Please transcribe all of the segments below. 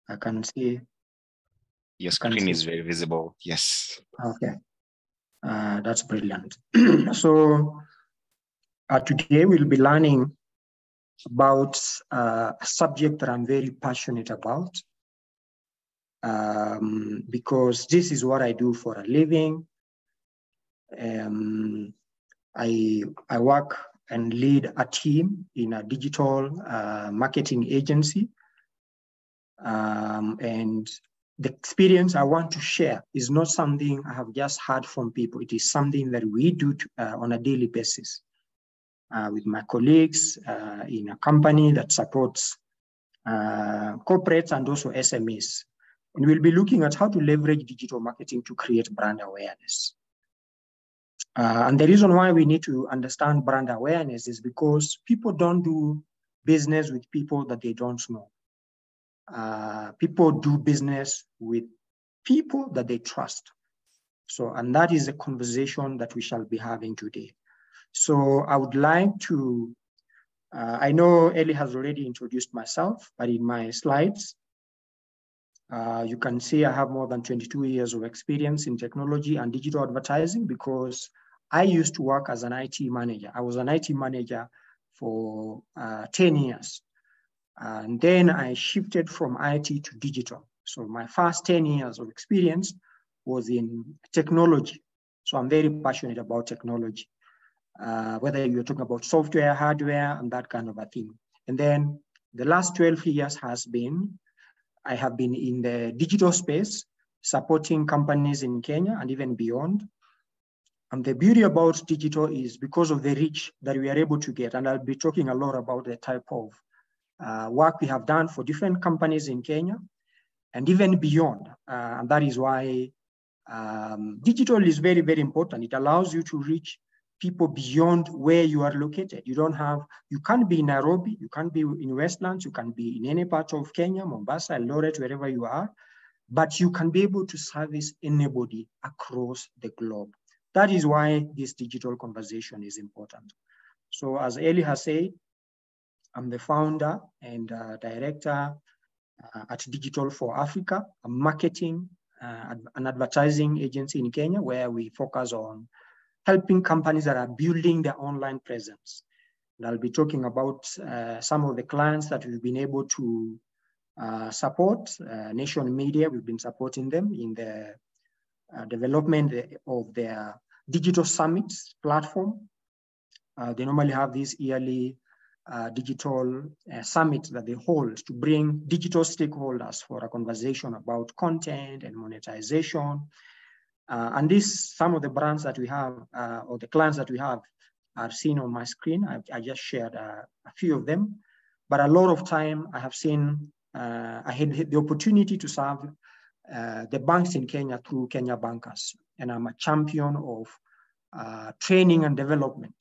I can see. Your screen is very visible. Yes. Okay. That's brilliant. So today we'll be learning about a subject that I'm very passionate about, because this is what I do for a living. I work and lead a team in a digital marketing agency. And the experience I want to share is not something I have just heard from people. It is something that we do on a daily basis with my colleagues in a company that supports corporates and also SMEs. And we'll be looking at how to leverage digital marketing to create brand awareness. And the reason why we need to understand brand awareness is because people don't do business with people that they don't know. People do business with people that they trust. So, and that is a conversation that we shall be having today. So I would like to, I know Eli has already introduced myself, but in my slides, you can see I have more than 22 years of experience in technology and digital advertising, because I used to work as an IT manager. I was an IT manager for 10 years. And then I shifted from IT to digital. So my first 10 years of experience was in technology. So I'm very passionate about technology, whether you're talking about software, hardware, and that kind of a thing. And then the last 12 years I have been in the digital space, supporting companies in Kenya and even beyond. And the beauty about digital is because of the reach that we are able to get. And I'll be talking a lot about the type of work we have done for different companies in Kenya and even beyond. And that is why digital is very, very important. It allows you to reach people beyond where you are located. You can't be in Nairobi, you can't be in Westlands, you can be in any part of Kenya, Mombasa, Eldoret, wherever you are, but you can be able to service anybody across the globe. That is why this digital conversation is important. So as Eli has said, I'm the founder and director at Digital for Africa, a marketing and advertising agency in Kenya, where we focus on helping companies that are building their online presence. And I'll be talking about some of the clients that we've been able to support. Nation Media, we've been supporting them in the development of their digital summits platform. They normally have these yearly digital summit that they hold to bring digital stakeholders for a conversation about content and monetization. And some of the brands that we have, or the clients that we have, are seen on my screen. I just shared a few of them, but a lot of time I have seen, I had the opportunity to serve the banks in Kenya through Kenya Bankers, and I'm a champion of training and development.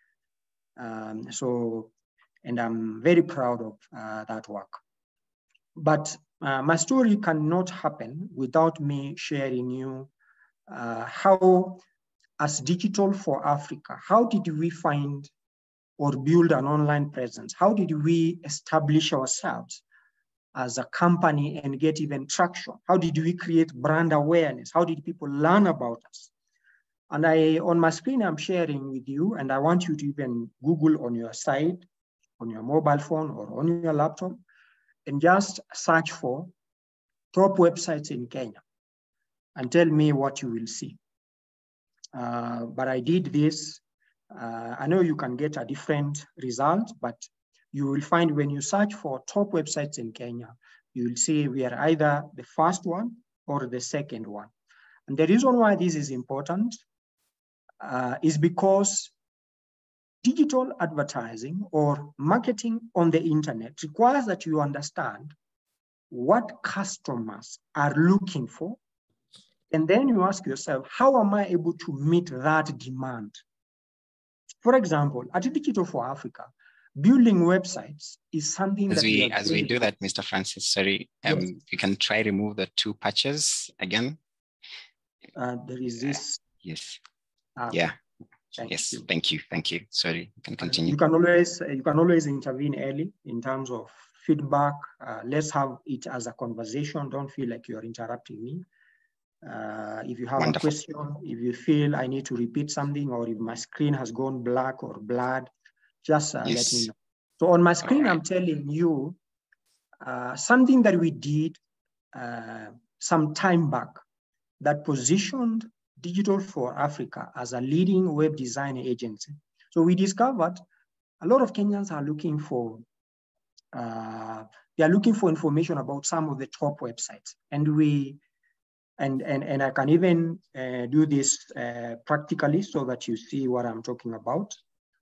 And I'm very proud of that work. But my story cannot happen without me sharing you how, as Digital for Africa, how did we find or build an online presence? How did we establish ourselves as a company and get even traction? How did we create brand awareness? How did people learn about us? And on my screen, I'm sharing with you, and I want you to even Google on your side, on your mobile phone or on your laptop, and just search for top websites in Kenya and tell me what you will see. But I did this. I know you can get a different result, but you will find when you search for top websites in Kenya, you will see we are either the first one or the second one. And the reason why this is important is because digital advertising or marketing on the internet requires that you understand what customers are looking for. And then you ask yourself, how am I able to meet that demand? For example, at Digital for Africa, building websites is something as we do that, Mr. Francis, sorry, yes. You can try remove the two patches again. There is this. Yes. Yeah. Yes. Thank you. Sorry, you can continue. You can always intervene early in terms of feedback. Let's have it as a conversation. Don't feel like you're interrupting me. If you have a question, if you feel I need to repeat something, or if my screen has gone black or blurred, just let me know. So on my screen, I'm telling you something that we did some time back that positioned Digital for Africa as a leading web design agency. So we discovered a lot of Kenyans are looking for information about some of the top websites, and I can even do this practically so that you see what I'm talking about.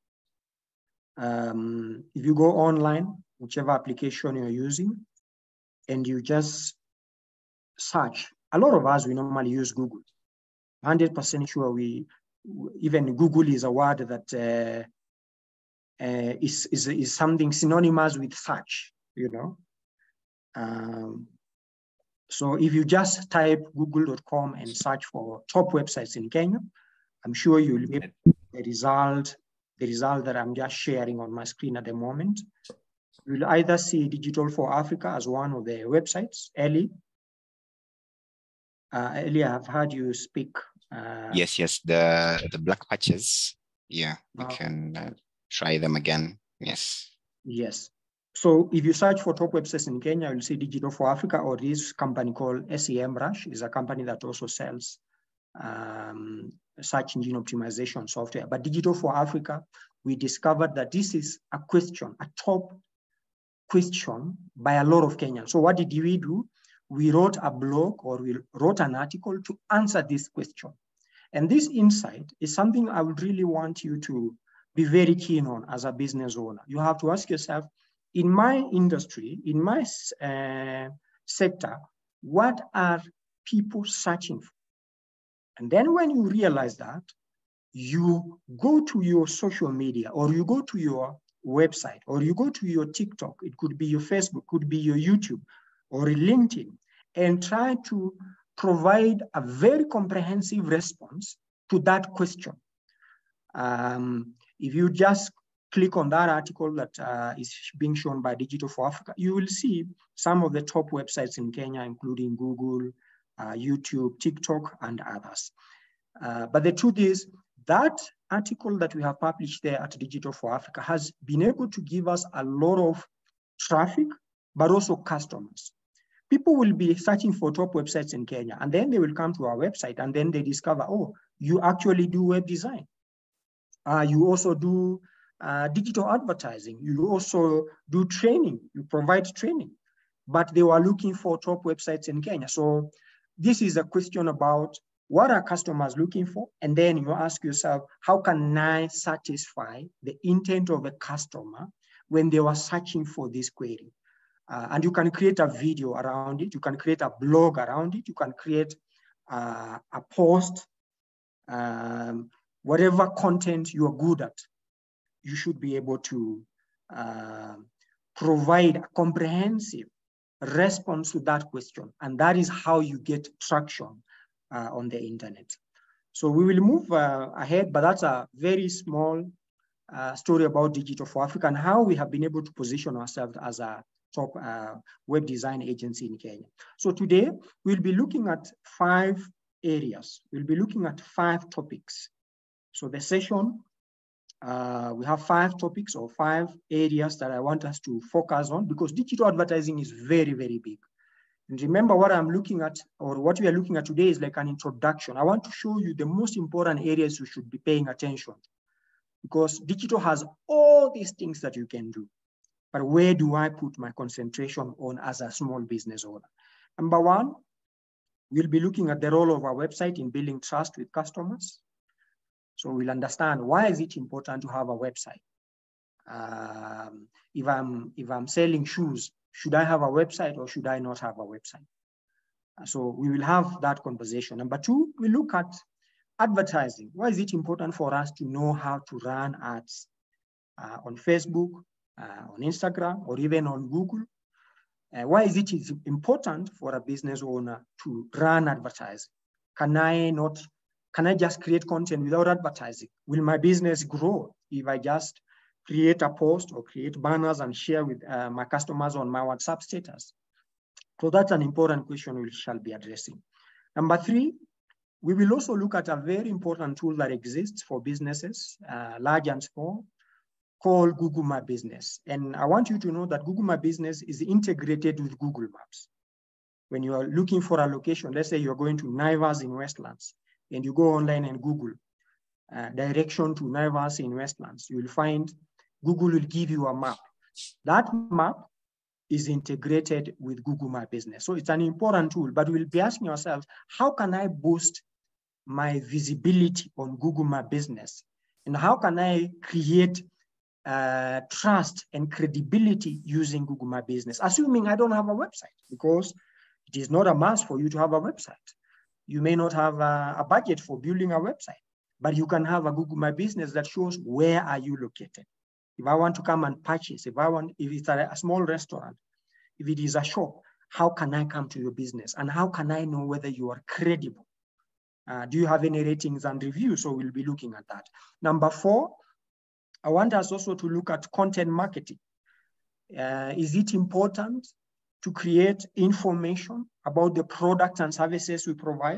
If you go online, whichever application you're using, and you just search, a lot of us, we normally use Google. 100% sure even Google is a word that is something synonymous with search, you know. So if you just type google.com and search for top websites in Kenya, I'm sure you'll get the result that I'm just sharing on my screen at the moment. You'll either see Digital for Africa as one of the websites. Ellie, I've heard you speak. Yes, the black patches. Yeah, we can try them again. Yes. Yes. So if you search for top websites in Kenya, you'll see Digital for Africa, or this company called SEMrush is a company that also sells search engine optimization software. But Digital for Africa, we discovered that this is a top question by a lot of Kenyans. So what did we do? We wrote a blog, or we wrote an article to answer this question. And this insight is something I would really want you to be very keen on as a business owner. You have to ask yourself, in my industry, in my sector, what are people searching for? And then when you realize that, you go to your social media, or you go to your website, or you go to your TikTok, it could be your Facebook, could be your YouTube, or LinkedIn, and try to provide a very comprehensive response to that question. If you just click on that article that is being shown by Digital for Africa, you will see some of the top websites in Kenya, including Google, YouTube, TikTok, and others. But the truth is, that article that we have published there at Digital for Africa has been able to give us a lot of traffic, but also customers. People will be searching for top websites in Kenya, and then they will come to our website, and then they discover, oh, you actually do web design. You also do digital advertising. You also do training. You provide training. But they were looking for top websites in Kenya. So this is a question about what are customers looking for? And then you ask yourself, how can I satisfy the intent of a customer when they were searching for this query? And you can create a video around it. You can create a blog around it. You can create a post, whatever content you are good at. You should be able to provide a comprehensive response to that question. And that is how you get traction on the internet. So we will move ahead, but that's a very small story about Digital for Africa and how we have been able to position ourselves as a top web design agency in Kenya. So today, we'll be looking at 5 areas. We'll be looking at 5 topics. So the session, we have 5 topics or 5 areas that I want us to focus on, because digital advertising is very, very big. And remember, what I'm looking at, or what we are looking at today, is like an introduction. I want to show you the most important areas you should be paying attention to, because digital has all these things that you can do. But where do I put my concentration on as a small business owner? Number 1, we'll be looking at the role of our website in building trust with customers. So we'll understand, why is it important to have a website? If I'm selling shoes, should I have a website or should I not have a website? So we will have that conversation. Number 2, we look at advertising. Why is it important for us to know how to run ads on Facebook, on Instagram, or even on Google? Why is it important for a business owner to run advertising? Can I just create content without advertising? Will my business grow if I just create a post or create banners and share with my customers on my WhatsApp status? So that's an important question we shall be addressing. Number 3, we will also look at a very important tool that exists for businesses, large and small, called Google My Business. And I want you to know that Google My Business is integrated with Google Maps. When you are looking for a location, let's say you're going to Naivas in Westlands, and you go online and Google direction to Naivas in Westlands, you will find Google will give you a map. That map is integrated with Google My Business. So it's an important tool, but we'll be asking ourselves, how can I boost my visibility on Google My Business? And how can I create trust and credibility using Google My Business, assuming I don't have a website, because it is not a must for you to have a website. You may not have a budget for building a website, but you can have a Google My Business that shows where are you located. If I want to come and purchase, if it's a small restaurant, if it is a shop, how can I come to your business? And how can I know whether you are credible? Do you have any ratings and reviews? So we'll be looking at that. Number 4, I want us also to look at content marketing. Is it important to create information about the products and services we provide?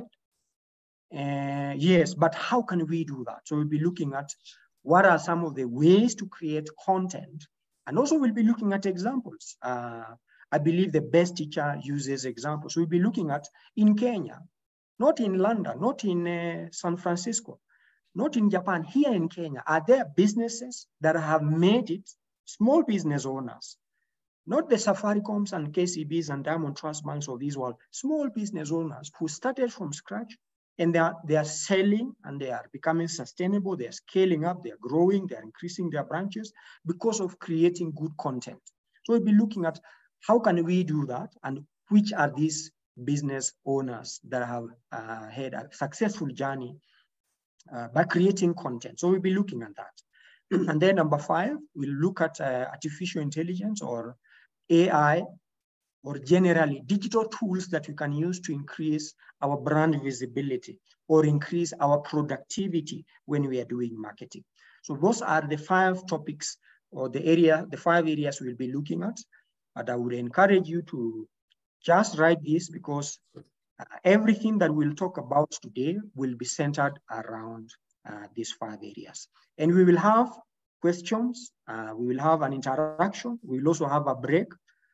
Yes, but how can we do that? So we'll be looking at what are some of the ways to create content, and also we'll be looking at examples. I believe the best teacher uses examples. We'll be looking at in Kenya, not in London, not in San Francisco, not in Japan, here in Kenya. Are there businesses that have made it, small business owners, not the Safaricom's and KCB's and Diamond Trust Banks of this world, small business owners who started from scratch, and they are selling and they are becoming sustainable, they are scaling up, they are growing, they are increasing their branches because of creating good content. So we'll be looking at how can we do that, and which are these business owners that have had a successful journey by creating content. So we'll be looking at that. And then number 5, we'll look at artificial intelligence or AI, or generally digital tools that we can use to increase our brand visibility or increase our productivity when we are doing marketing. So those are the 5 topics or the 5 areas we'll be looking at. But I would encourage you to just write this, because everything that we'll talk about today will be centered around these 5 areas. And we will have questions, we will have an interaction, we will also have a break,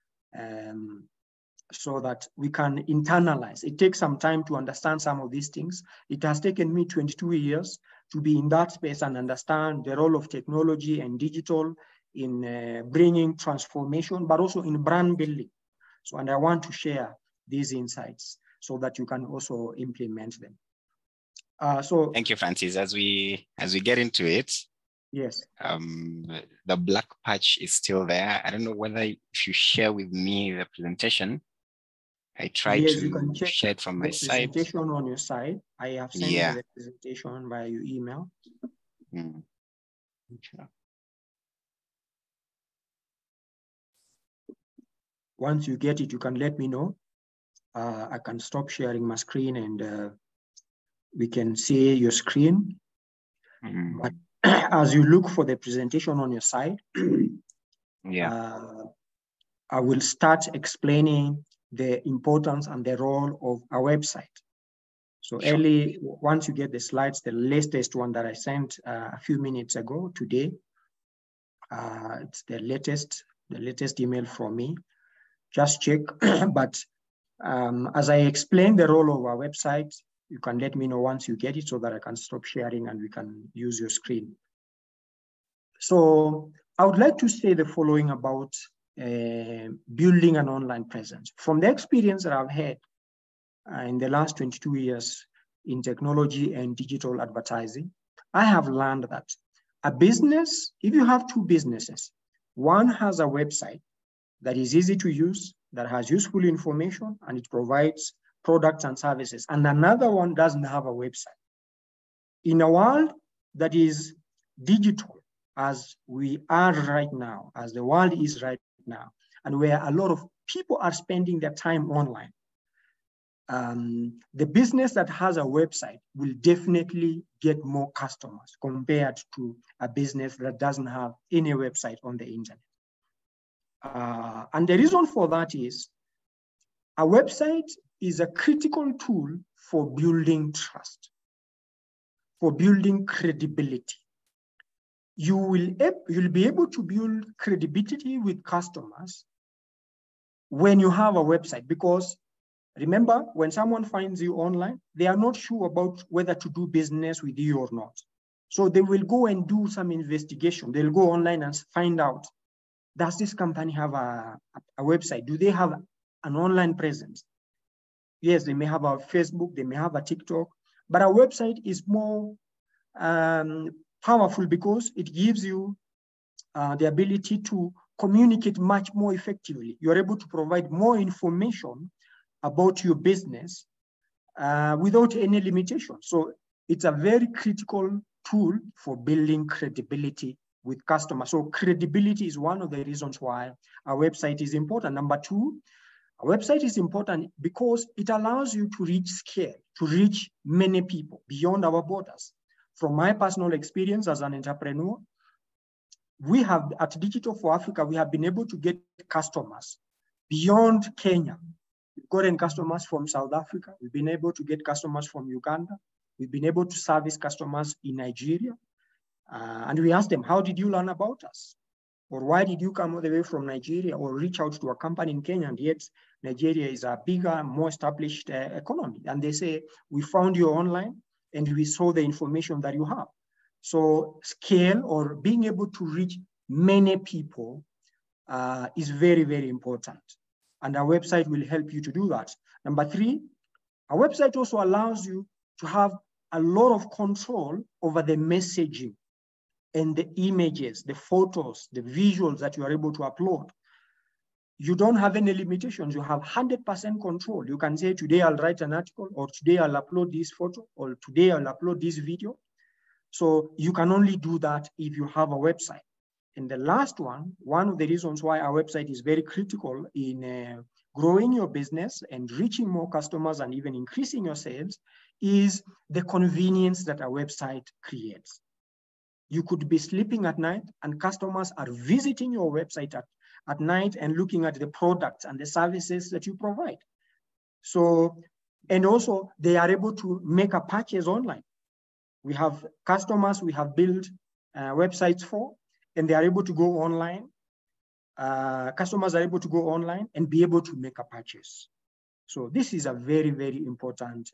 so that we can internalize. It takes some time to understand some of these things. It has taken me 22 years to be in that space and understand the role of technology and digital in bringing transformation, but also in brand building. So, and I want to share these insights so that you can also implement them. So thank you, Francis. As we get into it, yes, the black patch is still there. I don't know whether if you share with me the presentation. I tried to you can check share it from my side. Presentation on your side. I have sent you the presentation by your email. Sure. Once you get it, you can let me know. I can stop sharing my screen and we can see your screen. But as you look for the presentation on your side, I will start explaining the importance and the role of a website. So sure. Once you get the slides, the latest one that I sent a few minutes ago today, it's the latest email from me. Just check. But as I explain the role of our website, you can let me know once you get it so that I can stop sharing and we can use your screen. So I would like to say the following about building an online presence. From the experience that I've had in the last 22 years in technology and digital advertising, I have learned that a business, if you have 2 businesses, one has a website that is easy to use, that has useful information, and it provides products and services, and another one doesn't have a website. In a world that is digital, as we are right now, as the world is right now, and where a lot of people are spending their time online, the business that has a website will definitely get more customers compared to a business that doesn't have any website on the internet. And the reason for that is a website is a critical tool for building trust, for building credibility. You'll be able to build credibility with customers when you have a website, because remember, when someone finds you online, they are not sure about whether to do business with you or not. So they will go and do some investigation. They'll go online and find out, does this company have a website? Do they have an online presence? Yes, they may have a Facebook, they may have a TikTok, but a website is more powerful because it gives you the ability to communicate much more effectively. You're able to provide more information about your business without any limitation. So it's a very critical tool for building credibility with customers. So credibility is one of the reasons why a website is important. Number two, a website is important because it allows you to reach scale, to reach many people beyond our borders. From my personal experience as an entrepreneur, we have at Digital for Africa, we have been able to get customers beyond Kenya. We've gotten customers from South Africa. We've been able to get customers from Uganda. We've been able to service customers in Nigeria. And we asked them, how did you learn about us? Or why did you come all the way from Nigeria or reach out to a company in Kenya? And yet Nigeria is a bigger, more established economy. And they say, we found you online and we saw the information that you have. So scale, or being able to reach many people, is very, very important. And our website will help you to do that. Number three, our website also allows you to have a lot of control over the messaging and the images, the photos, the visuals that you are able to upload. You don't have any limitations. You have 100% control. You can say, today I'll write an article, or today I'll upload this photo, or today I'll upload this video. So you can only do that if you have a website. And the last one of the reasons why our website is very critical in growing your business and reaching more customers and even increasing your sales is the convenience that our website creates. You could be sleeping at night and customers are visiting your website at night and looking at the products and the services that you provide. So, and also they are able to make a purchase online. We have customers we have built websites for, and they are able to go online. Customers are able to go online and be able to make a purchase. So this is a very, very important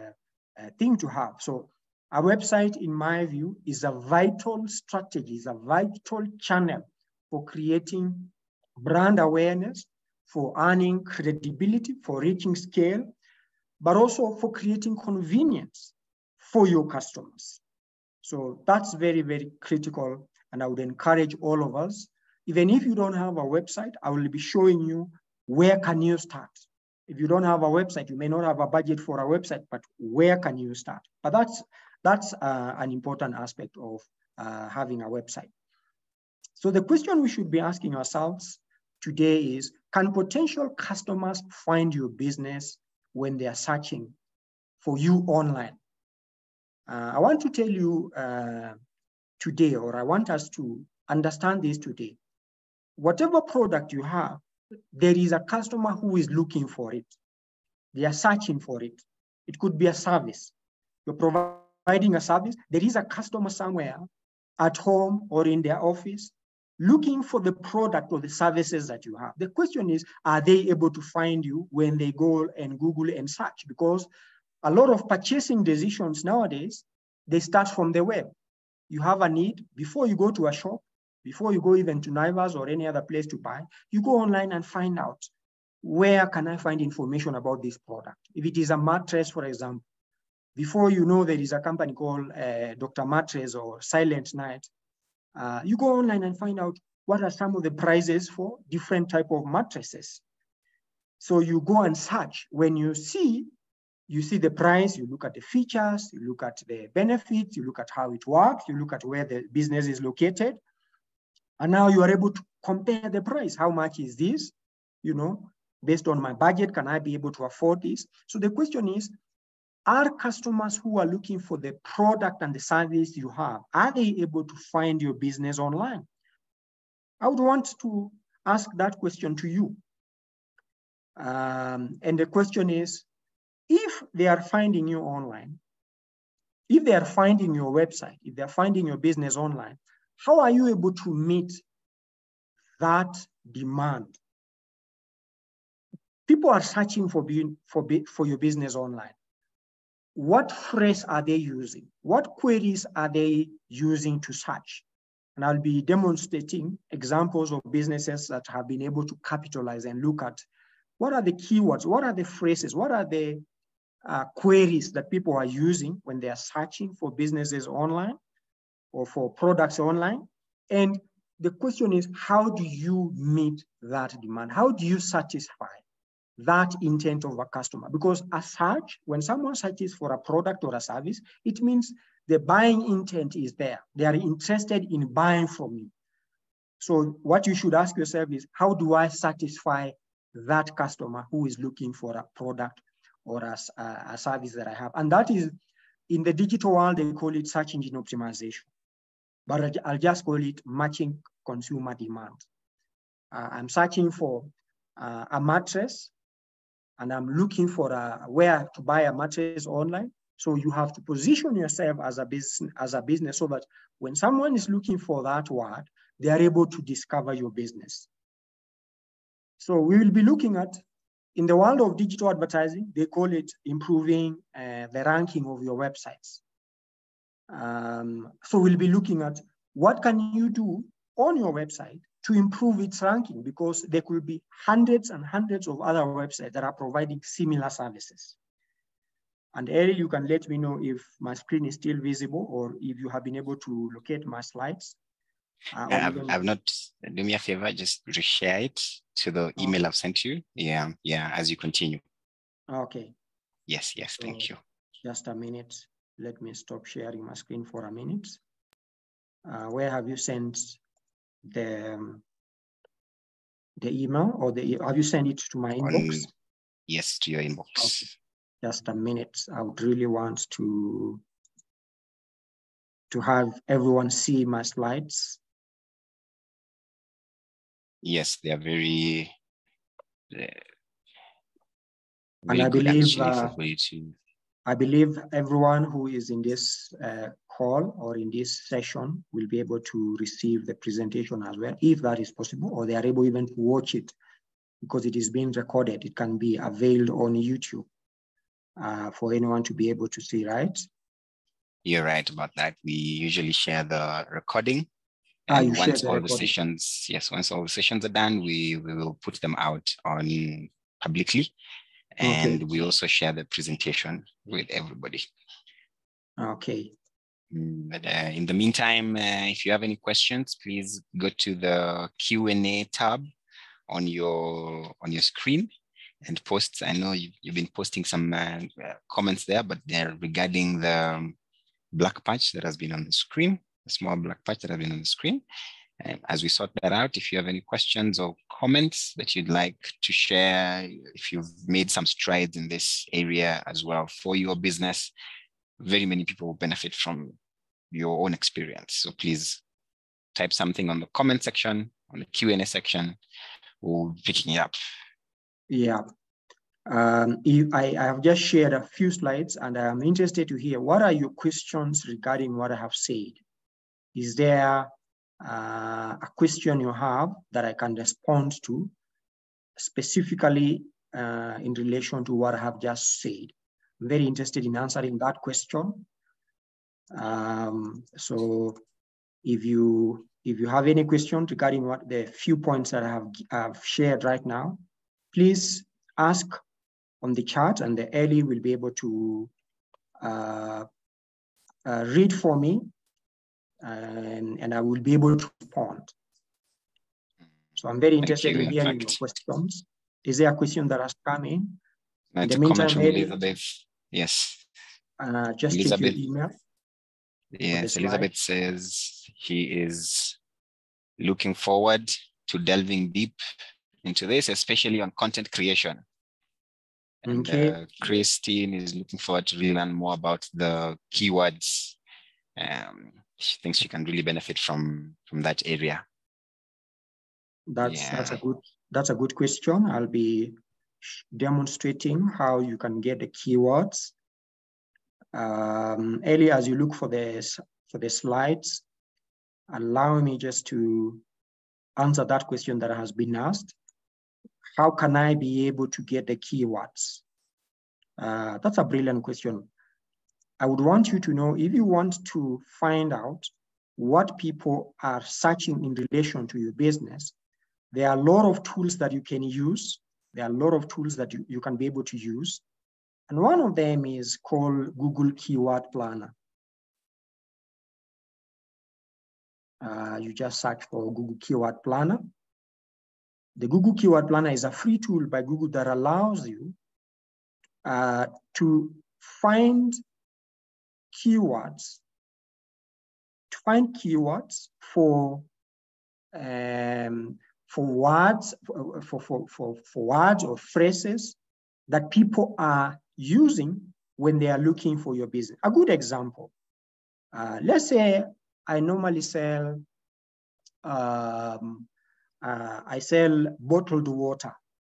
thing to have. So our website, in my view, is a vital strategy, is a vital channel for creating brand awareness, for earning credibility, for reaching scale, but also for creating convenience for your customers. So that's very, very critical. And I would encourage all of us, even if you don't have a website, I will be showing you where can you start. If you don't have a website, you may not have a budget for a website, but where can you start? But that's an important aspect of having a website. So the question we should be asking ourselves today is, can potential customers find your business when they are searching for you online? I want to tell you today, or I want us to understand this today. Whatever product you have, there is a customer who is looking for it. They are searching for it. It could be a service. You're providing a service. There is a customer somewhere at home or in their office looking for the product or the services that you have. The question is, are they able to find you when they go and Google and search? Because a lot of purchasing decisions nowadays, they start from the web. You have a need, before you go to a shop, before you go even to Naivas or any other place to buy, you go online and find out, where can I find information about this product? If it is a mattress, for example, before you know there is a company called Dr. Mattress or Silent Night, you go online and find out what are some of the prices for different type of mattresses. So you go and search. When you see the price, you look at the features, you look at the benefits, you look at how it works, you look at where the business is located. And now you are able to compare the price. How much is this? You know, Based on my budget, can I be able to afford this? So the question is, are customers who are looking for the product and the service you have, are they able to find your business online? I would want to ask that question to you. And the question is, if they are finding you online, if they are finding your website, if they're finding your business online, how are you able to meet that demand? People are searching for your business online. What phrase are they using? What queries are they using to search? And I'll be demonstrating examples of businesses that have been able to capitalize and look at what are the keywords, what are the phrases, what are the queries that people are using when they are searching for businesses online or for products online. And the question is, how do you meet that demand? How do you satisfy that intent of a customer? Because as such, when someone searches for a product or a service, it means the buying intent is there. They are interested in buying from you. So what you should ask yourself is, how do I satisfy that customer who is looking for a product or a service that I have? And that is, in the digital world, they call it search engine optimization. But I'll just call it matching consumer demand. I'm searching for a mattress, and I'm looking for where to buy a mattress online. So you have to position yourself as a business so that when someone is looking for that word, they are able to discover your business. So we will be looking at, in the world of digital advertising, they call it improving the ranking of your websites. So we'll be looking at what can you do on your website to improve its ranking, because there could be hundreds and hundreds of other websites that are providing similar services. And Eli, you can let me know if my screen is still visible or if you have been able to locate my slides. I've not, do me a favor, just reshare it to the email I've sent you. Yeah, as you continue. Okay. Yes, thank you. Just a minute. Let me stop sharing my screen for a minute. Where have you sent the email, or have you sent it to my inbox? Yes, to your inbox. Okay. Just a minute. I would really want to have everyone see my slides. Yes, they are very and I believe actually, I believe everyone who is in this call or in this session will be able to receive the presentation as well, if that is possible, or they are able even to watch it because it is being recorded. It can be availed on YouTube for anyone to be able to see, right? You're right about that. We usually share the recording. And once all the sessions, once all the sessions are done, we will put them out on publicly. And we also share the presentation with everybody. Okay. But in the meantime, if you have any questions, please go to the Q&A tab on your screen and post. I know you've been posting some comments there, but they're regarding the black patch that has been on the screen, the small black patch that has been on the screen. And as we sort that out, if you have any questions or comments that you'd like to share, if you've made some strides in this area as well for your business, very many people will benefit from your own experience. So please type something on the comment section, on the Q&A section. We'll be picking it up. Yeah. I have just shared a few slides, and I'm interested to hear, what are your questions regarding what I have said? Is there a question you have that I can respond to specifically in relation to what I have just said? I'm very interested in answering that question. So if you have any question regarding what the few points that I have shared right now, please ask on the chat, and the Eli will be able to read for me, and I will be able to respond. So I'm very interested in hearing your questions. Is there a question that has come in? In the meantime, from Elizabeth. Yes. Just check your email. Yes, Elizabeth says he is looking forward to delving deep into this, especially on content creation. And Okay. Christine is looking forward to really learn more about the keywords. She thinks she can really benefit from that area. That's a good question. I'll be demonstrating how you can get the keywords. Ellie, as you look for the slides, allow me just to answer that question that has been asked. How can I be able to get the keywords? That's a brilliant question. I would want you to know, if you want to find out what people are searching in relation to your business, there are a lot of tools that you can use. There are a lot of tools that you can be able to use. And one of them is called Google Keyword Planner. You just search for Google Keyword Planner. The Google Keyword Planner is a free tool by Google that allows you to find keywords, for words, for words or phrases that people are using when they are looking for your business. A good example, let's say I normally sell, I sell bottled water,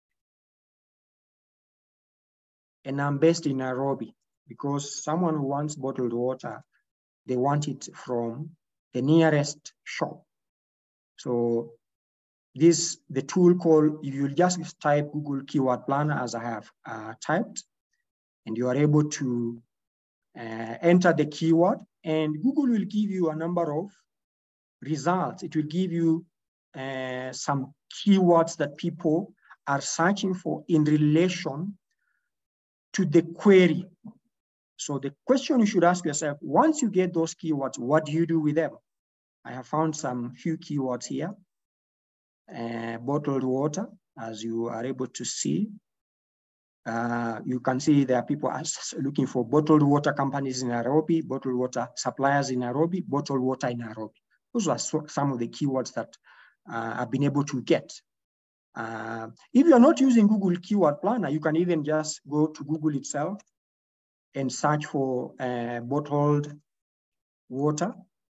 and I'm based in Nairobi, because someone who wants bottled water, they want it from the nearest shop. So the tool called, if you just type Google Keyword Planner as I have typed, and you are able to enter the keyword, and Google will give you a number of results. It will give you some keywords that people are searching for in relation to the query. So the question you should ask yourself, once you get those keywords, what do you do with them? I have found some few keywords here. Bottled water, as you are able to see. You can see there are people looking for bottled water companies in Nairobi, bottled water suppliers in Nairobi, bottled water in Nairobi. Those are some of the keywords that I've been able to get. If you're not using Google Keyword Planner, you can even just go to Google itself and search for bottled water.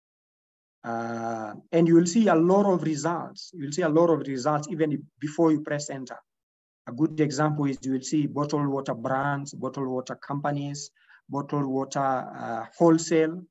And you will see a lot of results. You will see a lot of results even before you press enter. A good example is you will see bottled water brands, bottled water companies, bottled water wholesale,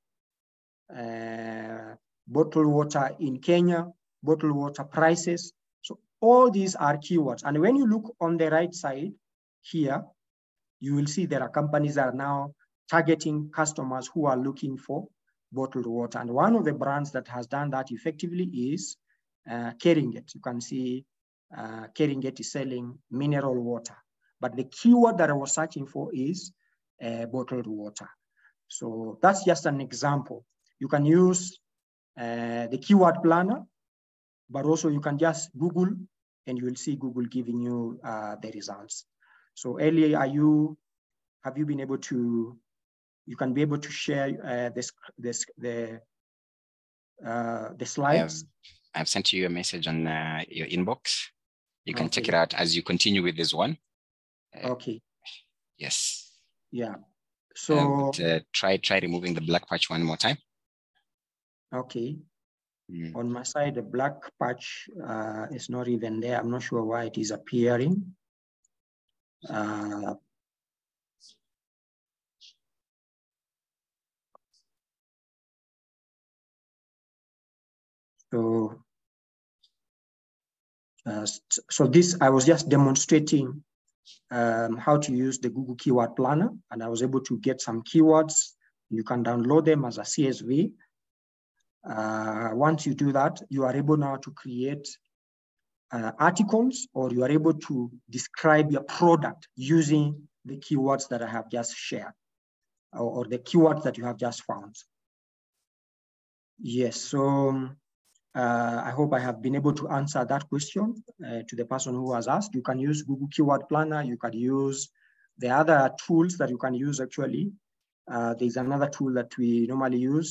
bottled water in Kenya, bottled water prices. So all these are keywords. And when you look on the right side here, you will see there are companies that are now targeting customers who are looking for bottled water. And one of the brands that has done that effectively is Keringet. You can see Keringet is selling mineral water. But the keyword that I was searching for is bottled water. So that's just an example. You can use the keyword planner, but also you can just Google and you will see Google giving you the results. So Ellie, have you been able to, you can be able to share the slides? I've sent you a message on your inbox. You can check it out as you continue with this one. Okay. Yes. Yeah. So try removing the black patch one more time. Okay. On my side, the black patch is not even there. I'm not sure why it is appearing. So this, I was just demonstrating how to use the Google Keyword Planner, and I was able to get some keywords. You can download them as a CSV. Once you do that, you are able now to create articles, or you are able to describe your product using the keywords that I have just shared, or the keywords that you have just found. Yes, so I hope I have been able to answer that question to the person who has asked. You can use Google Keyword Planner. You can use the other tools that you can use actually. There's another tool that we normally use,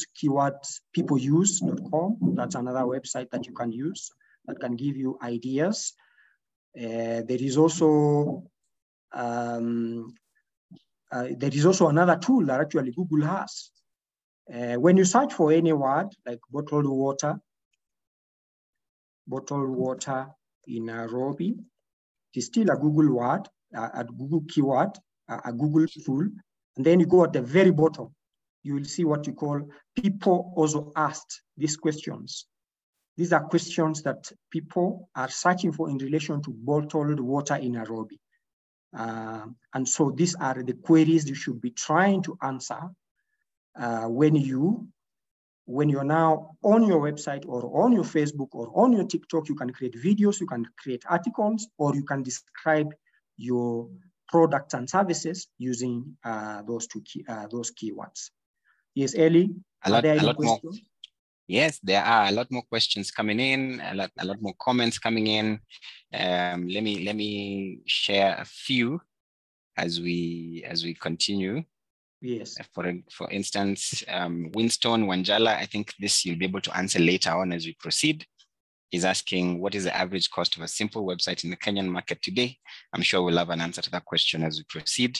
keywordpeopleuse.com. That's another website that you can use that can give you ideas. There is also another tool that actually Google has. When you search for any word like bottled water in Nairobi, it is still a Google word, a Google keyword, a Google tool. And then you go at the very bottom, you will see what you call people also asked these questions. These are questions that people are searching for in relation to bottled water in Nairobi. And so these are the queries you should be trying to answer when you're now on your website or on your Facebook or on your TikTok. You can create videos, you can create articles, or you can describe your products and services using those keywords. Yes, Ellie, are there any questions? Yes, there are a lot more questions coming in, a lot more comments coming in. Let me share a few as we continue. Yes. For instance, Winston Wanjala, I think this you'll be able to answer later on as we proceed. He's asking, what is the average cost of a simple website in the Kenyan market today? I'm sure we'll have an answer to that question as we proceed.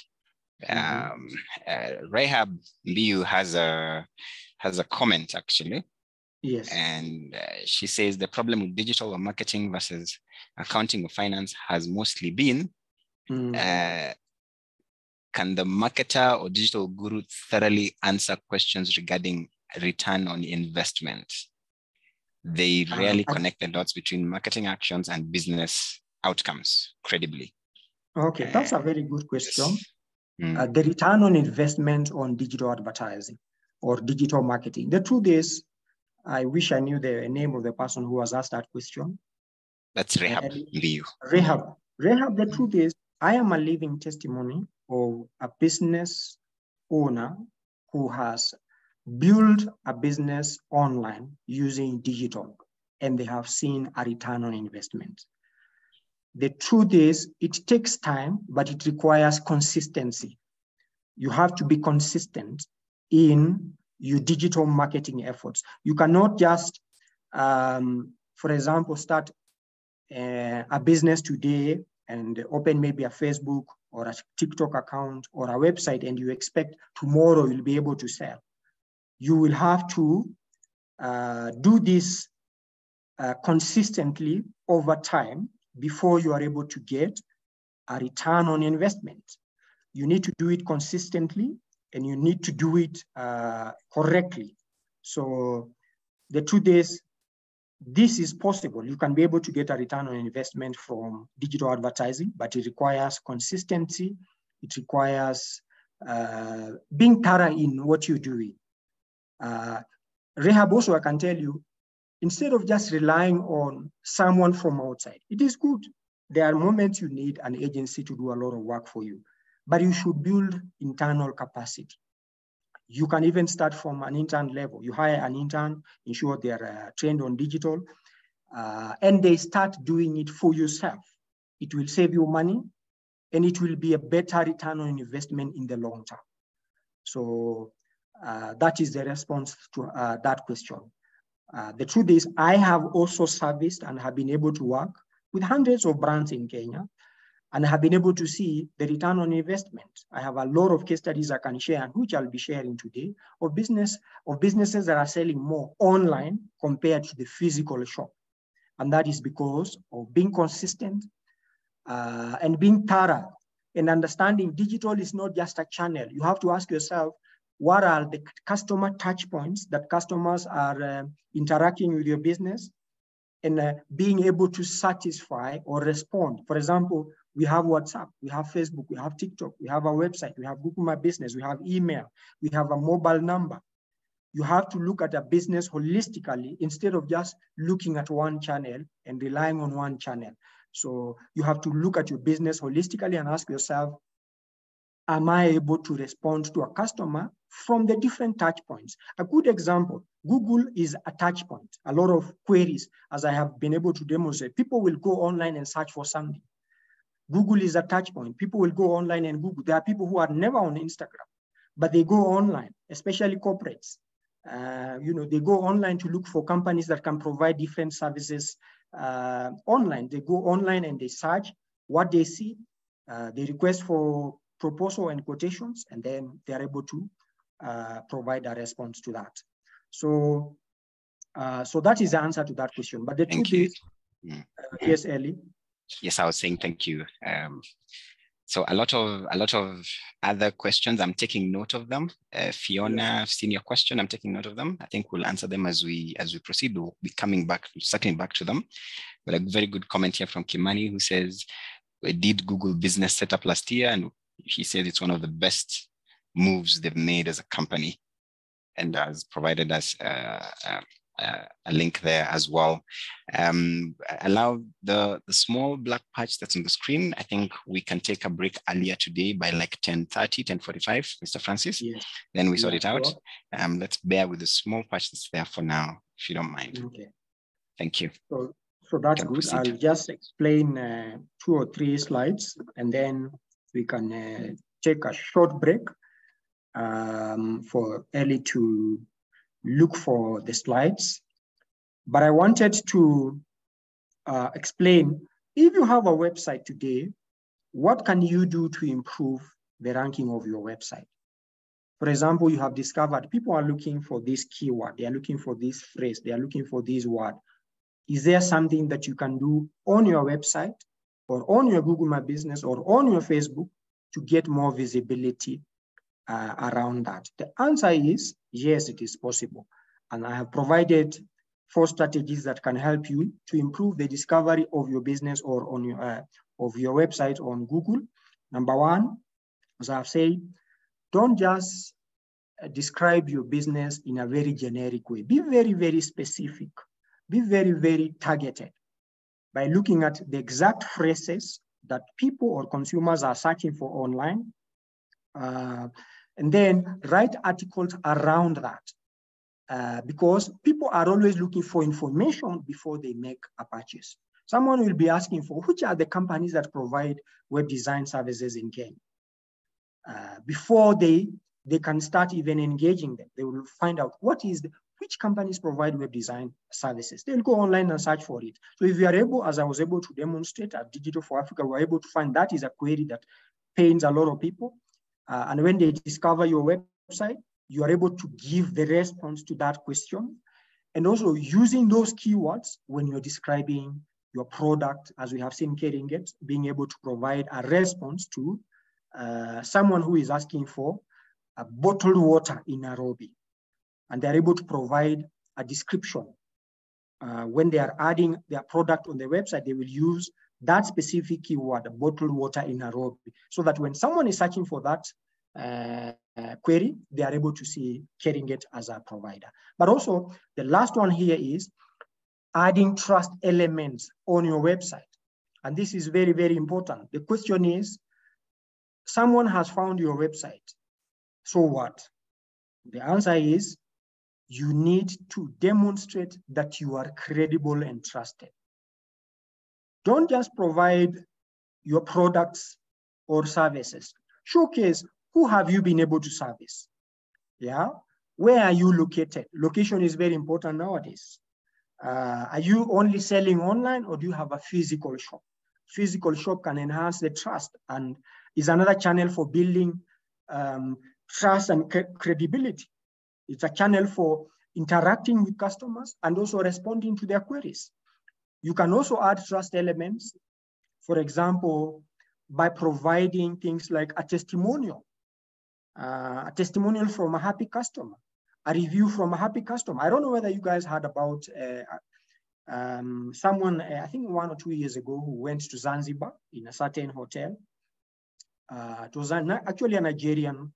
Rahab Mbiu has a comment actually. Yes. And she says the problem with digital or marketing versus accounting or finance has mostly been, can the marketer or digital guru thoroughly answer questions regarding return on investment? They rarely connect the dots between marketing actions and business outcomes credibly. Okay, that's a very good question. The return on investment on digital advertising or digital marketing. The truth is, I wish I knew the name of the person who has asked that question. That's Rahab Mbiu. Rahab, the truth is, I am a living testimony of a business owner who has built a business online using digital, and they have seen a return on investment. The truth is, it takes time, but it requires consistency. You have to be consistent in your digital marketing efforts. You cannot just, for example, start a business today and open maybe a Facebook or a TikTok account or a website and you expect tomorrow you'll be able to sell. You will have to do this consistently over time before you are able to get a return on investment. You need to do it consistently and you need to do it correctly. So the truth is, this is possible. You can be able to get a return on investment from digital advertising, but it requires consistency. It requires being thorough in what you're doing. Rahab, also, I can tell you, instead of just relying on someone from outside, it is good. There are moments you need an agency to do a lot of work for you, but you should build internal capacity. You can even start from an intern level. You hire an intern, ensure they're trained on digital, and they start doing it for yourself. It will save you money, and it will be a better return on investment in the long term. So that is the response to that question. The truth is, I have also serviced and have been able to work with hundreds of brands in Kenya, and have been able to see the return on investment. I have a lot of case studies I can share, and which I'll be sharing today, of businesses that are selling more online compared to the physical shop. And that is because of being consistent and being thorough and understanding digital is not just a channel. You have to ask yourself, what are the customer touch points that customers are interacting with your business, and being able to satisfy or respond. For example, we have WhatsApp, we have Facebook, we have TikTok, we have our website, we have Google My Business, we have email, we have a mobile number. You have to look at a business holistically instead of just looking at one channel and relying on one channel. So you have to look at your business holistically and ask yourself, am I able to respond to a customer from the different touch points? A good example, Google is a touch point. A lot of queries, as I have been able to demonstrate, people will go online and search for something. Google is a touch point. People will go online and Google. There are people who are never on Instagram, but they go online, especially corporates. They go online to look for companies that can provide different services online. They go online and they search what they see. They request for proposal and quotations, and then they are able to provide a response to that. So, so that is the answer to that question. But the truth is, yes, Ellie. Yes, I was saying thank you. So a lot of other questions, I'm taking note of them. Fiona, I've seen your question, I'm taking note of them. I think we'll answer them as we proceed. We'll be circling back to them. But a very good comment here from Kimani, who says, we did Google Business Setup last year, and he said it's one of the best moves they've made as a company, and has provided us a link there as well. Allow the small black patch that's on the screen. I think we can take a break earlier today by like 10:30, 10:45, Mr. Francis. Yes. Then we sort it out. Sure. Let's bear with the small patch that's there for now, if you don't mind. Okay. Thank you. So that's good. Proceed. I'll just explain 2 or 3 slides, and then we can take a short break for Ellie to look for the slides. But I wanted to explain, if you have a website today, what can you do to improve the ranking of your website? For example, you have discovered people are looking for this keyword, they are looking for this phrase, they are looking for this word. Is there something that you can do on your website or on your Google My Business or on your Facebook to get more visibility around that? The answer is yes, it is possible. And I have provided 4 strategies that can help you to improve the discovery of your business or on your of your website on Google. Number 1, as I've said, don't just describe your business in a very generic way. Be very, very specific. Be very, very targeted by looking at the exact phrases that people or consumers are searching for online, and then write articles around that. Because people are always looking for information before they make a purchase. Someone will be asking for which are the companies that provide web design services in Kenya. Before they can start even engaging them, they will find out which companies provide web design services. They'll go online and search for it. So if you are able, as I was able to demonstrate at Digital for Africa, we're able to find that is a query that pains a lot of people. And when they discover your website, you are able to give the response to that question. And also using those keywords when you're describing your product, as we have seen Keringet, being able to provide a response to someone who is asking for a bottled water in Nairobi. And they're able to provide a description. When they are adding their product on their website, they will use that specific keyword, bottled water in Nairobi, so that when someone is searching for that query, they are able to see Keringet as a provider. But also, the last one here is adding trust elements on your website. And this is very, very important. The question is, someone has found your website. So what? The answer is, you need to demonstrate that you are credible and trusted. Don't just provide your products or services. Showcase who have you been able to service. Yeah, where are you located? Location is very important nowadays. Are you only selling online, or do you have a physical shop? Physical shop can enhance the trust and is another channel for building trust and credibility. It's a channel for interacting with customers and also responding to their queries. You can also add trust elements, for example, by providing things like a testimonial from a happy customer, a review from a happy customer. I don't know whether you guys heard about someone, I think 1 or 2 years ago, who went to Zanzibar in a certain hotel. It was actually a Nigerian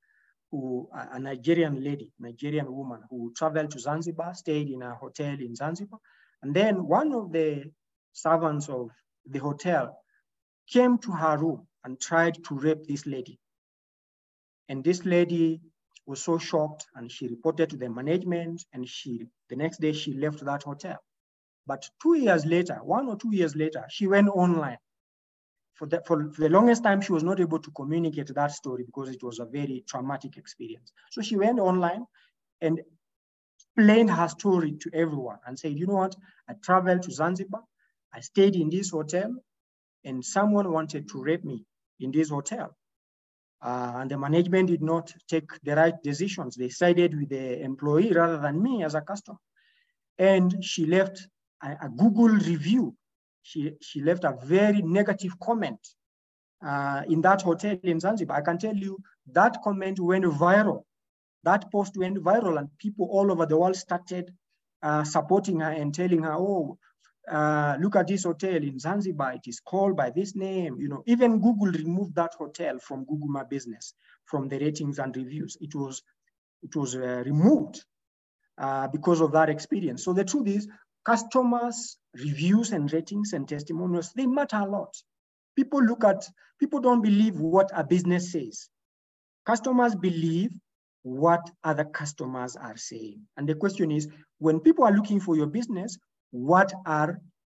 woman who traveled to Zanzibar, stayed in a hotel in Zanzibar. And then one of the servants of the hotel came to her room and tried to rape this lady. And this lady was so shocked, and she reported to the management, and the next day she left that hotel. But 2 years later, 1 or 2 years later, she went online. For the longest time, she was not able to communicate that story because it was a very traumatic experience. So she went online and explained her story to everyone and said, you know what, I traveled to Zanzibar I stayed in this hotel and someone wanted to rape me in this hotel. And the management did not take the right decisions. They sided with the employee rather than me as a customer. And she left a Google review. She left a very negative comment in that hotel in Zanzibar. I can tell you that comment went viral. That post went viral and people all over the world started supporting her and telling her, oh, look at this hotel in Zanzibar. It is called by this name. You know, even Google removed that hotel from Google My Business, from the ratings and reviews. It was removed because of that experience. So the truth is, customers' reviews and ratings and testimonials, they matter a lot. People don't believe what a business says. Customers believe what other customers are saying. And the question is, when people are looking for your business, what are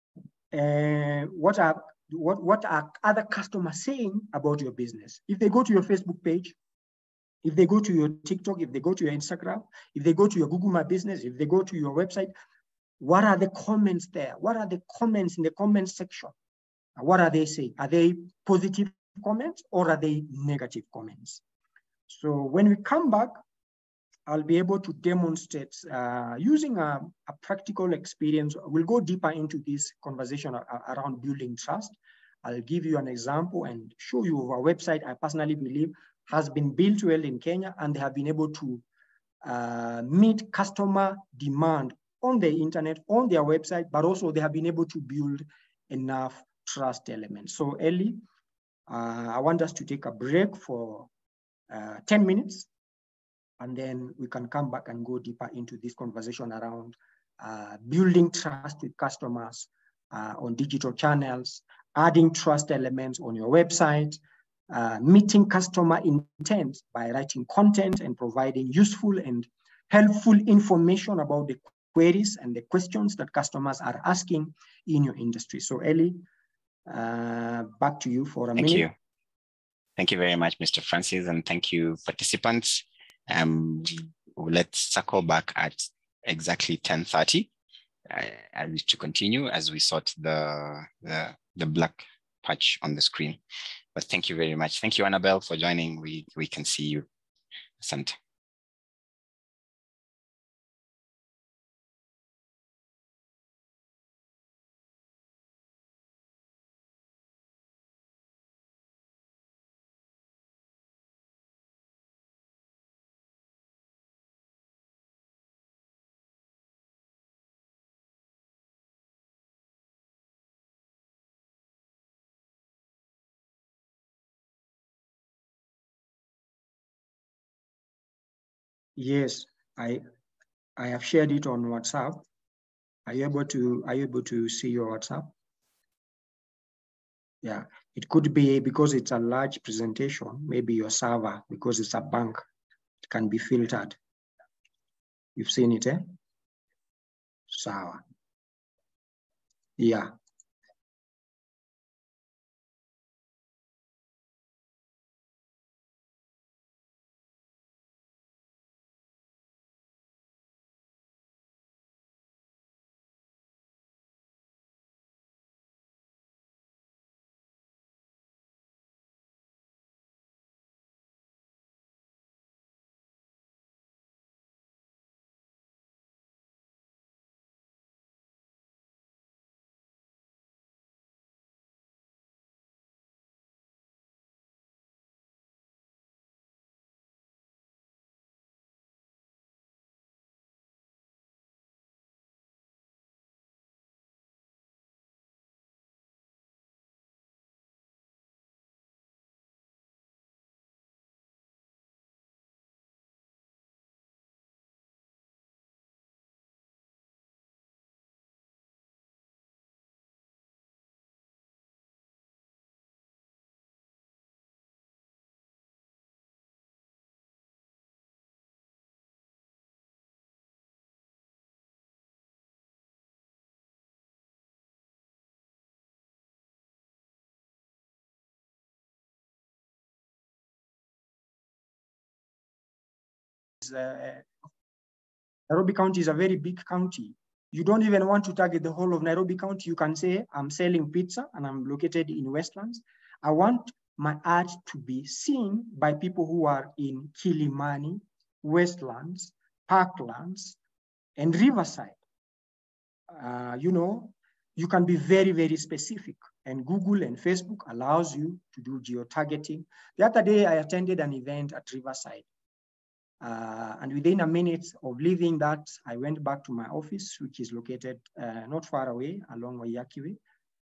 other customers saying about your business? If they go to your Facebook page, if they go to your TikTok, if they go to your Instagram, if they go to your Google My Business, if they go to your website, what are the comments there? What are the comments in the comment section? What are they saying? Are they positive comments or are they negative comments? So when we come back, I'll be able to demonstrate using a practical experience. We'll go deeper into this conversation around building trust. I'll give you an example and show you our website. I personally believe has been built well in Kenya, and they have been able to meet customer demand on the internet, on their website, but also they have been able to build enough trust elements. So Ellie, I want us to take a break for 10 minutes, and then we can come back and go deeper into this conversation around building trust with customers on digital channels, adding trust elements on your website, meeting customer intent by writing content and providing useful and helpful information about the queries and the questions that customers are asking in your industry. So Ellie, back to you for a minute. Thank you. Thank you very much, Mr. Francis, and thank you, participants. Let's circle back at exactly 10:30 to continue as we sort the black patch on the screen. But thank you very much. Thank you, Annabelle, for joining. We can see you. Asante. Yes, I have shared it on WhatsApp. Are you able to see your WhatsApp? Yeah, it could be because it's a large presentation, maybe your server, because it's a bank, it can be filtered. You've seen it, eh? Sawa. Yeah. Nairobi County is a very big county. You don't even want to target the whole of Nairobi County. You can say, I'm selling pizza and I'm located in Westlands. I want my ad to be seen by people who are in Kilimani, Westlands, Parklands, and Riverside. You know, you can be very, very specific, and Google and Facebook allows you to do geo-targeting. The other day, I attended an event at Riverside. And within a minute of leaving that, I went back to my office, which is located not far away along Waiyaki Way,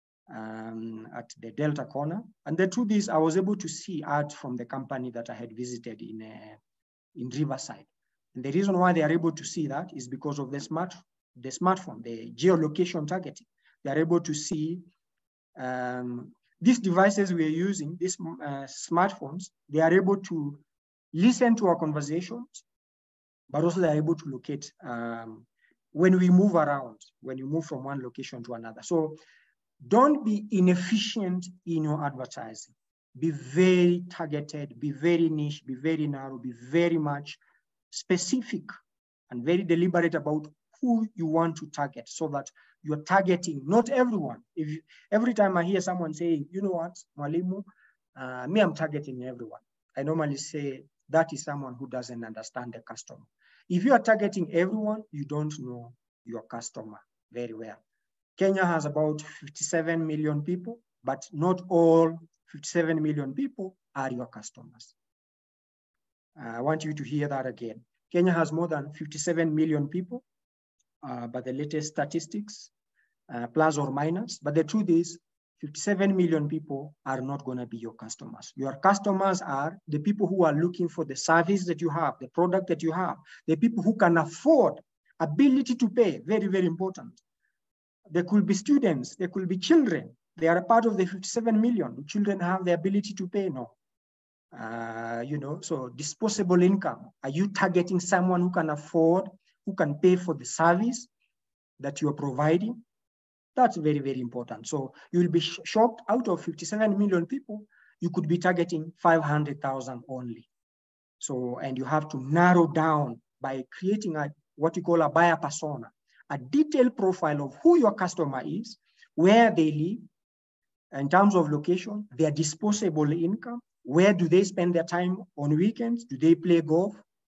at the Delta corner. And the truth is, I was able to see ads from the company that I had visited in Riverside. And the reason why they are able to see that is because of the smartphone, the geolocation targeting. They are able to see these devices we are using, these smartphones, they are able to listen to our conversations, but also they're able to locate when we move around, when you move from one location to another. So don't be inefficient in your advertising. Be very targeted, be very niche, be very narrow, be very much specific and very deliberate about who you want to target, so that you're targeting not everyone. Every time I hear someone saying, you know what, Mwalimu, me, I'm targeting everyone, I normally say that is someone who doesn't understand the customer. If you are targeting everyone, you don't know your customer very well. Kenya has about 57 million people, but not all 57 million people are your customers. I want you to hear that again. Kenya has more than 57 million people, by the latest statistics, plus or minus. But the truth is, 57 million people are not going to be your customers. Your customers are the people who are looking for the service that you have, the product that you have, the people who can afford, ability to pay, very, very important. There could be students, there could be children. They are a part of the 57 million. Children have the ability to pay now. You know, so disposable income. Are you targeting someone who can afford, who can pay for the service that you are providing? That's very, very important. So you will be shocked, out of 57 million people, you could be targeting 500,000 only. So, and you have to narrow down by creating what you call a buyer persona, a detailed profile of who your customer is, where they live, in terms of location, their disposable income, where do they spend their time on weekends? Do they play golf?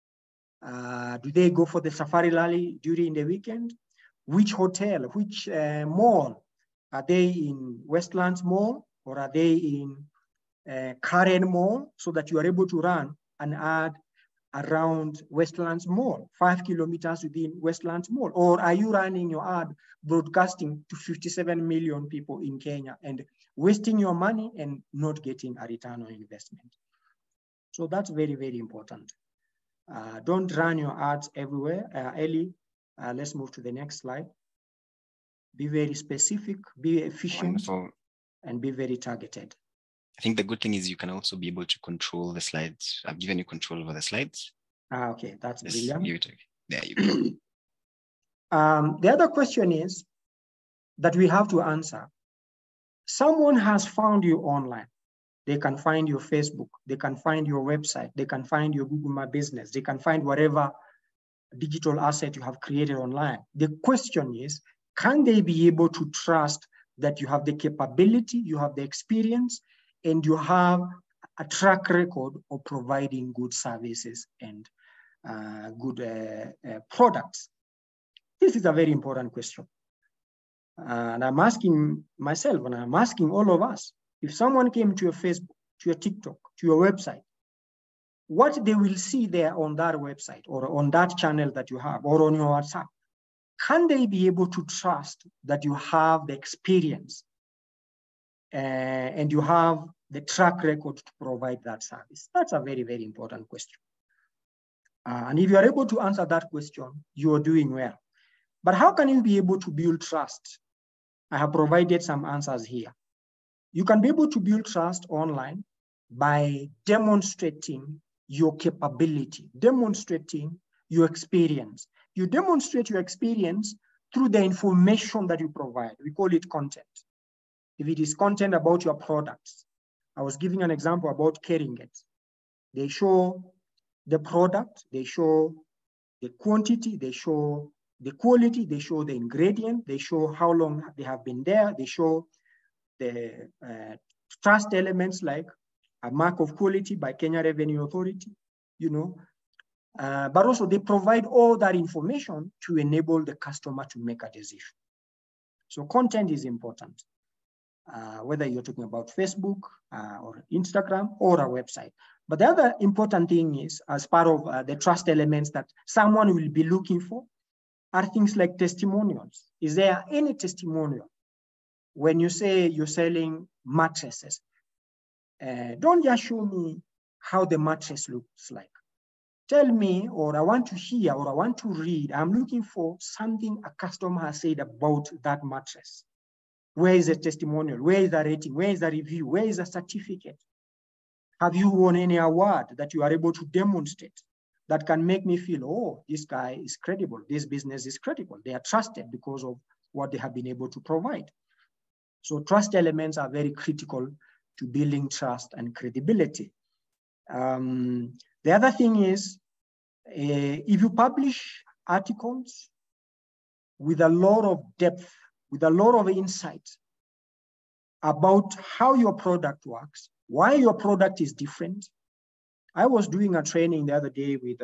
Do they go for the safari rally during the weekend? Which hotel, which mall? Are they in Westlands Mall or are they in Karen Mall? So that you are able to run an ad around Westlands Mall, 5 kilometers within Westlands Mall? Or are you running your ad broadcasting to 57 million people in Kenya and wasting your money and not getting a return on investment? So that's very, very important. Don't run your ads everywhere. Ellie, let's move to the next slide. Be very specific, be efficient, wonderful, and be very targeted. I think the good thing is you can also be able to control the slides. I've given you control over the slides. Okay, that's brilliant. There you go. The other question is that we have to answer. Someone has found you online. They can find your Facebook, they can find your website, they can find your Google My Business, they can find whatever digital asset you have created online. The question is, can they be able to trust that you have the capability, you have the experience, and you have a track record of providing good services and good products? This is a very important question. And I'm asking myself, and I'm asking all of us, if someone came to your Facebook, to your TikTok, to your website, what they will see there on that website or on that channel that you have or on your WhatsApp, can they be able to trust that you have the experience and you have the track record to provide that service? That's a very, very important question. And if you are able to answer that question, you are doing well. But how can you be able to build trust? I have provided some answers here. You can be able to build trust online by demonstrating your capability, demonstrating your experience. You demonstrate your experience through the information that you provide. We call it content. If it is content about your products, I was giving an example about Keringet. They show the product, they show the quantity, they show the quality, they show the ingredient, they show how long they have been there, they show the trust elements like a mark of quality by Kenya Revenue Authority, you know, but also they provide all that information to enable the customer to make a decision. So content is important, whether you're talking about Facebook or Instagram or a website. But the other important thing is, as part of the trust elements that someone will be looking for, are things like testimonials. Is there any testimonial? When you say you're selling mattresses, don't just show me how the mattress looks like. Tell me, or I want to hear, or I want to read. I'm looking for something a customer has said about that mattress. Where is the testimonial? Where is the rating? Where is the review? Where is the certificate? Have you won any award that you are able to demonstrate that can make me feel, oh, this guy is credible, this business is credible. They are trusted because of what they have been able to provide. So trust elements are very critical to building trust and credibility. The other thing is, if you publish articles with a lot of depth, with a lot of insight about how your product works, why your product is different. I was doing a training the other day with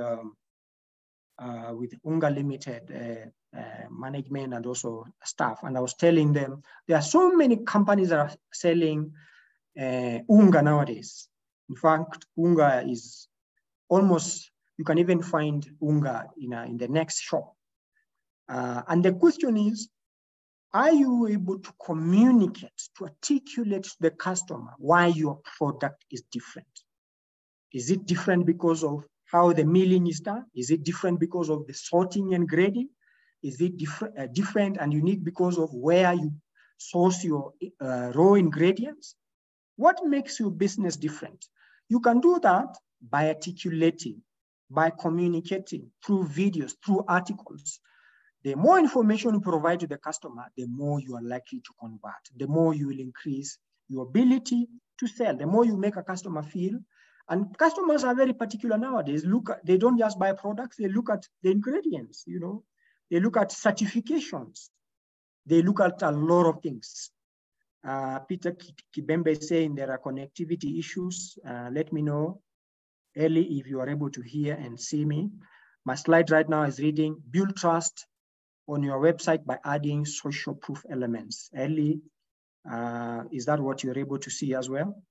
Unga Limited management and also staff, and I was telling them there are so many companies that are selling Unga nowadays. In fact, Unga is almost, you can even find Unga in the next shop. And the question is, are you able to communicate, to articulate to the customer why your product is different? Is it different because of how the milling is done? Is it different because of the sorting and grading? Is it different and unique because of where you source your raw ingredients? What makes your business different? You can do that by articulating, by communicating through videos, through articles. The more information you provide to the customer, the more you are likely to convert, the more you will increase your ability to sell, the more you make a customer feel. And customers are very particular nowadays. They don't just buy products, they look at the ingredients, you know, they look at certifications, they look at a lot of things. Peter Kibembe is saying there are connectivity issues. Let me know, Ellie, if you are able to hear and see me. My slide right now is reading, build trust on your website by adding social proof elements. Ellie, is that what you're able to see as well?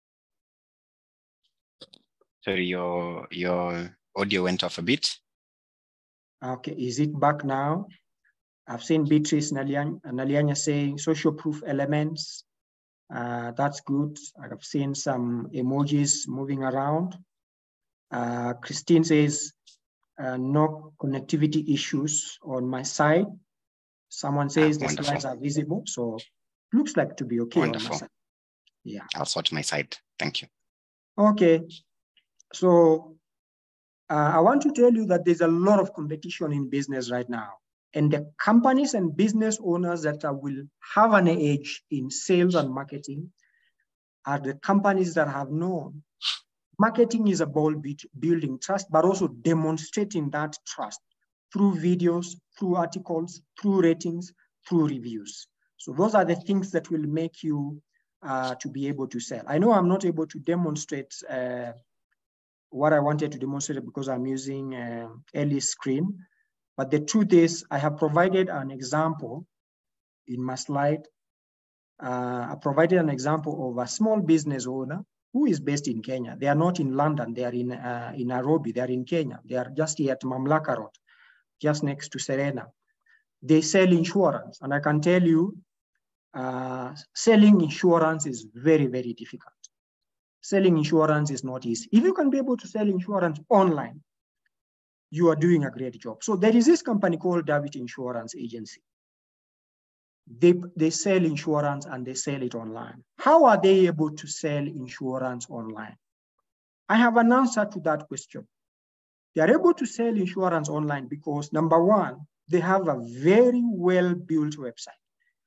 Sorry, your audio went off a bit. Okay, is it back now? I've seen Beatrice Nalianya saying social proof elements. That's good. I've seen some emojis moving around. Christine says, no connectivity issues on my side. Someone says the slides are visible, so looks like to be okay. Wonderful. On my side. Yeah. I'll sort my side. Thank you. Okay. So I want to tell you that there's a lot of competition in business right now. And the companies and business owners that will have an edge in sales and marketing are the companies that have known marketing is about building trust, but also demonstrating that trust through videos, through articles, through ratings, through reviews. So those are the things that will make you to be able to sell. I know I'm not able to demonstrate what I wanted to demonstrate because I'm using Ellie's screen. But the truth is, I have provided an example in my slide. I provided an example of a small business owner who is based in Kenya. They are not in London. They are in Nairobi. They are in Kenya. They are just here at Mamlaka Road, just next to Serena. They sell insurance. And I can tell you, selling insurance is very, very difficult. Selling insurance is not easy. If you can be able to sell insurance online, you are doing a great job. So there is this company called David Insurance Agency. They sell insurance and they sell it online. How are they able to sell insurance online? I have an answer to that question. They are able to sell insurance online because, number one, they have a very well-built website.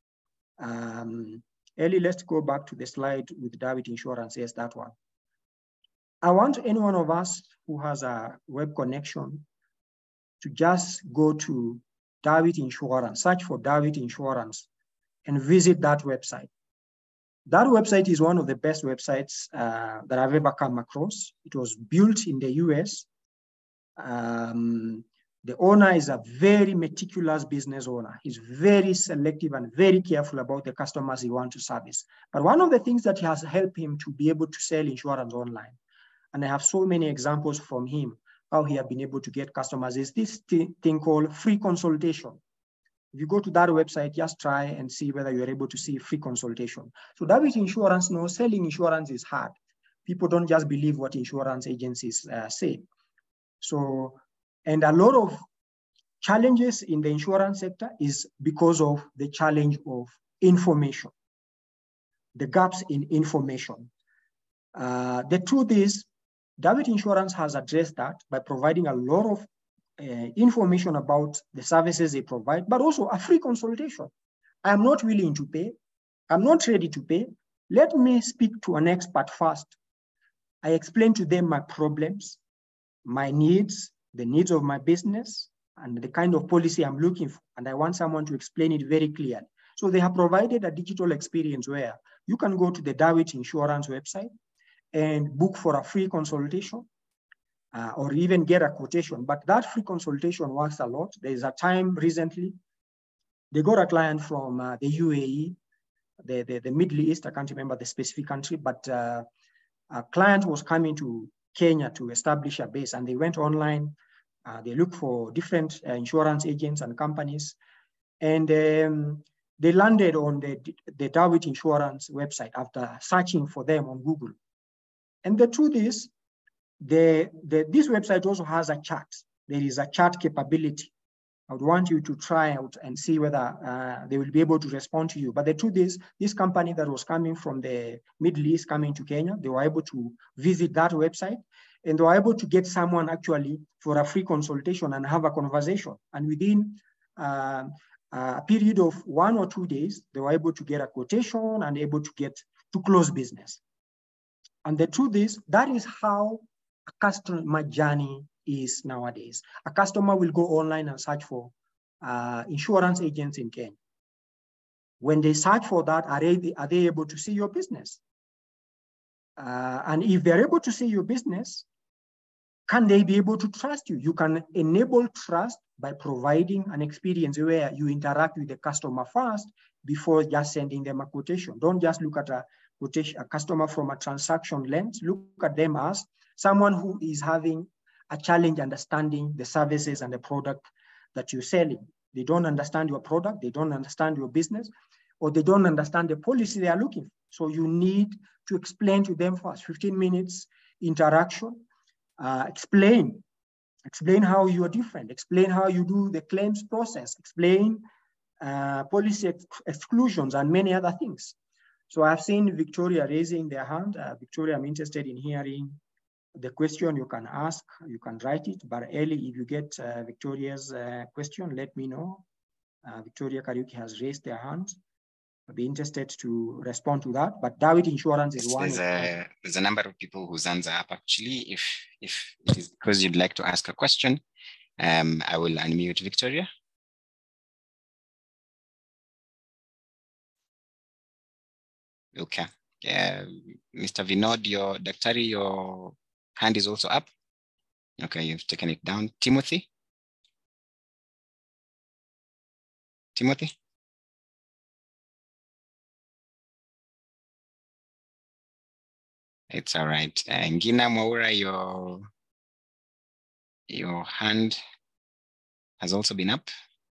Ellie, let's go back to the slide with David Insurance. Yes, that one. I want any one of us who has a web connection to just go to David Insurance, search for David Insurance and visit that website. That website is one of the best websites that I've ever come across. It was built in the US. The owner is a very meticulous business owner. He's very selective and very careful about the customers he wants to service. But one of the things that has helped him to be able to sell insurance online, and I have so many examples from him, how he has been able to get customers, is this thing called free consultation. If you go to that website, just try and see whether you're able to see free consultation. So David Insurance knows selling insurance is hard. People don't just believe what insurance agencies say. So, and a lot of challenges in the insurance sector is because of the challenge of information, the gaps in information. The truth is, David Insurance has addressed that by providing a lot of information about the services they provide, but also a free consultation. I'm not willing to pay. I'm not ready to pay. Let me speak to an expert first. I explain to them my problems, my needs, the needs of my business, and the kind of policy I'm looking for. And I want someone to explain it very clearly. So they have provided a digital experience where you can go to the David Insurance website and book for a free consultation or even get a quotation. But that free consultation works a lot. There's a time recently, they got a client from the UAE, the Middle East, I can't remember the specific country, but a client was coming to Kenya to establish a base, and they went online. They looked for different insurance agents and companies, and they landed on the David Insurance website after searching for them on Google. And the truth is, this website also has a chat. There is a chat capability. I would want you to try out and see whether they will be able to respond to you. But the truth is, this company that was coming from the Middle East, coming to Kenya, they were able to visit that website, and they were able to get someone actually for a free consultation and have a conversation. And within a period of 1 or 2 days, they were able to get a quotation and able to get to close business. And the truth is, that is how a customer journey is nowadays. A customer will go online and search for insurance agents in Kenya. When they search for that, are they able to see your business? And if they're able to see your business, can they be able to trust you? You can enable trust by providing an experience where you interact with the customer first before just sending them a quotation. Don't just look at a customer from a transaction lens. Look at them as someone who is having a challenge understanding the services and the product that you're selling. They don't understand your product, they don't understand your business, or they don't understand the policy they are looking for. So you need to explain to them first, 15 minutes interaction, explain how you are different, explain how you do the claims process, explain policy exclusions and many other things. So I've seen Victoria raising their hand. Victoria, I'm interested in hearing the question. You can ask, you can write it, but Ellie, if you get Victoria's question, let me know. Victoria Kariuki has raised their hand. I'd be interested to respond to that, but David Insurance is one. There's a number of people whose hands are up actually. If it is because you'd like to ask a question, I will unmute Victoria. Okay. Mr. Vinod, Daktari, your hand is also up. Okay, you've taken it down. Timothy? It's all right. Ngina Mwaura, your hand has also been up.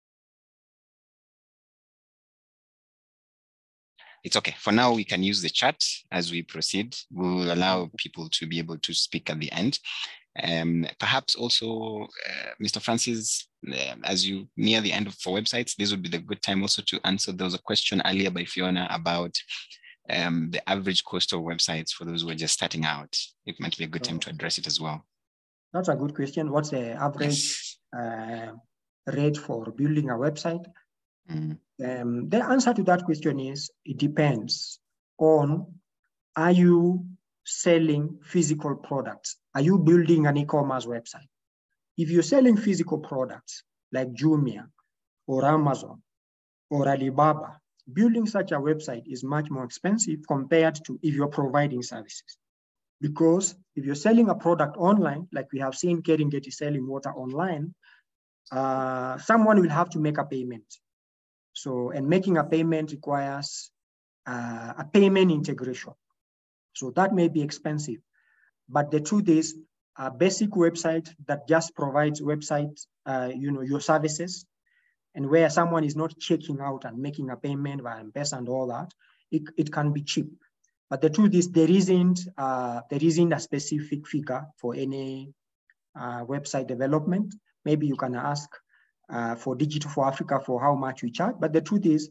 It's okay. For now, we can use the chat as we proceed. We'll allow people to be able to speak at the end. Perhaps also, Mr. Francis, as you near the end for websites, this would be the good time also to answer. There was a question earlier by Fiona about the average cost of websites for those who are just starting out. It might be a good time to address it as well. That's a good question. What's the average rate for building a website? The answer to that question is, it depends on, are you selling physical products? Are you building an e-commerce website? If you're selling physical products like Jumia, or Amazon or Alibaba, building such a website is much more expensive compared to if you're providing services. Because if you're selling a product online, like we have seen Kering-Gate is selling water online, someone will have to make a payment. So, and making a payment requires a payment integration. So that may be expensive. But the truth is, a basic website that just provides your services, and where someone is not checking out and making a payment via M-Pesa and all that, it can be cheap. But the truth is, there isn't a specific figure for any website development. Maybe you can ask for Digital for Africa for how much we charge. But the truth is,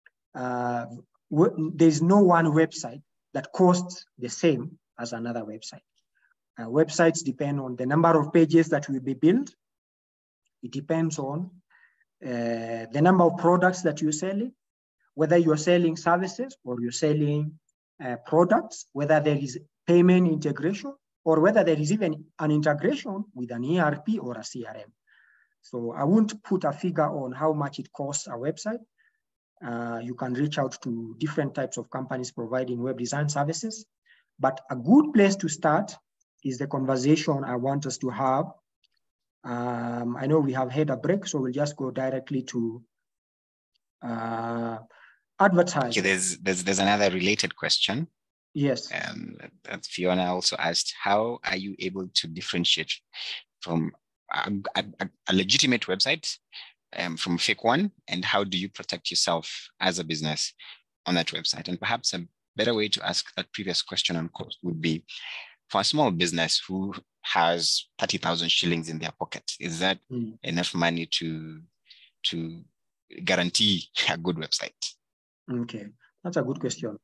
there's no one website that costs the same as another website. Websites depend on the number of pages that will be built. It depends on the number of products that you're selling, whether you're selling services or you're selling products, whether there is payment integration, or whether there is even an integration with an ERP or a CRM. So I won't put a figure on how much it costs a website. You can reach out to different types of companies providing web design services. But a good place to start is the conversation I want us to have. I know we have had a break, so we'll just go directly to advertising. Okay, there's another related question. Yes. That Fiona also asked, how are you able to differentiate from a legitimate website from a fake one? And how do you protect yourself as a business on that website? And perhaps a better way to ask that previous question on cost would be, for a small business who has 30,000 shillings in their pocket, is that enough money to guarantee a good website? Okay, that's a good question.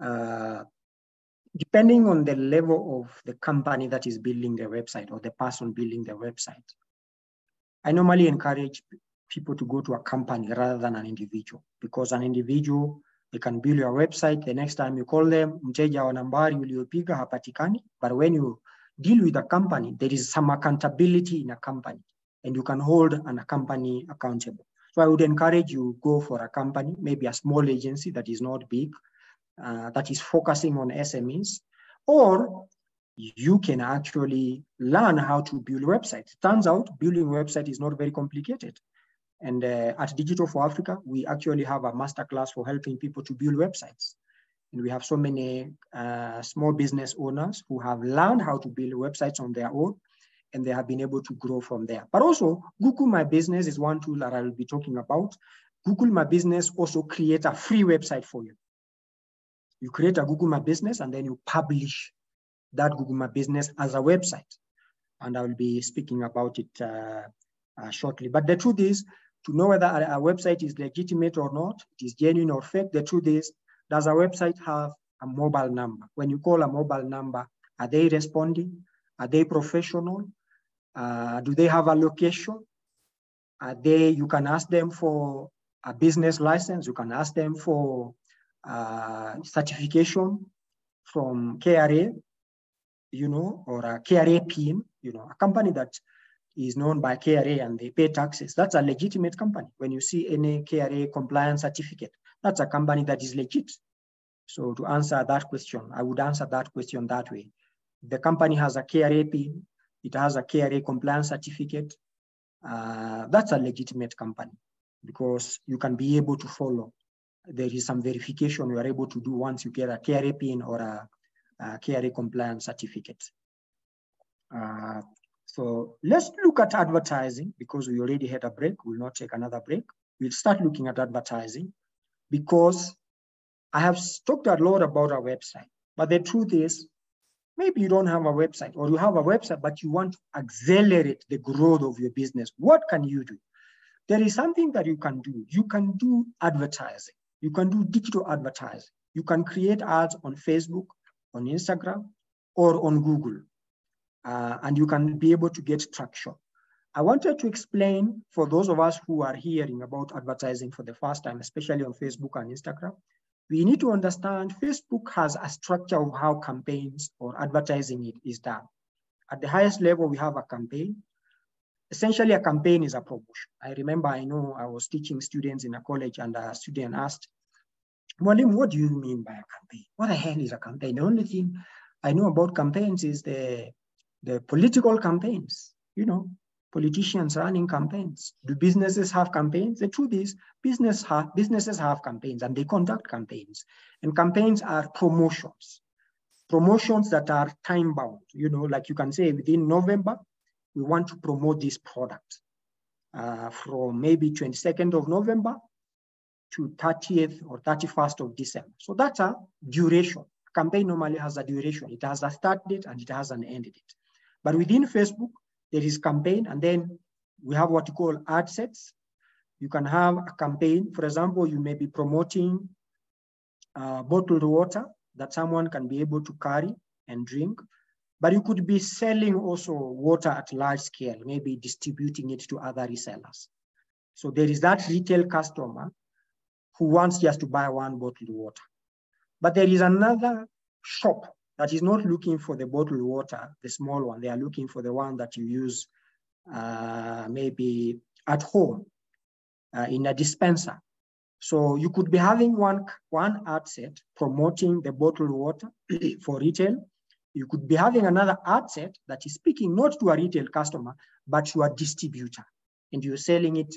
Depending on the level of the company that is building the website or the person building the website, I normally encourage people to go to a company rather than an individual, because an individual, they can build your website. The next time you call them, mteja wa nambari uliopiga hapatikani. But when you deal with a company, there is some accountability in a company, and you can hold a company accountable. So I would encourage you go for a company, maybe a small agency that is not big, that is focusing on SMEs, or you can actually learn how to build websites. Turns out building a website is not very complicated. And at Digital for Africa, we actually have a masterclass for helping people to build websites. And we have so many small business owners who have learned how to build websites on their own, and they have been able to grow from there. But also, Google My Business is one tool that I will be talking about. Google My Business also creates a free website for you. You create a Google My Business, and then you publish that Google My Business as a website. And I will be speaking about it shortly. But the truth is, to know whether a website is legitimate or not, it is genuine or fake, the truth is, does a website have a mobile number? When you call a mobile number, are they responding? Are they professional? Do they have a location? You can ask them for a business license. You can ask them for certification from KRA, or a KRA PIN, a company that is known by KRA and they pay taxes. That's a legitimate company. When you see any KRA compliance certificate, that's a company that is legit. So to answer that question, I would answer that question that way. The company has a KRA PIN, it has a KRA compliance certificate, that's a legitimate company, because you can be able to follow. There is some verification you are able to do once you get a KRA PIN or a KRA compliance certificate. So let's look at advertising, because we already had a break. We'll not take another break. We'll start looking at advertising, because I have talked a lot about our website, but the truth is, maybe you don't have a website, or you have a website, but you want to accelerate the growth of your business. What can you do? There is something that you can do. You can do advertising. You can do digital advertising. You can create ads on Facebook, on Instagram, or on Google. And you can be able to get traction. I wanted to explain for those of us who are hearing about advertising for the first time, especially on Facebook and Instagram, we need to understand Facebook has a structure of how campaigns or advertising is done. At the highest level, we have a campaign. essentially a campaign is a promotion. I remember, I know I was teaching students in a college and a student asked, Mwalim, what do you mean by a campaign? What the hell is a campaign? The only thing I know about campaigns is the political campaigns, you know, politicians running campaigns. Do businesses have campaigns? The truth is businesses have campaigns and they conduct campaigns. And campaigns are promotions that are time bound, you know, like you can say within November, we want to promote this product from maybe 22nd of November to 30th or 31st of December. So that's a duration. A campaign normally has a duration. It has a start date and it has an end date. But within Facebook, there is campaign, and then we have what you call ad sets. You can have a campaign. For example, you may be promoting bottled water that someone can be able to carry and drink, but you could be selling also water at large scale, maybe distributing it to other resellers. So there is that retail customer who wants just to buy one bottled water. But there is another shop that is not looking for the bottled water, the small one. They are looking for the one that you use maybe at home in a dispenser. So you could be having one ad set promoting the bottled water for retail. You could be having another ad set that is speaking not to a retail customer, but to a distributor. And you're selling it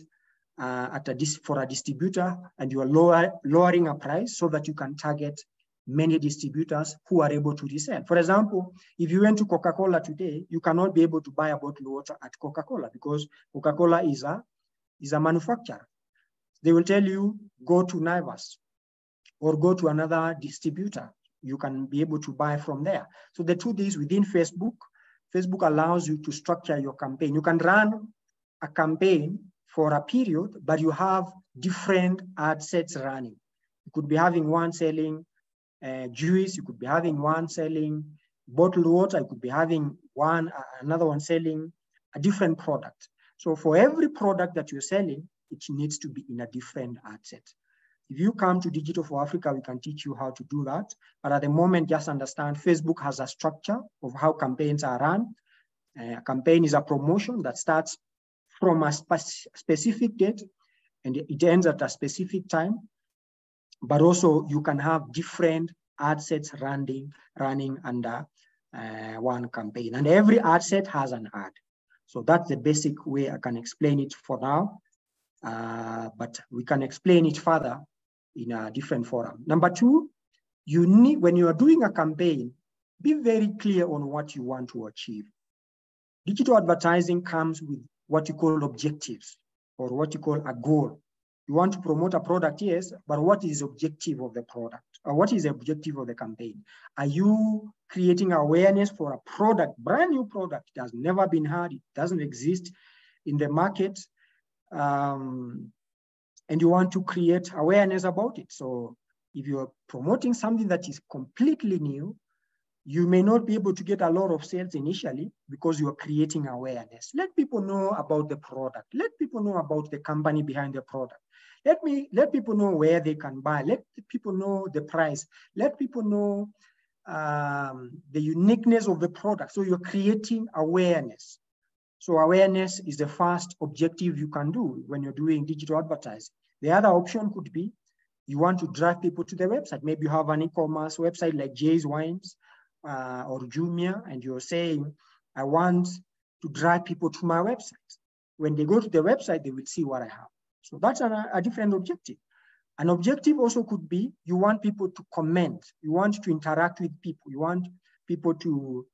for a distributor, and you are lowering a price so that you can target many distributors who are able to resell. For example, if you went to Coca-Cola today, you cannot be able to buy a bottled water at Coca-Cola because Coca-Cola is a manufacturer. They will tell you, go to Naivas or go to another distributor. You can be able to buy from there. So the truth is, within Facebook, Facebook allows you to structure your campaign. You can run a campaign for a period, but you have different ad sets running. You could be having one selling juice, you could be having one selling bottled water, you could be having another one selling a different product. So for every product that you're selling, it needs to be in a different ad set. If you come to Digital for Africa, we can teach you how to do that. But at the moment, just understand Facebook has a structure of how campaigns are run. A campaign is a promotion that starts from a specific date and it ends at a specific time. But also you can have different ad sets running under one campaign. And every ad set has an ad. So that's the basic way I can explain it for now. But we can explain it further in a different forum. Number two, you need, when you are doing a campaign, be very clear on what you want to achieve. Digital advertising comes with what you call objectives or what you call a goal. You want to promote a product, yes, but what is the objective of the product? Or what is the objective of the campaign? Are you creating awareness for a product, brand new product that has never been heard, it doesn't exist in the market, and you want to create awareness about it? So if you're promoting something that is completely new, you may not be able to get a lot of sales initially because you are creating awareness. Let people know about the product. Let people know about the company behind the product. Let people know where they can buy. Let people know the price. Let people know the uniqueness of the product. So you're creating awareness. So awareness is the first objective you can do when you're doing digital advertising. The other option could be you want to drive people to the website. Maybe you have an e-commerce website like Jay's Wines or Jumia, and you're saying, I want to drive people to my website. When they go to the website, they will see what I have. So that's a different objective. An objective also could be you want people to comment. You want to interact with people. You want people to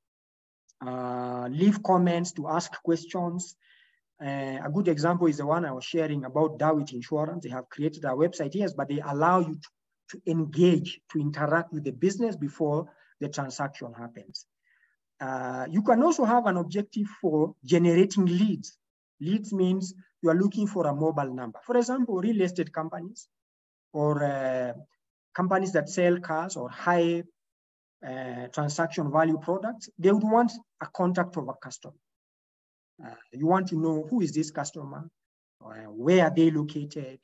leave comments, to ask questions. A good example is the one I was sharing about Dawit Insurance. They have created a website, yes, but they allow you to engage, to interact with the business before the transaction happens. You can also have an objective for generating leads. Leads means you are looking for a mobile number. For example, real estate companies or companies that sell cars or high transaction value products, they would want a contact of a customer. You want to know who is this customer, where are they located,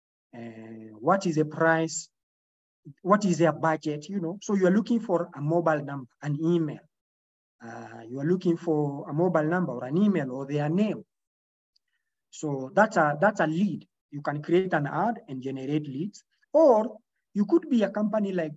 what is the price, what is their budget, you know. So you are looking for a mobile number, an email. You are looking for a mobile number or an email or their name. So that's a lead. You can create an ad and generate leads. Or you could be a company like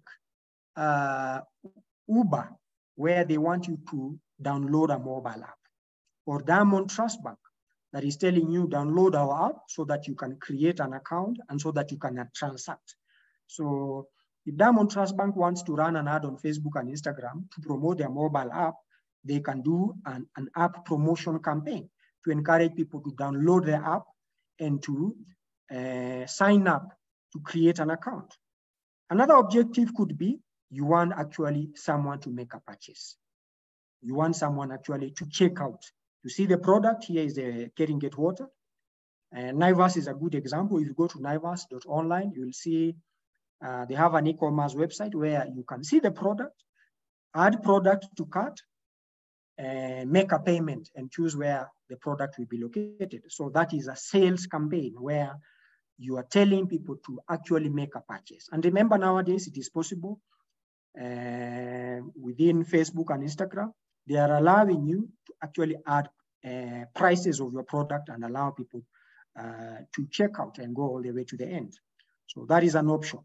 Uber, where they want you to download a mobile app. Or Diamond Trust Bank, that is telling you download our app so that you can create an account and so that you can transact. So if Diamond Trust Bank wants to run an ad on Facebook and Instagram to promote their mobile app, they can do an app promotion campaign to encourage people to download their app and to sign up to create an account. Another objective could be you want actually someone to make a purchase. You want someone actually to check out, to see the product. Here is the Keringet water. Naivas is a good example. If you go to naivas.online, you will see they have an e-commerce website where you can see the product, add product to cart, make a payment and choose where the product will be located. So that is a sales campaign where you are telling people to actually make a purchase. And remember, nowadays it is possible within Facebook and Instagram. They are allowing you to actually add prices of your product and allow people to check out and go all the way to the end. So that is an option.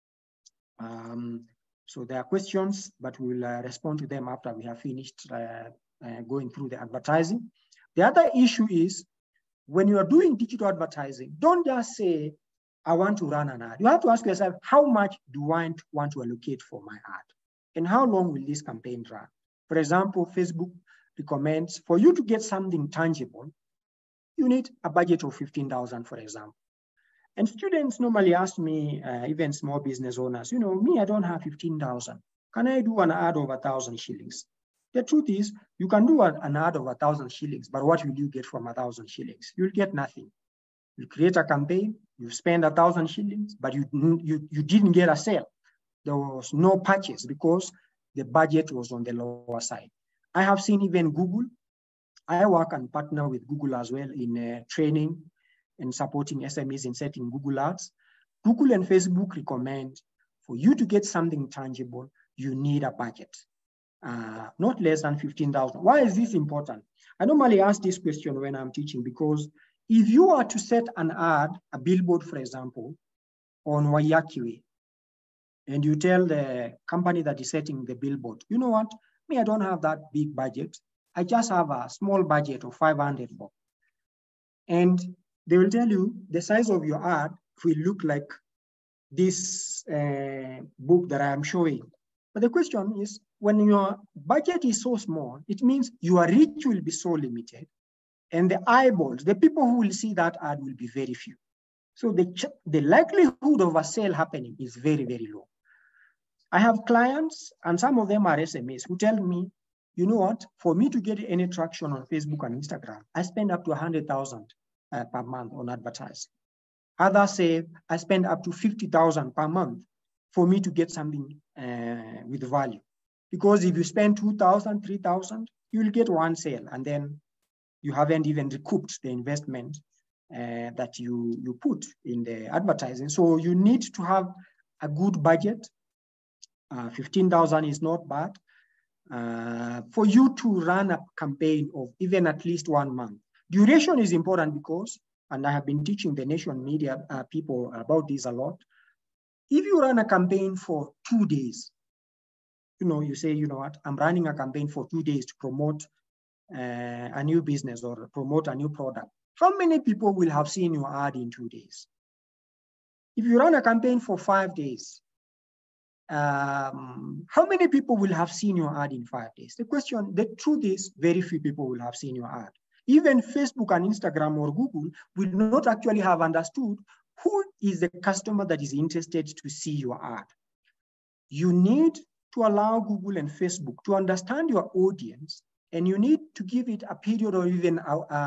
So there are questions, but we will respond to them after we have finished going through the advertising. The other issue is when you are doing digital advertising, don't just say, I want to run an ad. You have to ask yourself, how much do I want to allocate for my ad? And how long will this campaign run? For example, Facebook recommends for you to get something tangible, you need a budget of 15,000, for example. And students normally ask me, even small business owners, you know, me, I don't have 15,000. Can I do an ad of 1,000 shillings? The truth is, you can do an ad of 1,000 shillings, but what will you get from 1,000 shillings? You'll get nothing. You create a campaign, you spend 1,000 shillings, but you didn't get a sale. There was no purchase because the budget was on the lower side. I have seen even Google. I work and partner with Google as well in training and supporting SMEs in setting Google ads. Google and Facebook recommend for you to get something tangible, you need a budget, not less than 15,000. Why is this important? I normally ask this question when I'm teaching because if you are to set an ad, a billboard, for example, on Waiyaki Way, and you tell the company that is setting the billboard, you know what, me, I don't have that big budget. I just have a small budget of 500 bucks. And they will tell you the size of your ad will look like this book that I am showing. But the question is, when your budget is so small, it means your reach will be so limited, and the eyeballs, the people who will see that ad will be very few. So the likelihood of a sale happening is very, very low. I have clients, and some of them are SMEs, who tell me, you know what, for me to get any traction on Facebook and Instagram, I spend up to 100,000 per month on advertising. Others say I spend up to 50,000 per month for me to get something with value. Because if you spend 2,000, 3,000, you will get one sale, and then you haven't even recouped the investment that you put in the advertising. So you need to have a good budget. 15,000 is not bad. For you to run a campaign of even at least 1 month. Duration is important because, and I have been teaching the nation media people about this a lot. If you run a campaign for 2 days, you know, you say, you know what, I'm running a campaign for 2 days to promote a new business or promote a new product. How many people will have seen your ad in 2 days? If you run a campaign for 5 days, how many people will have seen your ad in 5 days? The truth is, very few people will have seen your ad. Even Facebook and Instagram or Google will not actually have understood who is the customer that is interested to see your ad. You need to allow Google and Facebook to understand your audience, and you need to give it a period or even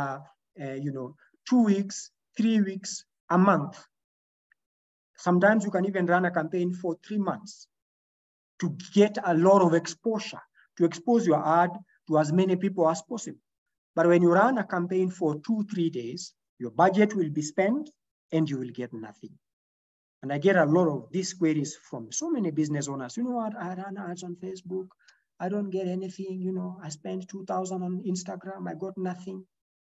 2 weeks, 3 weeks, a month. Sometimes you can even run a campaign for 3 months to get a lot of exposure, to expose your ad to as many people as possible. But when you run a campaign for 2-3 days, your budget will be spent and you will get nothing. And I get a lot of these queries from so many business owners. You know what, I run ads on Facebook, I don't get anything, you know, I spent 2,000 on Instagram, I got nothing.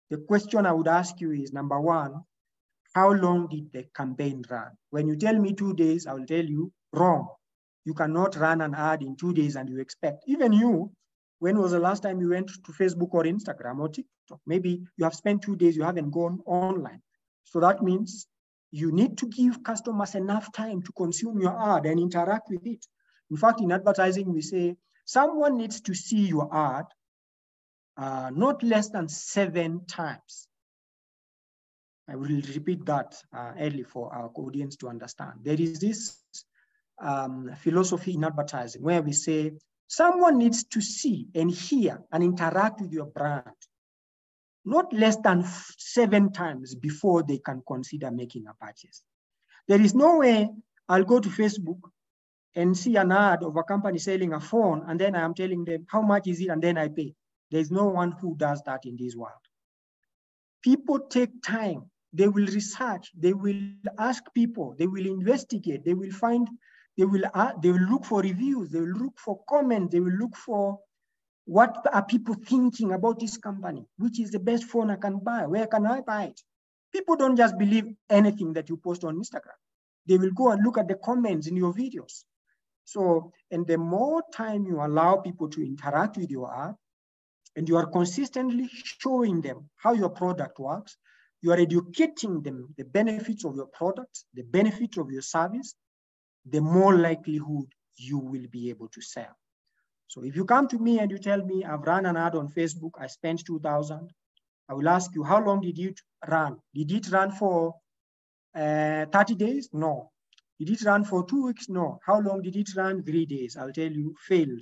The question I would ask you is, number one, how long did the campaign run? When you tell me 2 days, I will tell you, wrong. You cannot run an ad in 2 days and you expect. Even you, when was the last time you went to Facebook or Instagram or TikTok? Maybe you have spent 2 days, you haven't gone online. So that means you need to give customers enough time to consume your ad and interact with it. In fact, in advertising, we say someone needs to see your ad not less than 7 times. I will repeat that early for our audience to understand. There is this philosophy in advertising where we say someone needs to see and hear and interact with your brand not less than 7 times before they can consider making a purchase. There is no way I'll go to Facebook and see an ad of a company selling a phone and then I'm telling them how much is it and then I pay. There's no one who does that in this world. People take time. They will research. They will ask people. They will investigate. They will find. They will look for reviews. They will look for comments. They will look for what are people thinking about this company? Which is the best phone I can buy? Where can I buy it? People don't just believe anything that you post on Instagram. They will go and look at the comments in your videos. So, and the more time you allow people to interact with your ad, and you are consistently showing them how your product works, you are educating them the benefits of your product, the benefit of your service, the more likelihood you will be able to sell. So if you come to me and you tell me, I've run an ad on Facebook, I spent 2,000, I will ask you, how long did it run? Did it run for 30 days? No. Did it run for 2 weeks? No. How long did it run? 3 days. I'll tell you, failed.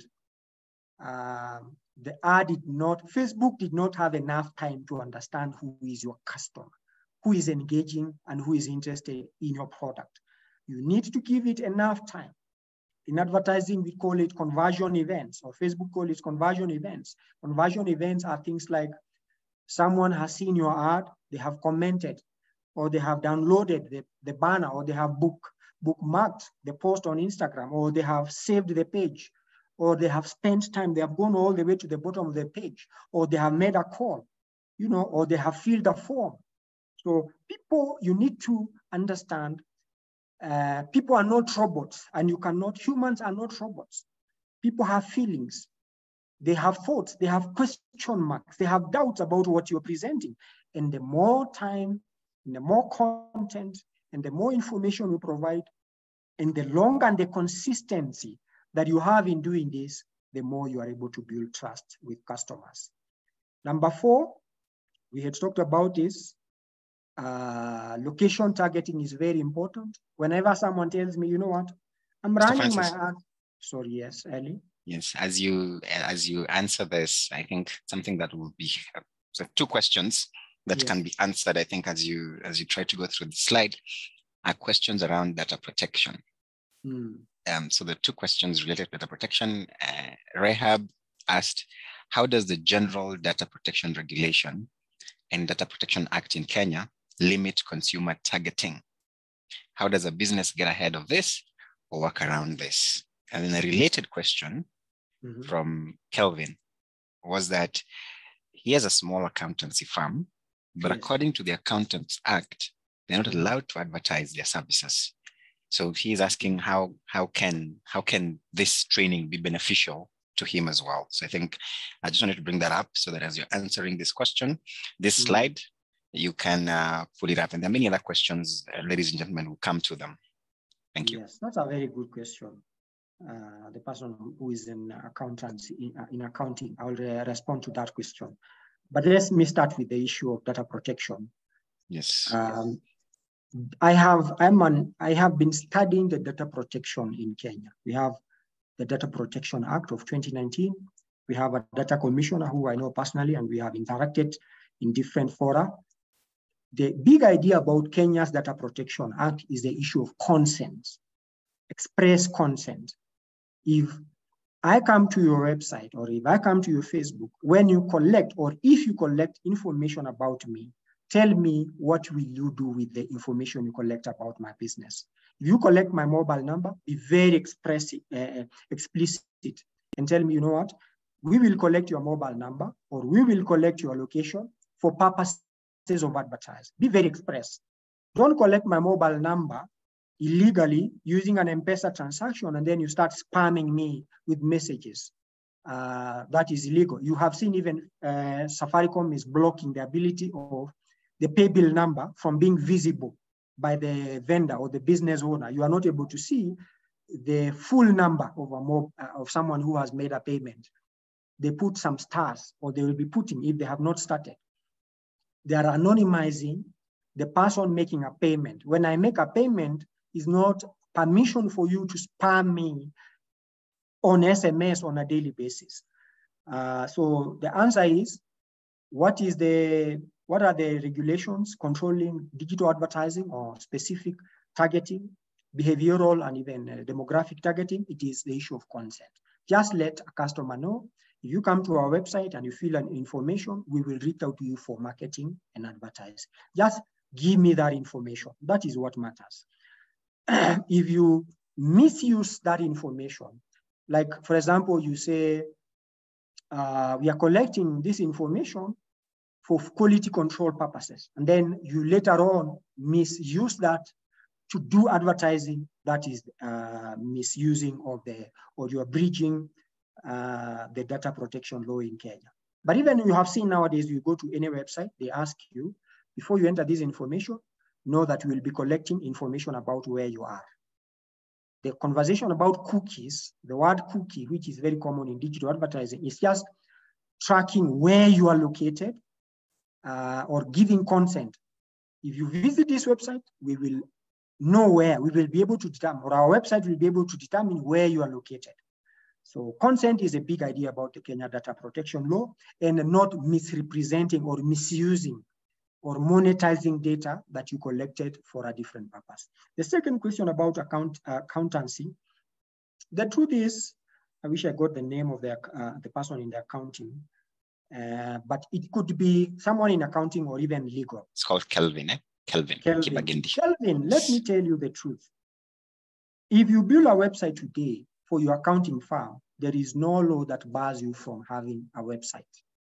The ad did not, Facebook did not have enough time to understand who is your customer, who is engaging and who is interested in your product. You need to give it enough time. In advertising, we call it conversion events, or Facebook calls it conversion events. Conversion events are things like someone has seen your ad, they have commented, or they have downloaded the banner, or they have bookmarked the post on Instagram, or they have saved the page, or they have spent time, they have gone all the way to the bottom of the page, or they have made a call, or they have filled a form. So people, you need to understand, people are not robots, and humans are not robots. People have feelings, they have thoughts, they have question marks, they have doubts about what you're presenting. And the more time, and the more content, and the more information you provide, and the longer and the consistency that you have in doing this, the more you are able to build trust with customers. Number 4, we had talked about this. Location targeting is very important. Whenever someone tells me, you know what, I'm running my ad. Sorry, yes, Ali. Yes, as you answer this, I think something that will be so 2 questions that can be answered. I think as you try to go through the slide, are questions around data protection. So the 2 questions related to data protection. Rehab asked, how does the General Data Protection Regulation and Data Protection Act in Kenya limit consumer targeting? How does a business get ahead of this or work around this? And then a related question from Kelvin was that he has a small accountancy firm, but according to the Accountants Act, they're not allowed to advertise their services. So he's asking how can this training be beneficial to him as well? So I think I just wanted to bring that up so that as you're answering this question, this slide, you can pull it up. And there are many other questions, ladies and gentlemen, will come to them. Thank you. Yes, that's a very good question. The person who is in accountancy, in accounting, I will respond to that question. But let me start with the issue of data protection. Yes. I have been studying the data protection in Kenya. We have the Data Protection Act of 2019. We have a data commissioner who I know personally, and we have interacted in different fora. The big idea about Kenya's Data Protection Act is the issue of consent, express consent. If I come to your website, or if I come to your Facebook, when you collect, or if you collect information about me, tell me what will you do with the information you collect about my business. If you collect my mobile number, be very explicit and tell me, you know what, we will collect your mobile number, or we will collect your location for purposes of advertising. Be very express. Don't collect my mobile number illegally using an M-Pesa transaction and then you start spamming me with messages. That is illegal. You have seen even Safaricom is blocking the ability of the pay bill number from being visible by the vendor or the business owner. You are not able to see the full number of someone who has made a payment. They put some stars, or they will be putting, if they have not started. They are anonymizing the person making a payment. When I make a payment, it's not permission for you to spam me on SMS on a daily basis. So the answer is, what are the regulations controlling digital advertising or specific targeting, behavioral and even demographic targeting? It is the issue of consent. Just let a customer know. If you come to our website and you fill an information, we will reach out to you for marketing and advertising. Just give me that information. That is what matters. If you misuse that information, like for example, you say, we are collecting this information for quality control purposes, and then you later on misuse that to do advertising, that is misusing of or you are breaching the data protection law in Kenya. But even you have seen nowadays, you go to any website, they ask you, before you enter this information, know that you will be collecting information about where you are. The conversation about cookies, the word cookie, which is very common in digital advertising, is just tracking where you are located or giving consent. If you visit this website, we will know where, we will be able to determine, or our website will be able to determine where you are located. So consent is a big idea about the Kenya Data Protection Law, and not misrepresenting or misusing or monetizing data that you collected for a different purpose. The second question about accountancy, the truth is, I wish I got the name of the person in the accounting, but it could be someone in accounting or even legal. It's called Kelvin, eh? Kelvin. Kelvin, let me tell you the truth. If you build a website today for your accounting firm, there is no law that bars you from having a website.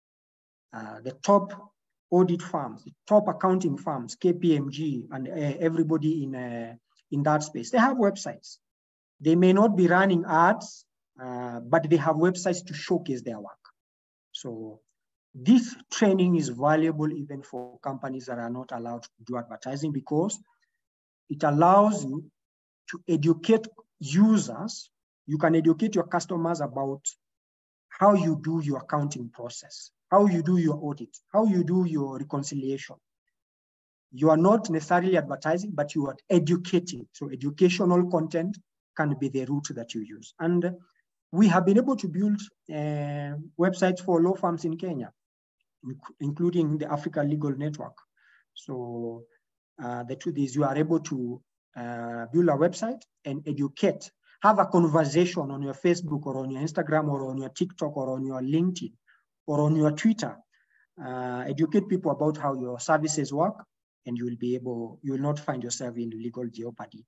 The top audit firms, the top accounting firms, KPMG and everybody in that space, they have websites. They may not be running ads, but they have websites to showcase their work. So this training is valuable even for companies that are not allowed to do advertising, because it allows you to educate users. You can educate your customers about how you do your accounting process, how you do your audit, how you do your reconciliation. You are not necessarily advertising, but you are educating. So educational content can be the route that you use. And we have been able to build websites for law firms in Kenya, including the Africa Legal Network. So the truth is, you are able to build a website and educate, have a conversation on your Facebook or on your Instagram or on your TikTok or on your LinkedIn or on your Twitter. Educate people about how your services work, and you will not find yourself in legal jeopardy.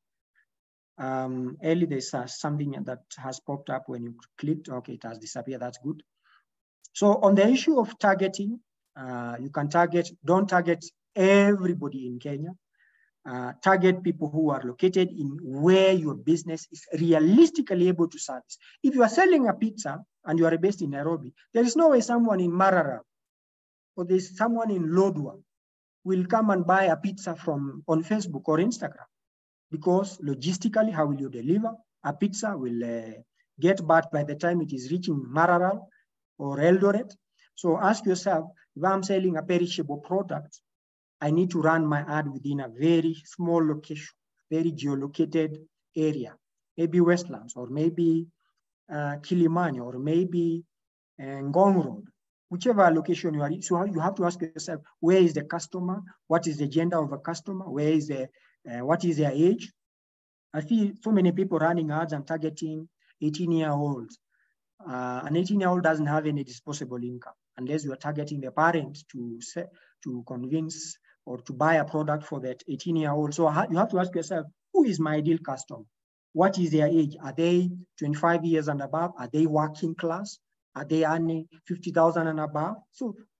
Ellie, there's something that has popped up when you clicked. Okay, it has disappeared. That's good. So on the issue of targeting, you can don't target everybody in Kenya. Target people who are located in where your business is realistically able to service. If you are selling a pizza and you are based in Nairobi, there is no way someone in Marara or there's someone in Lodwar will come and buy a pizza on Facebook or Instagram, because logistically, how will you deliver? A pizza will get bad by the time it is reaching Marara or Eldoret. So ask yourself, if I'm selling a perishable product, I need to run my ad within a very small location, very geolocated area, maybe Westlands, or maybe Kilimani, or maybe Ngong Road, whichever location you are in. So you have to ask yourself, where is the customer? What is the gender of a customer? Where is what is their age? I see so many people running ads and targeting 18-year-olds. An 18-year-old doesn't have any disposable income unless you are targeting the parent to convince or to buy a product for that 18-year-old. So you have to ask yourself, who is my ideal customer? What is their age? Are they 25 years and above? Are they working class? Are they earning 50,000 and above? So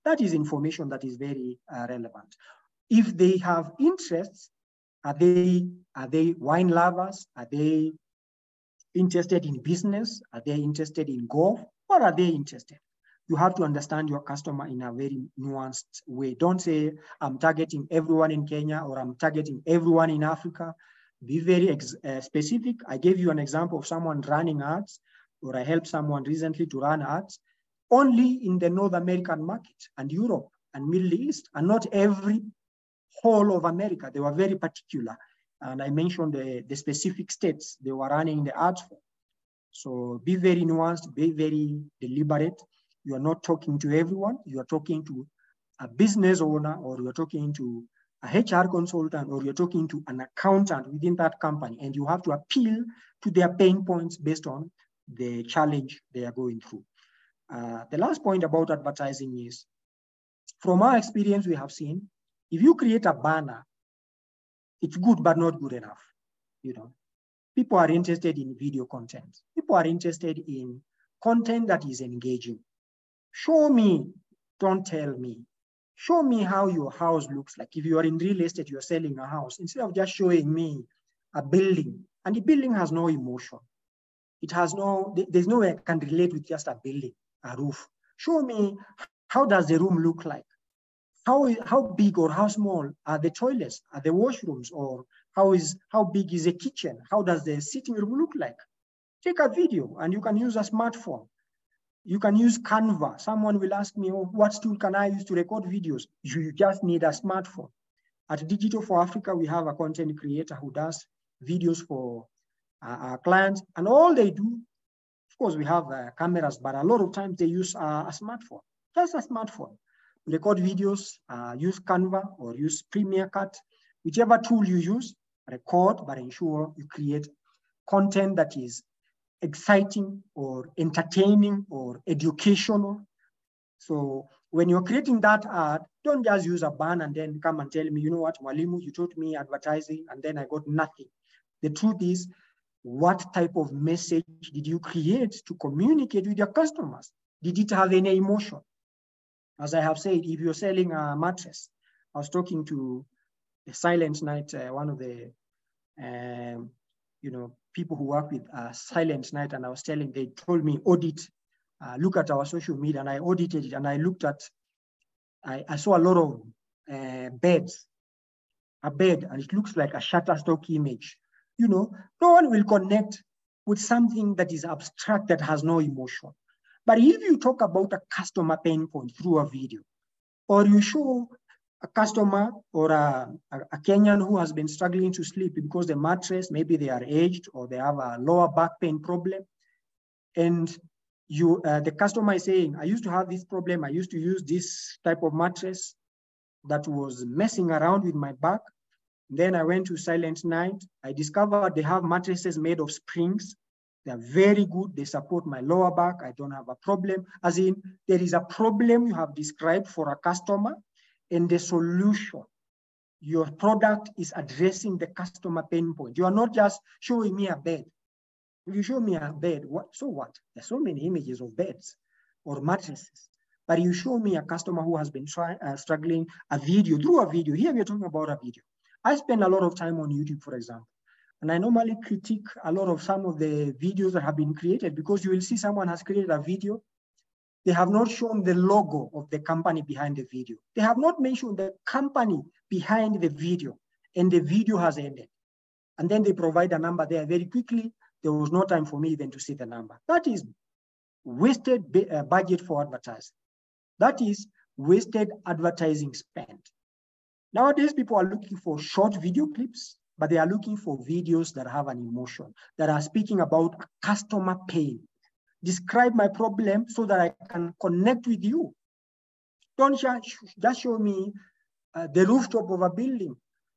That is information that is very relevant. If they have interests, are they wine lovers? Are they interested in business? Are they interested in golf? What are they interested? You have to understand your customer in a very nuanced way. Don't say, I'm targeting everyone in Kenya or I'm targeting everyone in Africa. Be very specific. I gave you an example of someone running ads, or I helped someone recently to run ads only in the North American market and Europe and Middle East, and not every whole of America. They were very particular. And I mentioned the specific states they were running the ads for. So be very nuanced, be very deliberate. You are not talking to everyone. You are talking to a business owner, or you're talking to a HR consultant, or you're talking to an accountant within that company. And you have to appeal to their pain points based on the challenge they are going through. The last point about advertising is, from our experience, we have seen, if you create a banner, it's good, but not good enough. You know, people are interested in video content. People are interested in content that is engaging. Show me, don't tell me. Show me how your house looks like. If you are in real estate, you're selling a house, instead of just showing me a building, and the building has no emotion. It has no, there's no way I can relate with just a building, a roof. Show me, how does the room look like? How big or how small are the toilets, are the washrooms, or how big is the kitchen? How does the sitting room look like? Take a video, and you can use a smartphone. You can use Canva. Someone will ask me, oh, what tool can I use to record videos? You just need a smartphone. At Digital for Africa, we have a content creator who does videos for our clients, and all they do, of course, we have cameras, but a lot of times they use a smartphone, just a smartphone. Record videos, use Canva or use Premiere Cut, whichever tool you use, record, but ensure you create content that is exciting or entertaining or educational. So when you're creating that ad, don't just use a banner and then come and tell me, you know what, Mwalimu, you taught me advertising and then I got nothing. The truth is, what type of message did you create to communicate with your customers? Did it have any emotion? As I have said, if you're selling a mattress, I was talking to a Silent Night, one of the people who work with Silent Night, and they told me, audit, look at our social media, and I audited it, and I looked at, I saw a lot of beds, a bed, and it looks like a Shutterstock image. You know, no one will connect with something that is abstract, that has no emotion. But if you talk about a customer pain point through a video, or you show a customer or a Kenyan who has been struggling to sleep because the mattress, maybe they are aged or they have a lower back pain problem, and the customer is saying, I used to have this problem, I used to use this type of mattress that was messing around with my back. Then I went to Silent Night. I discovered they have mattresses made of springs. They're very good. They support my lower back. I don't have a problem. As in, there is a problem you have described for a customer, and the solution, your product is addressing the customer pain point. You are not just showing me a bed. If you show me a bed, so what? There's so many images of beds or mattresses. But you show me a customer who has been struggling, through a video. Here we're talking about a video. I spend a lot of time on YouTube, for example. And I normally critique a lot of some of the videos that have been created, because you will see someone has created a video. They have not shown the logo of the company behind the video. They have not mentioned the company behind the video, and the video has ended. And then they provide a number there very quickly. There was no time for me even to see the number. That is wasted budget for advertising. That is wasted advertising spend. Nowadays, people are looking for short video clips, but they are looking for videos that have an emotion, that are speaking about a customer pain. Describe my problem so that I can connect with you. Don't just show me the rooftop of a building.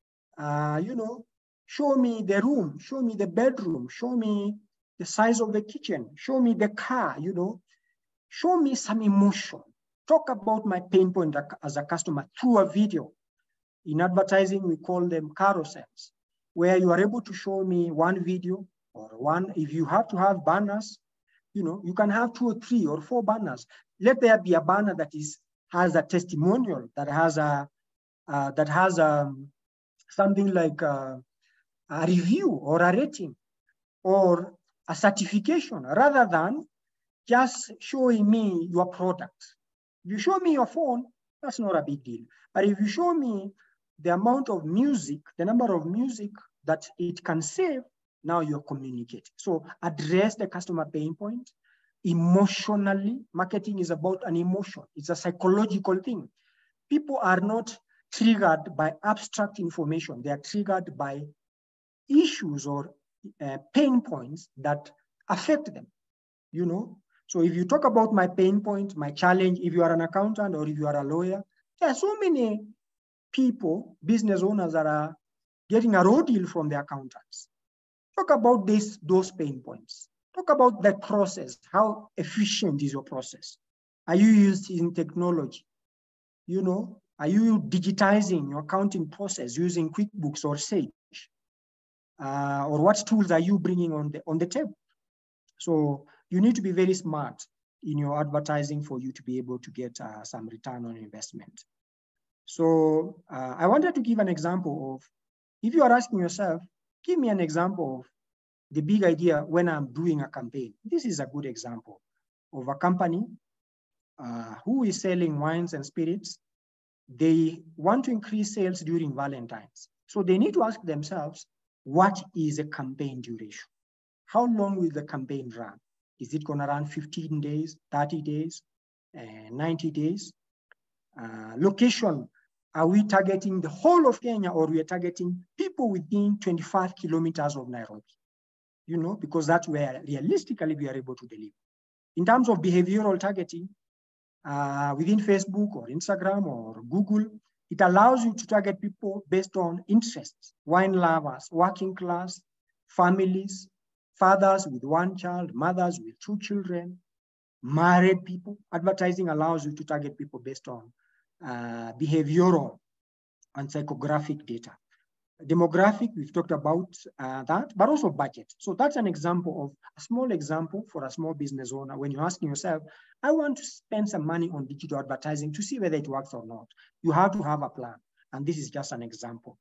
Show me the room, show me the bedroom, show me the size of the kitchen, show me the car, show me some emotion. Talk about my pain point as a customer through a video. In advertising, we call them carousels, where you are able to show me one video or one, if you have to have banners, you can have 2 or 3 or 4 banners. Let there be a banner that is has a testimonial, that has something like a review or a rating or a certification, rather than just showing me your product. If you show me your phone, that's not a big deal. But if you show me the amount of music, the number of music that it can save, now you're communicating. So address the customer pain point emotionally. Marketing is about an emotion. It's a psychological thing. People are not triggered by abstract information. They are triggered by issues or pain points that affect them, you know? So if you talk about my pain point, my challenge, if you are an accountant or if you are a lawyer, there are so many people, business owners, that are getting a raw deal from the accountants. Talk about those pain points. Talk about the process. How efficient is your process? Are you using technology? You know, are you digitizing your accounting process using QuickBooks or Sage? Or what tools are you bringing on the table? So you need to be very smart in your advertising for you to be able to get some return on investment. So I wanted to give an example of, if you are asking yourself, give me an example of the big idea when I'm doing a campaign. This is a good example of a company who is selling wines and spirits. They want to increase sales during Valentine's. So they need to ask themselves, what is a campaign duration? How long will the campaign run? Is it going to run 15 days, 30 days, 90 days? Location, are we targeting the whole of Kenya, or we are targeting people within 25 kilometers of Nairobi? You know, because that's where realistically we are able to deliver. In terms of behavioral targeting, within Facebook or Instagram or Google, it allows you to target people based on interests: wine lovers, working class, families, fathers with one child, mothers with two children, married people. Advertising allows you to target people based on behavioral and psychographic data. Demographic, we've talked about that, but also budget. So that's an example of a small example for a small business owner. When you're asking yourself, I want to spend some money on digital advertising to see whether it works or not, you have to have a plan. And this is just an example.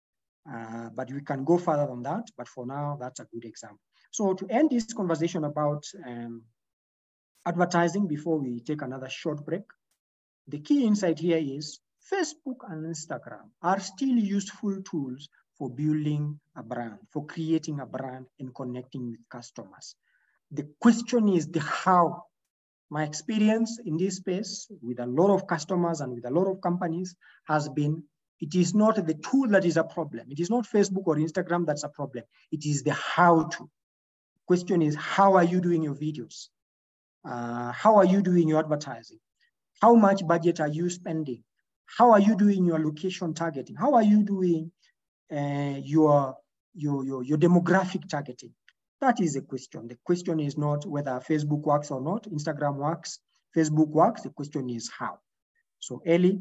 But we can go further than that. But for now, that's a good example. So to end this conversation about advertising, before we take another short break, the key insight here is Facebook and Instagram are still useful tools for building a brand, for creating a brand and connecting with customers. The question is the how. My experience in this space with a lot of customers and with a lot of companies has been, it is not the tool that is a problem. It is not Facebook or Instagram that's a problem. It is the how to. Question is, how are you doing your videos? How are you doing your advertising? How much budget are you spending? How are you doing your location targeting? How are you doing your demographic targeting? That is the question. The question is not whether Facebook works or not, Instagram works, Facebook works. The question is how. So Ellie,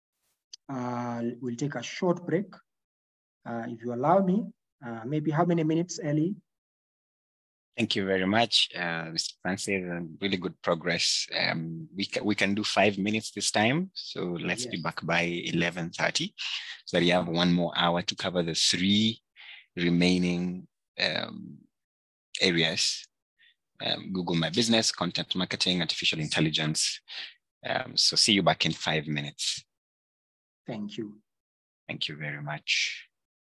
we'll take a short break. If you allow me, maybe how many minutes, Ellie? Thank you very much, Mr. Francis. Really good progress. We can do 5 minutes this time. So let's be back by 11:30, so that you have 1 more hour to cover the 3 remaining areas: Google My Business, content marketing, artificial intelligence. So see you back in 5 minutes. Thank you. Thank you very much.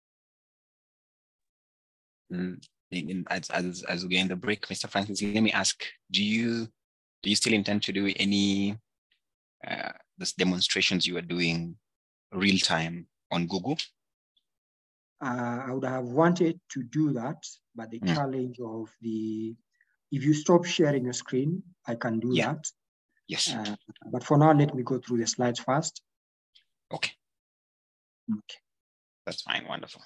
As we end the break, Mr. Francis, let me ask: do you still intend to do any these demonstrations you are doing real time on Google? I would have wanted to do that, but the challenge of if you stop sharing your screen, I can do that. Yes. But for now, let me go through the slides first. Okay. Okay. That's fine. Wonderful.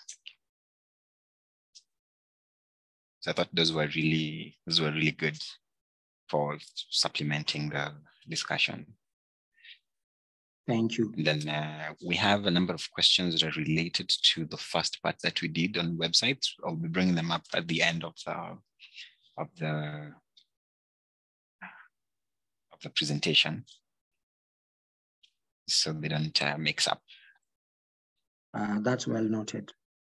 So I thought those were really good for supplementing the discussion. Thank you. And then we have a number of questions that are related to the first part that we did on the website. I'll be bringing them up at the end of the presentation. so they don't mix up. That's well noted.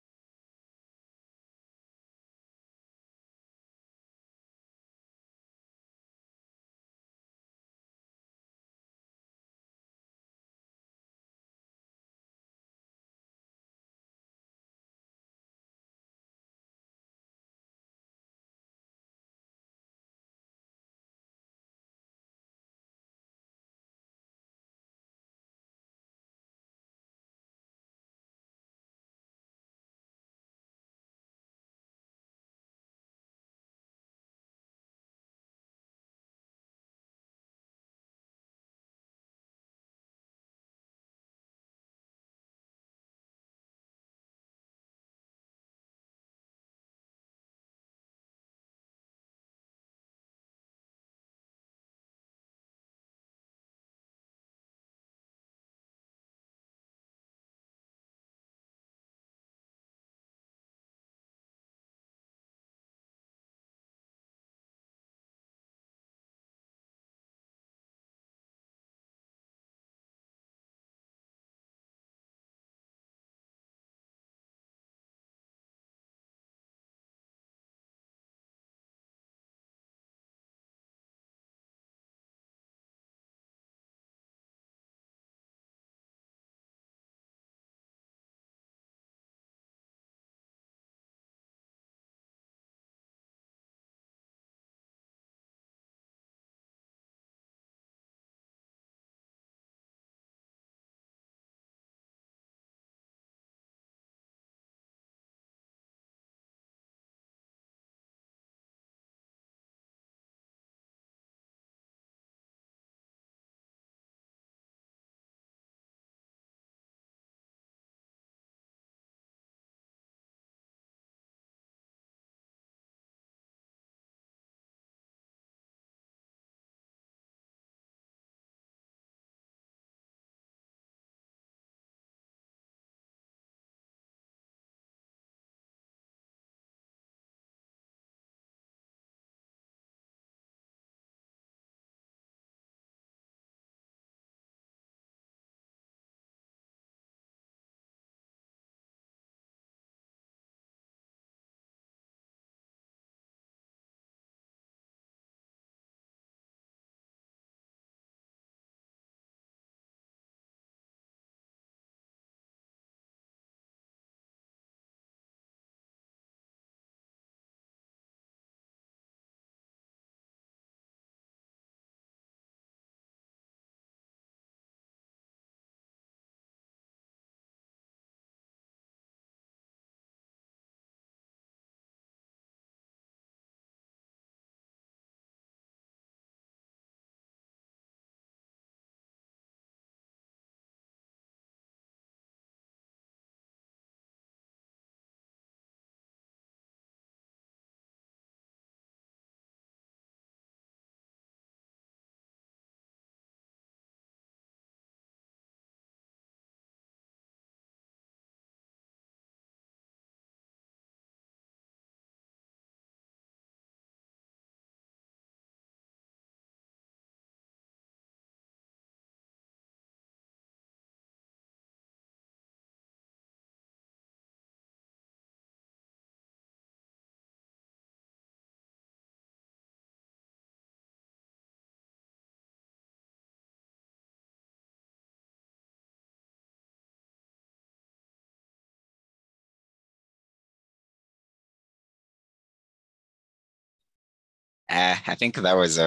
I think that was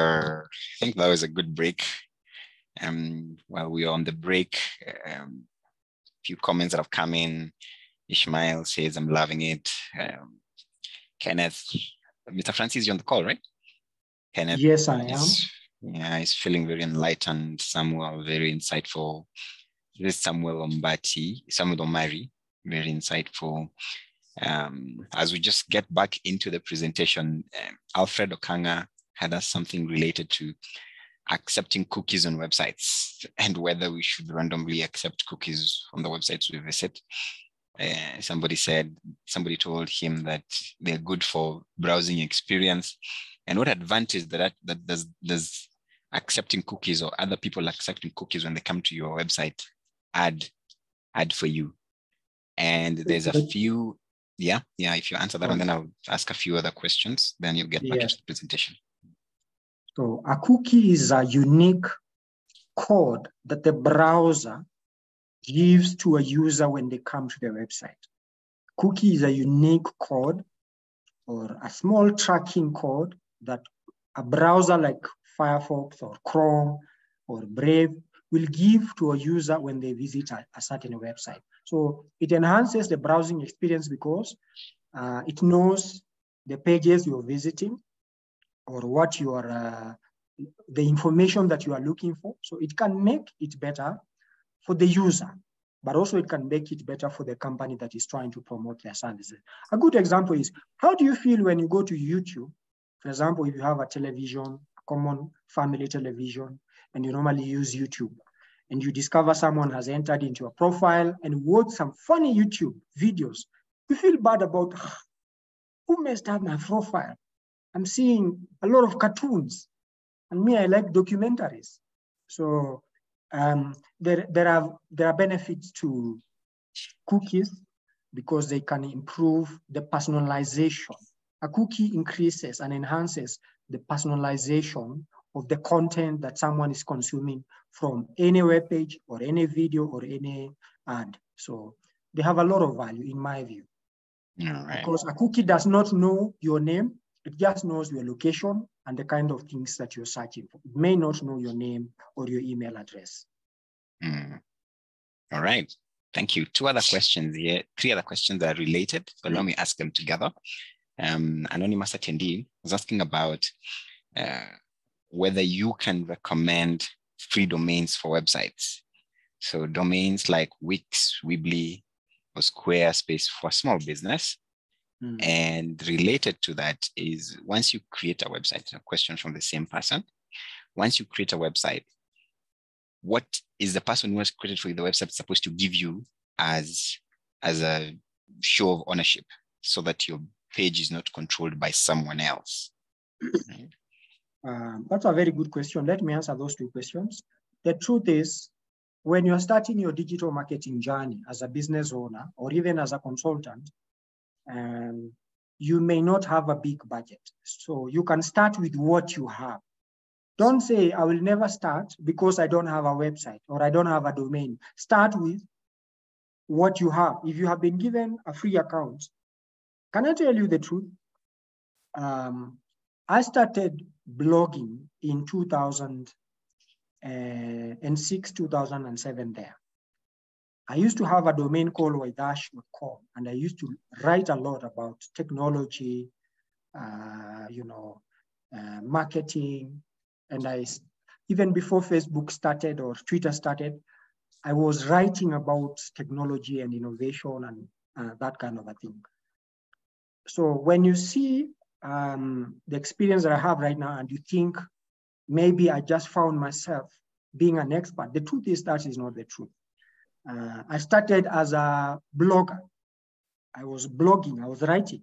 a good break. While we were on the break, few comments that have come in. Ishmael says, "I'm loving it." Kenneth, Mr. Francis, you're on the call, right? Kenneth, yes, I am. Yeah, he's feeling very enlightened. Samuel, very insightful. This is Samuel Omari, very insightful. As we just get back into the presentation, Alfred Okanga had us something related to accepting cookies on websites and whether we should randomly accept cookies on the websites we visit. Somebody told him that they're good for browsing experience. And what advantage that does accepting cookies or other people accepting cookies when they come to your website ad for you. And there's a few, if you answer that one, then I'll ask a few other questions, then you'll get back into the presentation. So a cookie is a unique code that the browser gives to a user when they come to the website. Cookie is a unique code or a small tracking code that a browser like Firefox or Chrome or Brave will give to a user when they visit a certain website. So it enhances the browsing experience because it knows the pages you're visiting or what you are, the information that you are looking for. So it can make it better for the user, but also it can make it better for the company that is trying to promote their services. A good example is, how do you feel when you go to YouTube? For example, if you have a television, a common family television, and you normally use YouTube, and you discover someone has entered into a profile and watched some funny YouTube videos, you feel bad about, who messed up my profile? I'm seeing a lot of cartoons, and me, I like documentaries. So there are benefits to cookies because they can improve the personalization. A cookie increases and enhances the personalization of the content that someone is consuming from any web page or any video or any ad. So they have a lot of value in my view. Right. Because a cookie does not know your name, it just knows your location and the kind of things that you're searching for. It may not know your name or your email address. All right. Thank you. Two other questions here. Three other questions that are related, but let me ask them together. Anonymous attendee was asking about whether you can recommend free domains for websites. So domains like Wix, Weebly, or Squarespace for a small business. And related to that is, once you create a website, a question from the same person, once you create a website, what is the person who has created for you the website supposed to give you as a show of ownership so that your page is not controlled by someone else? That's a very good question. Let me answer those two questions. The truth is, when you're starting your digital marketing journey as a business owner or even as a consultant, you may not have a big budget. So you can start with what you have. Don't say, I will never start because I don't have a website or I don't have a domain. Start with what you have. If you have been given a free account, can I tell you the truth? I started blogging in 2006, 2007 there. I used to have a domain called waidash.com, and I used to write a lot about technology, marketing. And even before Facebook started or Twitter started, I was writing about technology and innovation and that kind of a thing. So when you see the experience that I have right now and you think maybe I just found myself being an expert, the truth is that is not the truth. I started as a blogger. I was blogging, I was writing,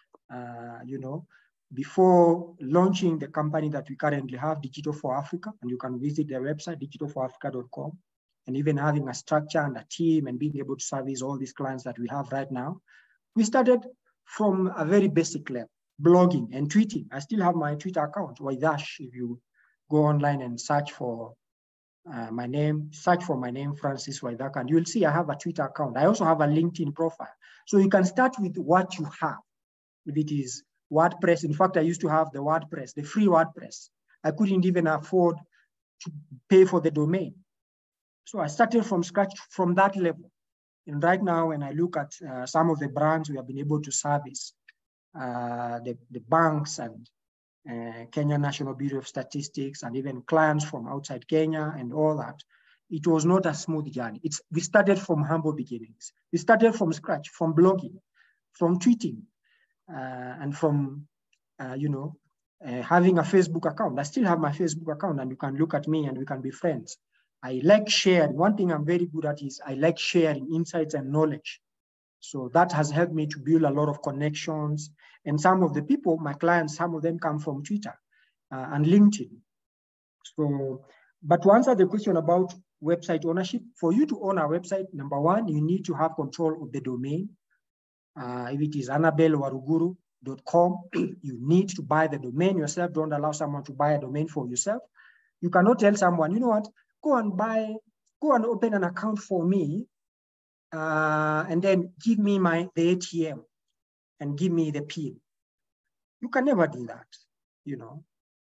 before launching the company that we currently have, Digital for Africa, and you can visit their website, digitalforafrica.com, and even having a structure and a team and being able to service all these clients that we have right now. We started from a very basic level, blogging and tweeting. I still have my Twitter account, Waidash. If you go online and search for my name, Francis Waidaka, and you'll see I have a Twitter account. I also have a LinkedIn profile. So you can start with what you have. If it is WordPress, in fact, I used to have the WordPress, the free WordPress. I couldn't even afford to pay for the domain. So I started from scratch from that level. And right now, when I look at some of the brands we have been able to service, the banks and Kenya National Bureau of Statistics, and even clients from outside Kenya and all that, it was not a smooth journey. We started from humble beginnings. We started from scratch, from blogging, from tweeting, and from, having a Facebook account. I still have my Facebook account, and you can look at me and we can be friends. I like sharing. One thing I'm very good at is I like sharing insights and knowledge. So that has helped me to build a lot of connections. And some of the people, my clients, some of them come from Twitter and LinkedIn. So, but to answer the question about website ownership, for you to own a website, number one, you need to have control of the domain. If it is annabelwaruguru.com, you need to buy the domain yourself. Don't allow someone to buy a domain for yourself. You cannot tell someone, you know what, go and open an account for me, and then give me the ATM and give me the PIN. You can never do that, you know.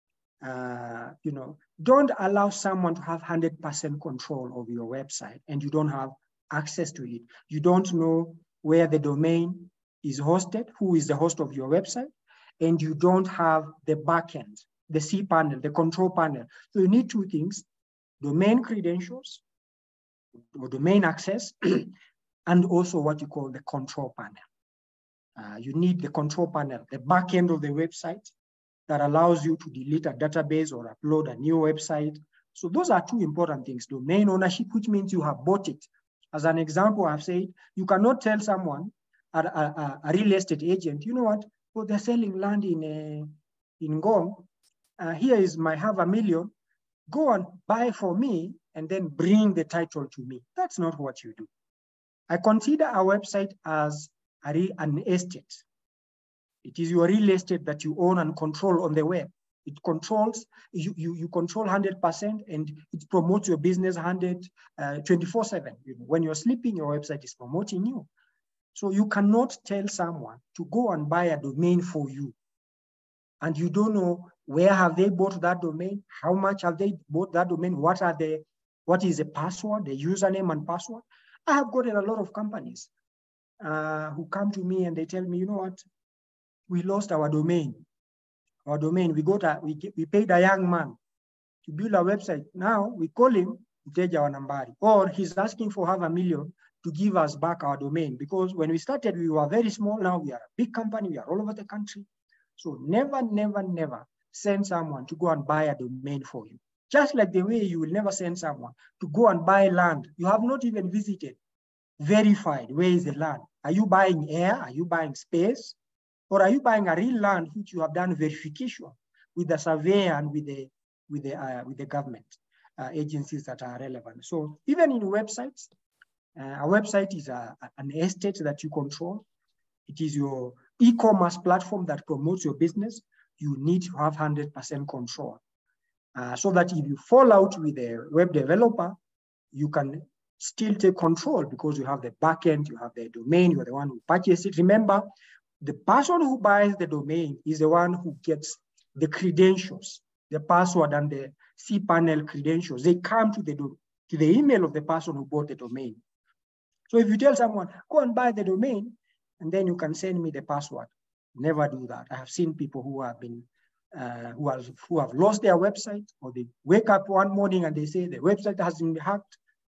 Don't allow someone to have 100% control of your website and you don't have access to it. You don't know where the domain is hosted, who is the host of your website, and you don't have the backend, the cPanel, the control panel. So you need two things: domain credentials or domain access, and also what you call the control panel. You need the control panel, the backend of the website, that allows you to delete a database or upload a new website. So those are two important things: domain ownership, which means you have bought it. As an example, I've said, you cannot tell someone, a real estate agent, you know what, well, they're selling land in Ngong. Here is my $500,000. Go and buy for me and then bring the title to me. That's not what you do. I consider a website as an estate. It is your real estate that you own and control on the web. It controls, you control 100%, and it promotes your business 24/7. When you're sleeping, your website is promoting you. So you cannot tell someone to go and buy a domain for you, and you don't know where have they bought that domain, how much have they bought that domain, what is the password, the username and password. I have gotten a lot of companies who come to me and they tell me, you know what, we lost our domain. We paid a young man to build a website. Now we call him, mteja wa nambari, or he's asking for $500,000 to give us back our domain, because when we started, we were very small. Now we are a big company. We are all over the country. So never, never, never send someone to go and buy a domain for you. Just like the way you will never send someone to go and buy land you have not even visited, verified. Where is the land? Are you buying air? Are you buying space? Or are you buying a real land which you have done verification with the surveyor and with the government agencies that are relevant? So even in websites, a website is an estate that you control. It is your e-commerce platform that promotes your business. You need to have 100% control, so that if you fall out with a web developer, you can still take control because you have the backend, you have the domain, you're the one who purchased it. Remember, the person who buys the domain is the one who gets the credentials, the password and the cPanel credentials. They come to the email of the person who bought the domain. So if you tell someone, go and buy the domain, and then you can send me the password, never do that. I have seen people who have been, who have lost their website, or they wake up one morning and they say the website has been hacked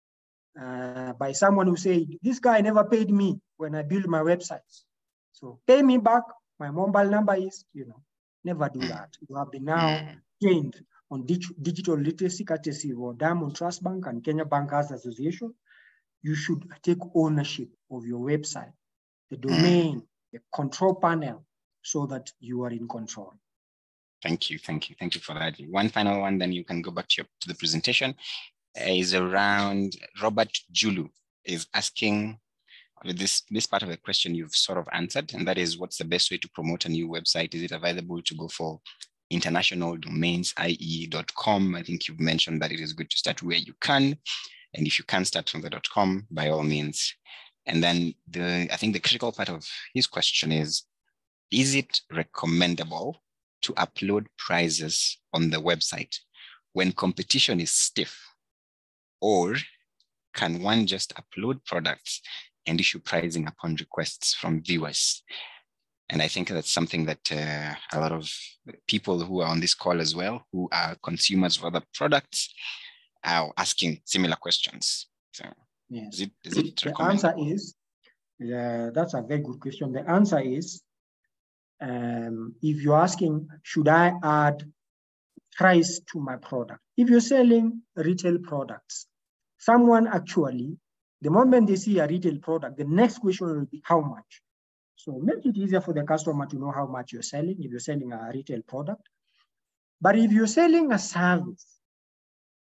by someone who said, this guy never paid me when I built my website. So pay me back. My mobile number is, never do that. You have been now trained on digital literacy courtesy of Diamond Trust Bank and Kenya Bankers Association. You should take ownership of your website, the domain, the control panel, so that you are in control. Thank you for that. One final one, then you can go back to the presentation. Is around Robert Julu is asking, this part of the question you've sort of answered, and that is, what's the best way to promote a new website? Is it available to go for international domains, i.e. .com? I think you've mentioned that it is good to start where you can, and if you can start from the .com, by all means. And then I think the critical part of his question is it recommendable to upload prices on the website when competition is stiff, or can one just upload products and issue pricing upon requests from viewers? And I think that's something that a lot of people who are on this call as well, who are consumers of other products, are asking similar questions. So yes. Is it the answer is, that's a very good question. The answer is, if you're asking, should I add price to my product? If you're selling retail products, someone actually, the moment they see a retail product, the next question will be how much. So make it easier for the customer to know how much you're selling if you're selling a retail product. But if you're selling a service,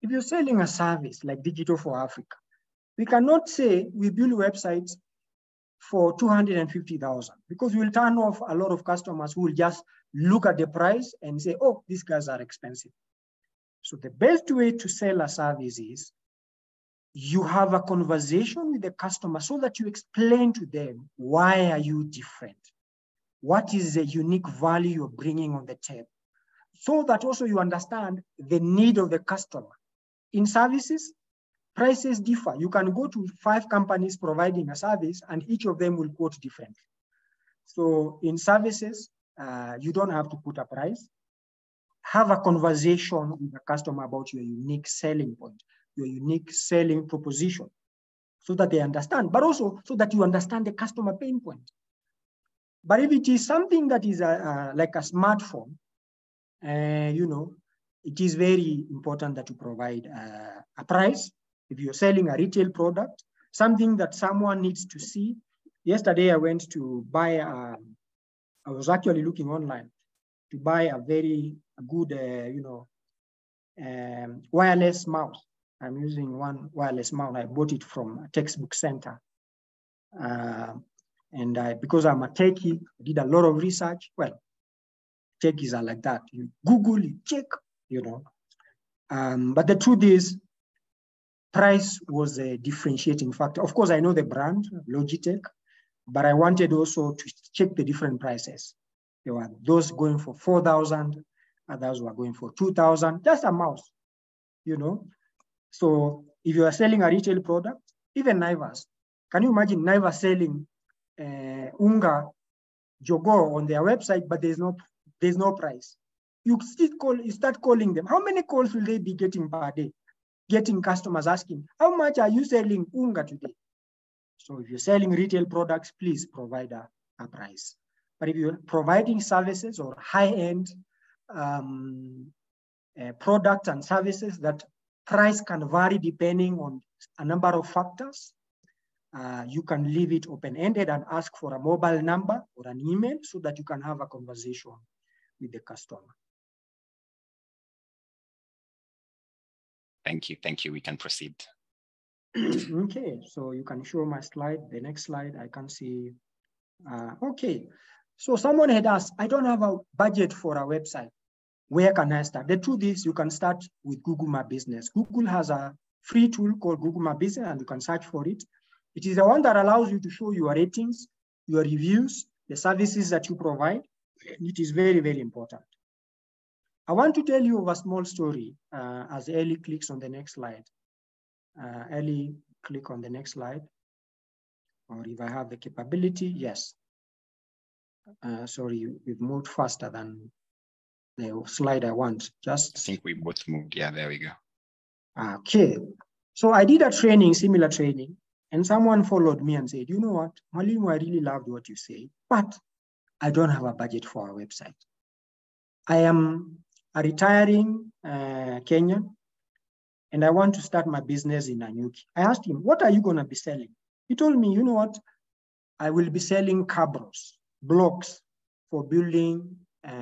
If you're selling a service like Digital for Africa, we cannot say we build websites for 250,000 because we will turn off a lot of customers who will just look at the price and say, oh, these guys are expensive. So the best way to sell a service is you have a conversation with the customer so that you explain to them, why are you different? What is the unique value you're bringing on the table? So that also you understand the need of the customer. In services, prices differ. You can go to 5 companies providing a service and each of them will quote differently. So in services, you don't have to put a price. Have a conversation with the customer about your unique selling point, your unique selling proposition, so that they understand, but also so that you understand the customer pain point. But if it is something that is like a smartphone, you know, it is very important that you provide a price. If you're selling a retail product, something that someone needs to see. Yesterday, I went to buy, I was actually looking online to buy a very good, you know, wireless mouse. I'm using one wireless mouse. I bought it from a textbook center. And because I'm a techie, I did a lot of research. Well, techies are like that. You Google, you check, you know. But the truth is, price was a differentiating factor. Of course, I know the brand, Logitech, but I wanted also to check the different prices. There were those going for 4,000, others were going for 2,000, just a mouse, you know. So if you are selling a retail product, even Naivas, can you imagine Naivas selling Unga Jogo on their website, but there's no price? You start calling them. How many calls will they be getting per day? Getting customers asking, how much are you selling Unga today? So if you're selling retail products, please provide a price. But if you're providing services or high-end products and services, that price can vary depending on a number of factors. You can leave it open-ended and ask for a mobile number or an email so that you can have a conversation with the customer. Thank you. Thank you. We can proceed. Okay, so you can show my slide. The next slide, I can see. Okay, so someone had asked, I don't have a budget for a website. Where can I start? The truth is, you can start with Google My Business. Google has a free tool called Google My Business, and you can search for it. It is the one that allows you to show your ratings, your reviews, the services that you provide. It is very, very important. I want to tell you of a small story as Ellie clicks on the next slide. Ellie, click on the next slide. Or if I have the capability, yes. Sorry, we've moved faster than the slide I want. Just. I think we both moved. Yeah, there we go. Okay. So I did a training, similar training, and someone followed me and said, you know what, Mwalimu, I really loved what you say, but I don't have a budget for our website. I am a retiring Kenyan, and I want to start my business in Nanyuki. I asked him, what are you going to be selling? He told me, you know what? I will be selling cabros, blocks for building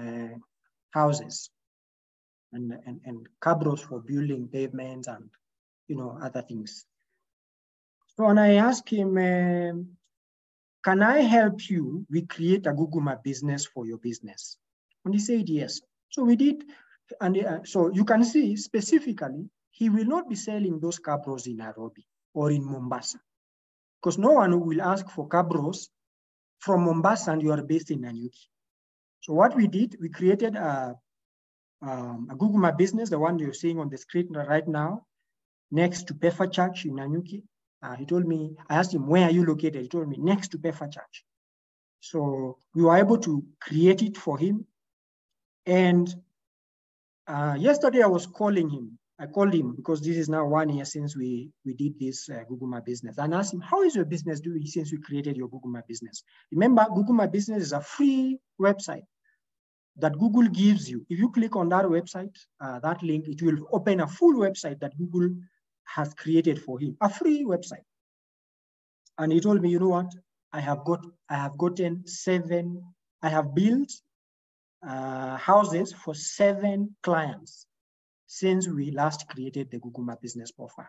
houses, and cabros for building pavements and, you know, other things. So when I asked him, can I help you recreate a Google My Business for your business? And he said yes. So we did, and so you can see specifically, he will not be selling those cabros in Nairobi or in Mombasa, because no one will ask for cabros from Mombasa and you are based in Nanyuki. So what we did, we created a Google My Business, the one you're seeing on the screen right now, next to Pefa Church in Nanyuki. He told me, I asked him, where are you located? He told me, next to Pefa Church. So we were able to create it for him. And yesterday I was calling him. I called him because this is now 1 year since we did this Google My Business, and asked him, how is your business doing since we created your Google My Business? Remember, Google My Business is a free website that Google gives you. If you click on that website, that link, it will open a full website that Google has created for him, a free website. And he told me, you know what? I have built houses for 7 clients, since we last created the Google My Business profile.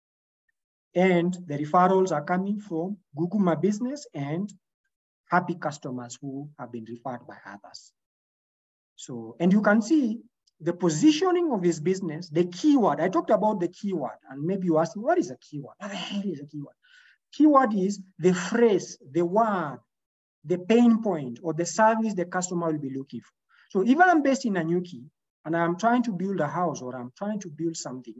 And the referrals are coming from Google My Business and happy customers who have been referred by others. So, and you can see the positioning of his business, the keyword. I talked about the keyword, and maybe you ask me, what is a keyword? What the hell is a keyword? Keyword is the phrase, the word, the pain point, or the service the customer will be looking for. So if I'm based in Nanyuki and I'm trying to build a house or I'm trying to build something,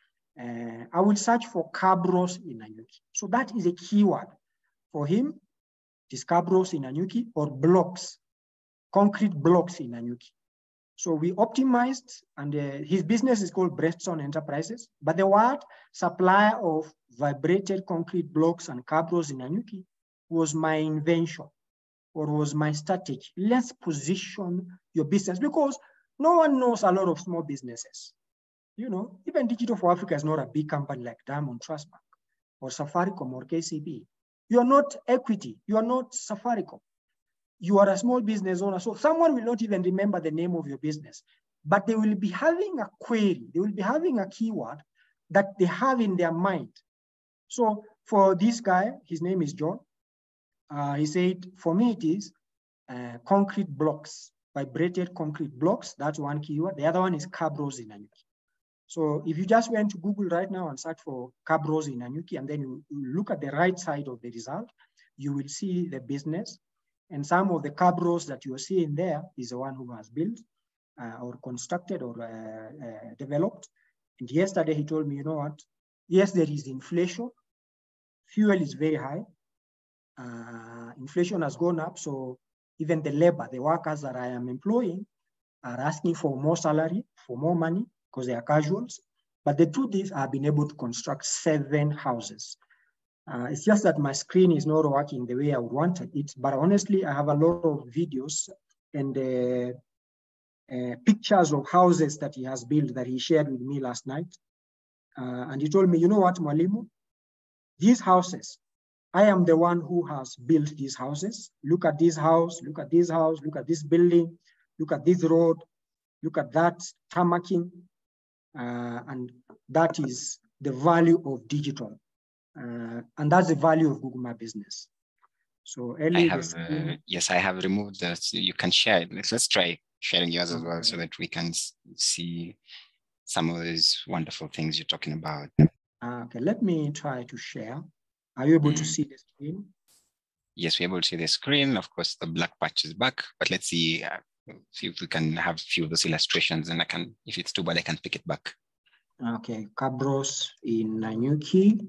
I will search for Cabros in Nanyuki. So that is a keyword for him. It is Cabros in Nanyuki or blocks, concrete blocks in Nanyuki. So we optimized, and his business is called Brestone Enterprises, but the word supplier of vibrated concrete blocks and Cabros in Nanyuki was my invention or was my strategy. Let's position your business because no one knows a lot of small businesses. You know, even Digital for Africa is not a big company like Diamond Trust Bank or Safaricom or KCB. You are not Equity. You are not Safaricom. You are a small business owner. So someone will not even remember the name of your business, but they will be having a query. They will be having a keyword that they have in their mind. So for this guy, his name is John. He said, for me, it is concrete blocks, vibrated concrete blocks. That's one keyword. The other one is Cabros in Nanyuki. So if you just went to Google right now and search for Cabros in Nanyuki, and then you look at the right side of the result, you will see the business. And some of the Cabros that you are seeing there is the one who has built or constructed or developed. And yesterday he told me, you know what? Yes, there is inflation. Fuel is very high. Inflation has gone up. So even the labor, the workers that I am employing are asking for more salary, for more money because they are casuals. But the truth is I've been able to construct 7 houses. It's just that my screen is not working the way I would want it. But honestly, I have a lot of videos and pictures of houses that he has built that he shared with me last night. And he told me, you know what, Mwalimu? These houses, I am the one who has built these houses. Look at this house, look at this house, look at this building, look at this road, look at that tarmacking. And that is the value of digital. And that's the value of Google My Business. So Ellie, yes, I have removed that. So you can share it. Let's try sharing yours as well so that we can see some of these wonderful things you're talking about. Okay, let me try to share. Are you able to see the screen? Yes, we're able to see the screen. Of course, the black patch is back, but let's see if we can have a few of those illustrations, and I can, if it's too bad, I can pick it back. Okay, Cabros in Nanyuki.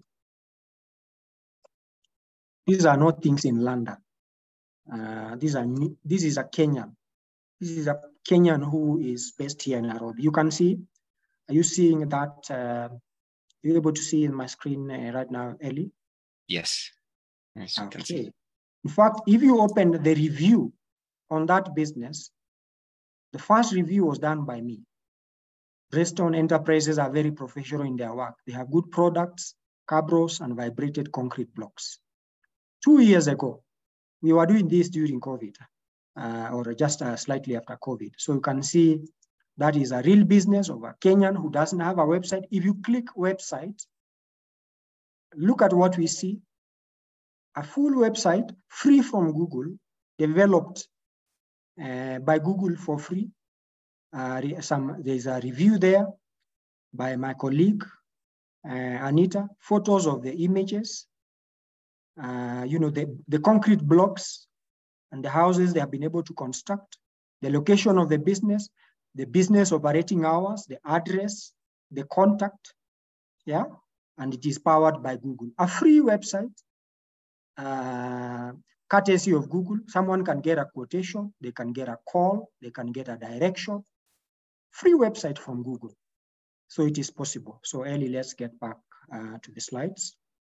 These are not things in London. This is a Kenyan. This is a Kenyan who is based here in Nairobi. You can see, are you seeing that? Are you able to see in my screen right now, Ellie? Yes. Yes, you can see. In fact, if you open the review on that business, the first review was done by me. Brestone Enterprises are very professional in their work. They have good products, Cabros, and vibrated concrete blocks. 2 years ago, we were doing this during COVID, or just slightly after COVID. So you can see that is a real business of a Kenyan who doesn't have a website. If you click website, look at what we see. A full website, free from Google, developed by Google for free. There's a review there by my colleague, Anita, photos of the images, you know, the concrete blocks and the houses they have been able to construct, the location of the business operating hours, the address, the contact, yeah, and it is powered by Google. A free website, courtesy of Google. Someone can get a quotation, they can get a call, they can get a direction. Free website from Google. So it is possible. So Ellie, let's get back to the slides.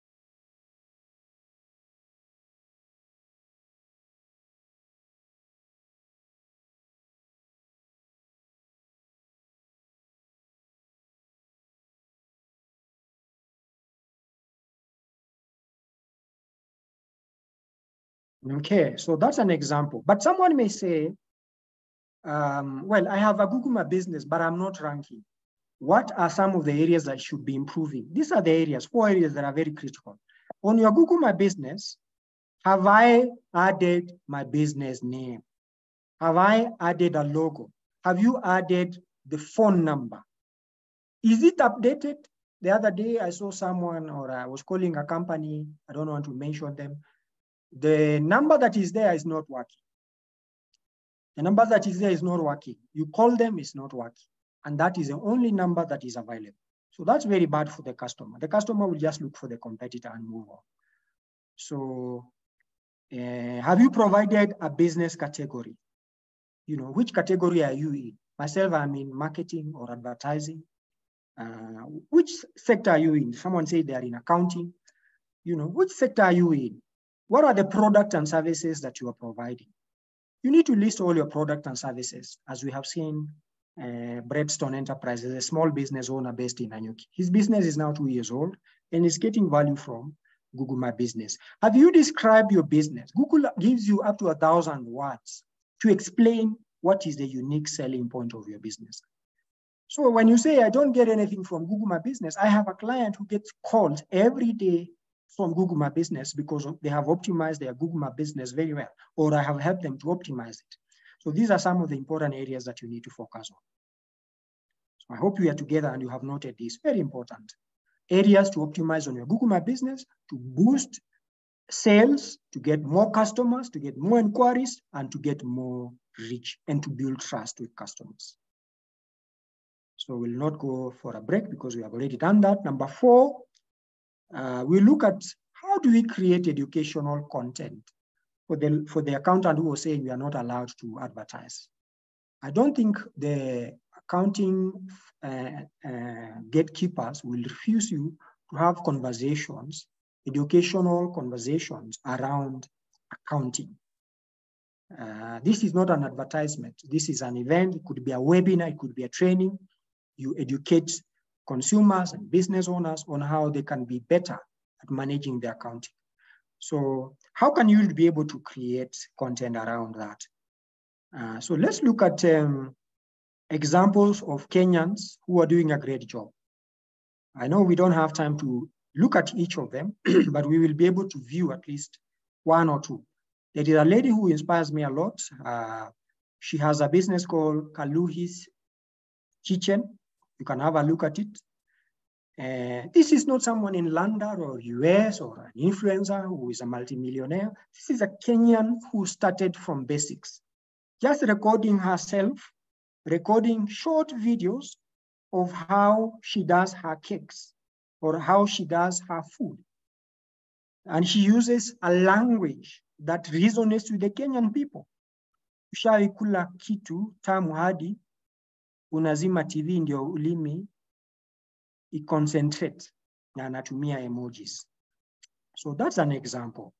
Okay, so that's an example. But someone may say, well, I have a Google My Business, but I'm not ranking. what are some of the areas that should be improving? These are the areas, 4 areas that are very critical. On your Google My Business, have I added my business name? Have I added a logo? Have you added the phone number? Is it updated? The other day I saw someone, or I was calling a company, I don't want to mention them. The number that is there is not working. The number that is there is not working. You call them, it's not working. And that is the only number that is available. So that's very bad for the customer. The customer will just look for the competitor and move on. So have you provided a business category? You know, which category are you in? Myself, I'm in marketing or advertising. Which sector are you in? Someone said they are in accounting. You know, which sector are you in? What are the products and services that you are providing? You need to list all your products and services. As we have seen, Breadstone Enterprises, a small business owner based in Nanyuki. His business is now 2 years old and is getting value from Google My Business. Have you described your business? Google gives you up to 1,000 words to explain what is the unique selling point of your business. So when you say, I don't get anything from Google My Business, I have a client who gets calls every day from Google My Business because they have optimized their Google My Business very well, or I have helped them to optimize it. So these are some of the important areas that you need to focus on. So I hope we are together and you have noted this. Very important areas to optimize on your Google My Business, to boost sales, to get more customers, to get more inquiries, and to get more reach and to build trust with customers. So we'll not go for a break because we have already done that. Number 4, we look at how do we create educational content for the accountant who was saying we are not allowed to advertise. I don't think the accounting gatekeepers will refuse you to have conversations, educational conversations around accounting. This is not an advertisement. This is an event. It could be a webinar. It could be a training. You educate consumers and business owners on how they can be better at managing their accounting. So how can you be able to create content around that? So let's look at examples of Kenyans who are doing a great job. I know we don't have time to look at each of them, but we will be able to view at least 1 or 2. There is a lady who inspires me a lot. She has a business called Kaluhi's Kitchen. You can have a look at it. This is not someone in London or US or an influencer who is a multimillionaire. This is a Kenyan who started from basics, just recording herself, recording short videos of how she does her cakes or how she does her food. And she uses a language that resonates with the Kenyan people. Ushaikula kitu tamu hadi unazima TV ndio ulimi i-concentrate na anatumia emojis. So that's an example.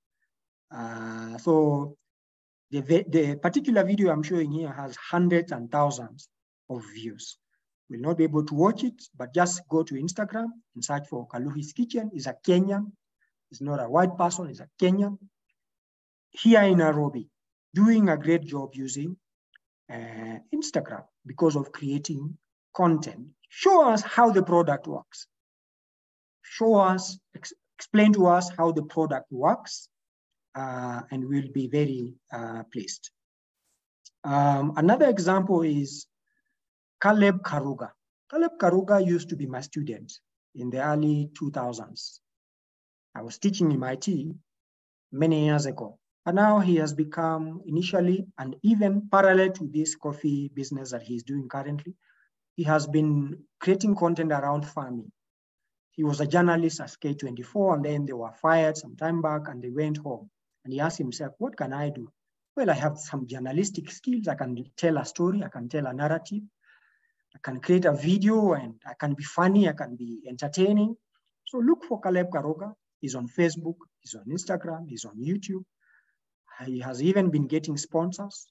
So the particular video I'm showing here has hundreds and thousands of views. We'll not be able to watch it, but just go to Instagram and search for Kaluhi's Kitchen. He's a Kenyan. He's not a white person, he's a Kenyan. Here in Nairobi, doing a great job using Instagram because of creating content. Show us how the product works. Show us, explain to us how the product works, and we'll be very pleased. Another example is Caleb Karuga. Caleb Karuga used to be my student in the early 2000s. I was teaching in MIT many years ago. And now he has become initially, and even parallel to this coffee business that he's doing currently, he has been creating content around farming. He was a journalist at K24, and then they were fired some time back and they went home. And he asked himself, what can I do? Well, I have some journalistic skills. I can tell a story. I can tell a narrative. I can create a video, and I can be funny. I can be entertaining. So look for Caleb Karuga. He's on Facebook. He's on Instagram. He's on YouTube. He has even been getting sponsors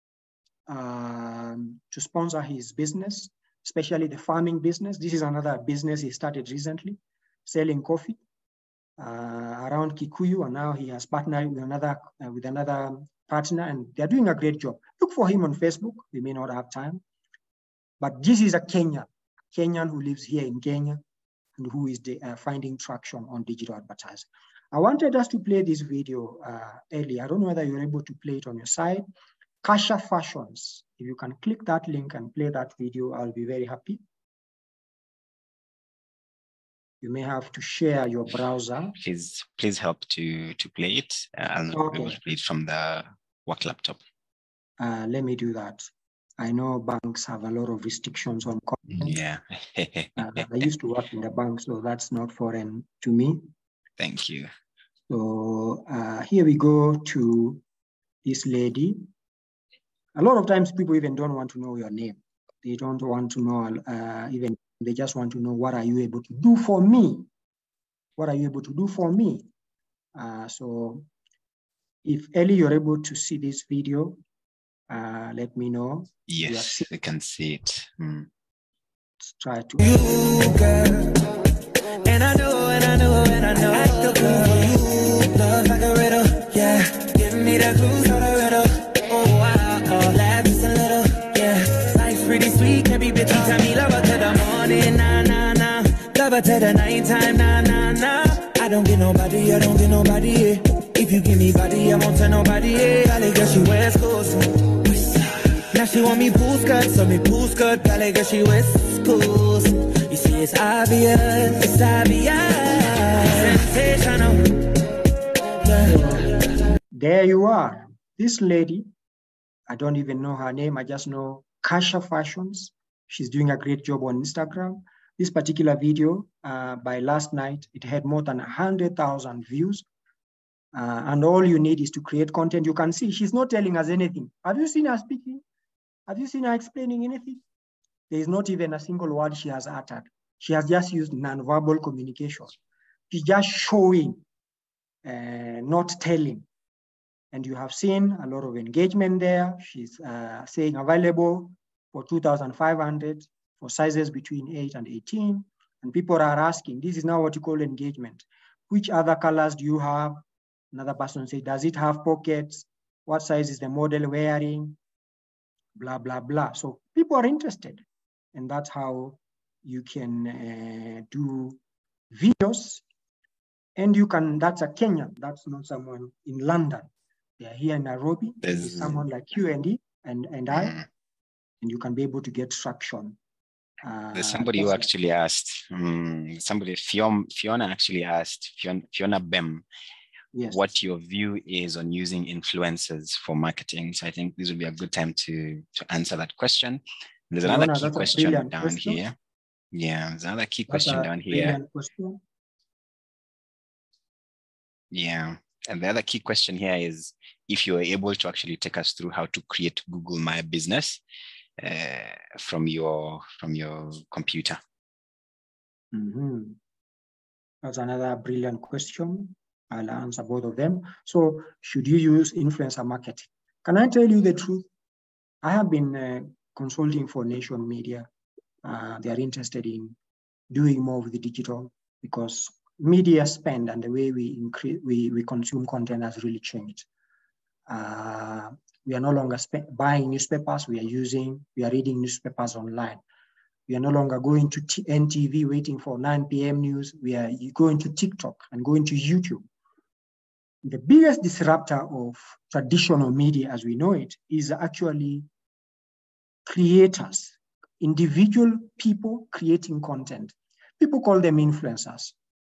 to sponsor his business, especially the farming business. This is another business he started recently, selling coffee around Kikuyu, and now he has partnered with another partner, and they're doing a great job. Look for him on Facebook. We may not have time, but this is a Kenyan Kenyan who lives here in Kenya and who is finding traction on digital advertising. I wanted us to play this video earlier. I don't know whether you're able to play it on your side. Kasha Fashions. If you can click that link and play that video, I'll be very happy. You may have to share your browser. Please help to play it. I'll not be able to play it from the work laptop. Let me do that. I know banks have a lot of restrictions on content. Yeah. I used to work in the bank, so that's not foreign to me. Thank you. So here we go to this lady. A lot of times people even don't want to know your name. They don't want to know even, they just want to know, what are you able to do for me? What are you able to do for me? So if Ellie, you're able to see this video, let me know. Yes, I can see it. Let's try to. You, girl. And I know, I still love you. Love like a riddle, yeah. Give me the clues for the riddle. Oh, wow, laugh just a little, yeah. Life's pretty sweet, can't be bitchy. Tell me love her to the morning, nah, nah, nah. Love her to the nighttime, nah, nah, nah. I don't get nobody, yeah. If you give me body, I won't tell nobody, yeah. Valley girl, she West Coast. Now she want me pool skirt, so me pool skirt. Valley girl, she West Coast. You see, it's obvious, sensational. Yeah. There you are. This lady, I don't even know her name. I just know Kasha Fashions. She's doing a great job on Instagram. This particular video, by last night, it had more than 100,000 views. And all you need is to create content. You can see she's not telling us anything. Have you seen her speaking? Have you seen her explaining anything? There is not even a single word she has uttered. She has just used nonverbal communication. She's just showing, not telling. And you have seen a lot of engagement there. She's saying available for 2,500 for sizes between 8 and 18. And people are asking, this is now what you call engagement. Which other colors do you have? Another person say, does it have pockets? What size is the model wearing? Blah, blah, blah. So people are interested. And that's how you can do videos. And you can, that's a Kenyan. That's not someone in London. They are here in Nairobi. There's someone like you, Andy, and I. And you can be able to get traction. There's somebody who actually asked, Fiona actually asked, Fiona Bem, yes, what your view is on using influencers for marketing. So I think this would be a good time to answer that question. There's another key question down here. Yeah, there's another key question down here. Yeah, and the other key question here is if you're able to actually take us through how to create Google My Business from your computer. Mm-hmm. That's another brilliant question. I'll answer both of them. So, should you use influencer marketing? Can I tell you the truth? I have been consulting for Nation Media. They are interested in doing more with the digital because media spend and the way we consume content has really changed. We are no longer buying newspapers. We are reading newspapers online. We are no longer going to NTV waiting for 9 p.m. news. We are going to TikTok and going to YouTube. The biggest disruptor of traditional media as we know it is actually creators, individual people creating content. People call them influencers.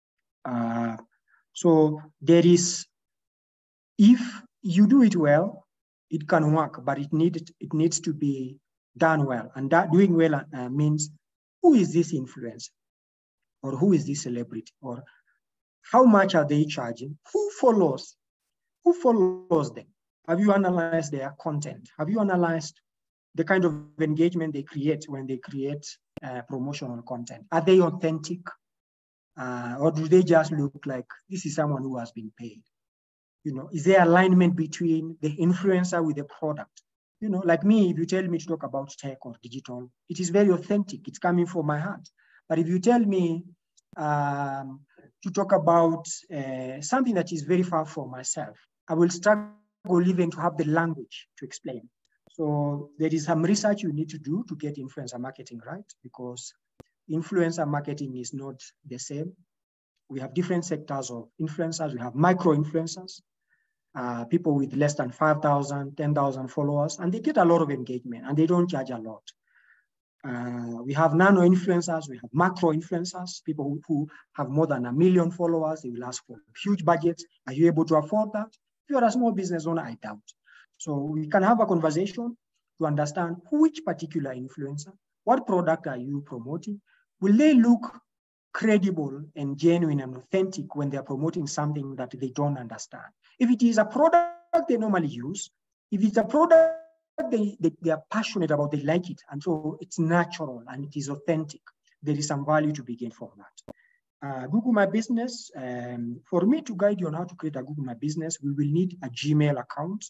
So there is, if you do it well, it can work, but it needs to be done well. And that doing well means, who is this influencer? Or who is this celebrity? Or how much are they charging? Who follows? Who follows them? Have you analyzed their content? Have you analyzed the kind of engagement they create when they create promotional content? Are they authentic? Or do they just look like this is someone who has been paid? You know, is there alignment between the influencer with the product? You know, like me, if you tell me to talk about tech or digital, it is very authentic. It's coming from my heart. But if you tell me to talk about something that is very far from myself, I will struggle even to have the language to explain. So there is some research you need to do to get influencer marketing right, because influencer marketing is not the same. We have different sectors of influencers. We have micro influencers, people with less than 5,000, 10,000 followers, and they get a lot of engagement and they don't charge a lot. We have nano influencers, we have macro influencers, people who have more than 1 million followers. They will ask for huge budgets. Are you able to afford that? If you're a small business owner, I doubt. So we can have a conversation to understand which particular influencer, what product are you promoting? Will they look credible and genuine and authentic when they're promoting something that they don't understand? If it is a product they normally use, if it's a product they are passionate about, they like it, and so it's natural and it is authentic, there is some value to be gained from that. Google My Business, for me to guide you on how to create a Google My Business, we will need a Gmail account,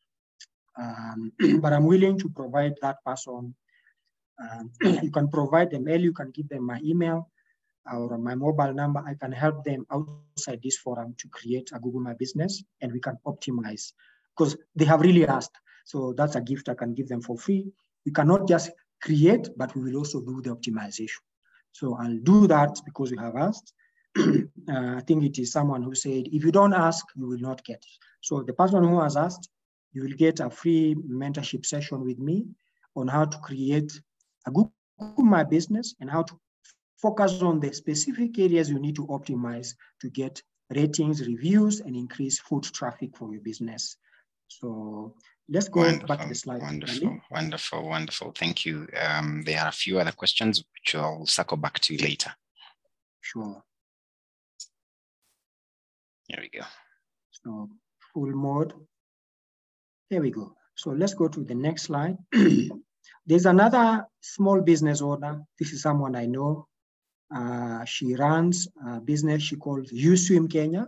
but I'm willing to provide that person. You can provide them mail, you can give them my email or my mobile number. I can help them outside this forum to create a Google My Business, and we can optimize because they have really asked. So that's a gift I can give them for free. We cannot just create, but we will also do the optimization. So I'll do that because you have asked. I think it is someone who said, if you don't ask, you will not get. So the person who has asked, you will get a free mentorship session with me on how to create a Google My Business and how to focus on the specific areas you need to optimize to get ratings, reviews, and increase foot traffic for your business. So let's go back to the slide. Wonderful. Thank you. There are a few other questions which I'll circle back to later. Sure. Here we go. So full mode. There we go. So let's go to the next slide. There's another small business owner. This is someone I know. She runs a business she calls USwim Kenya.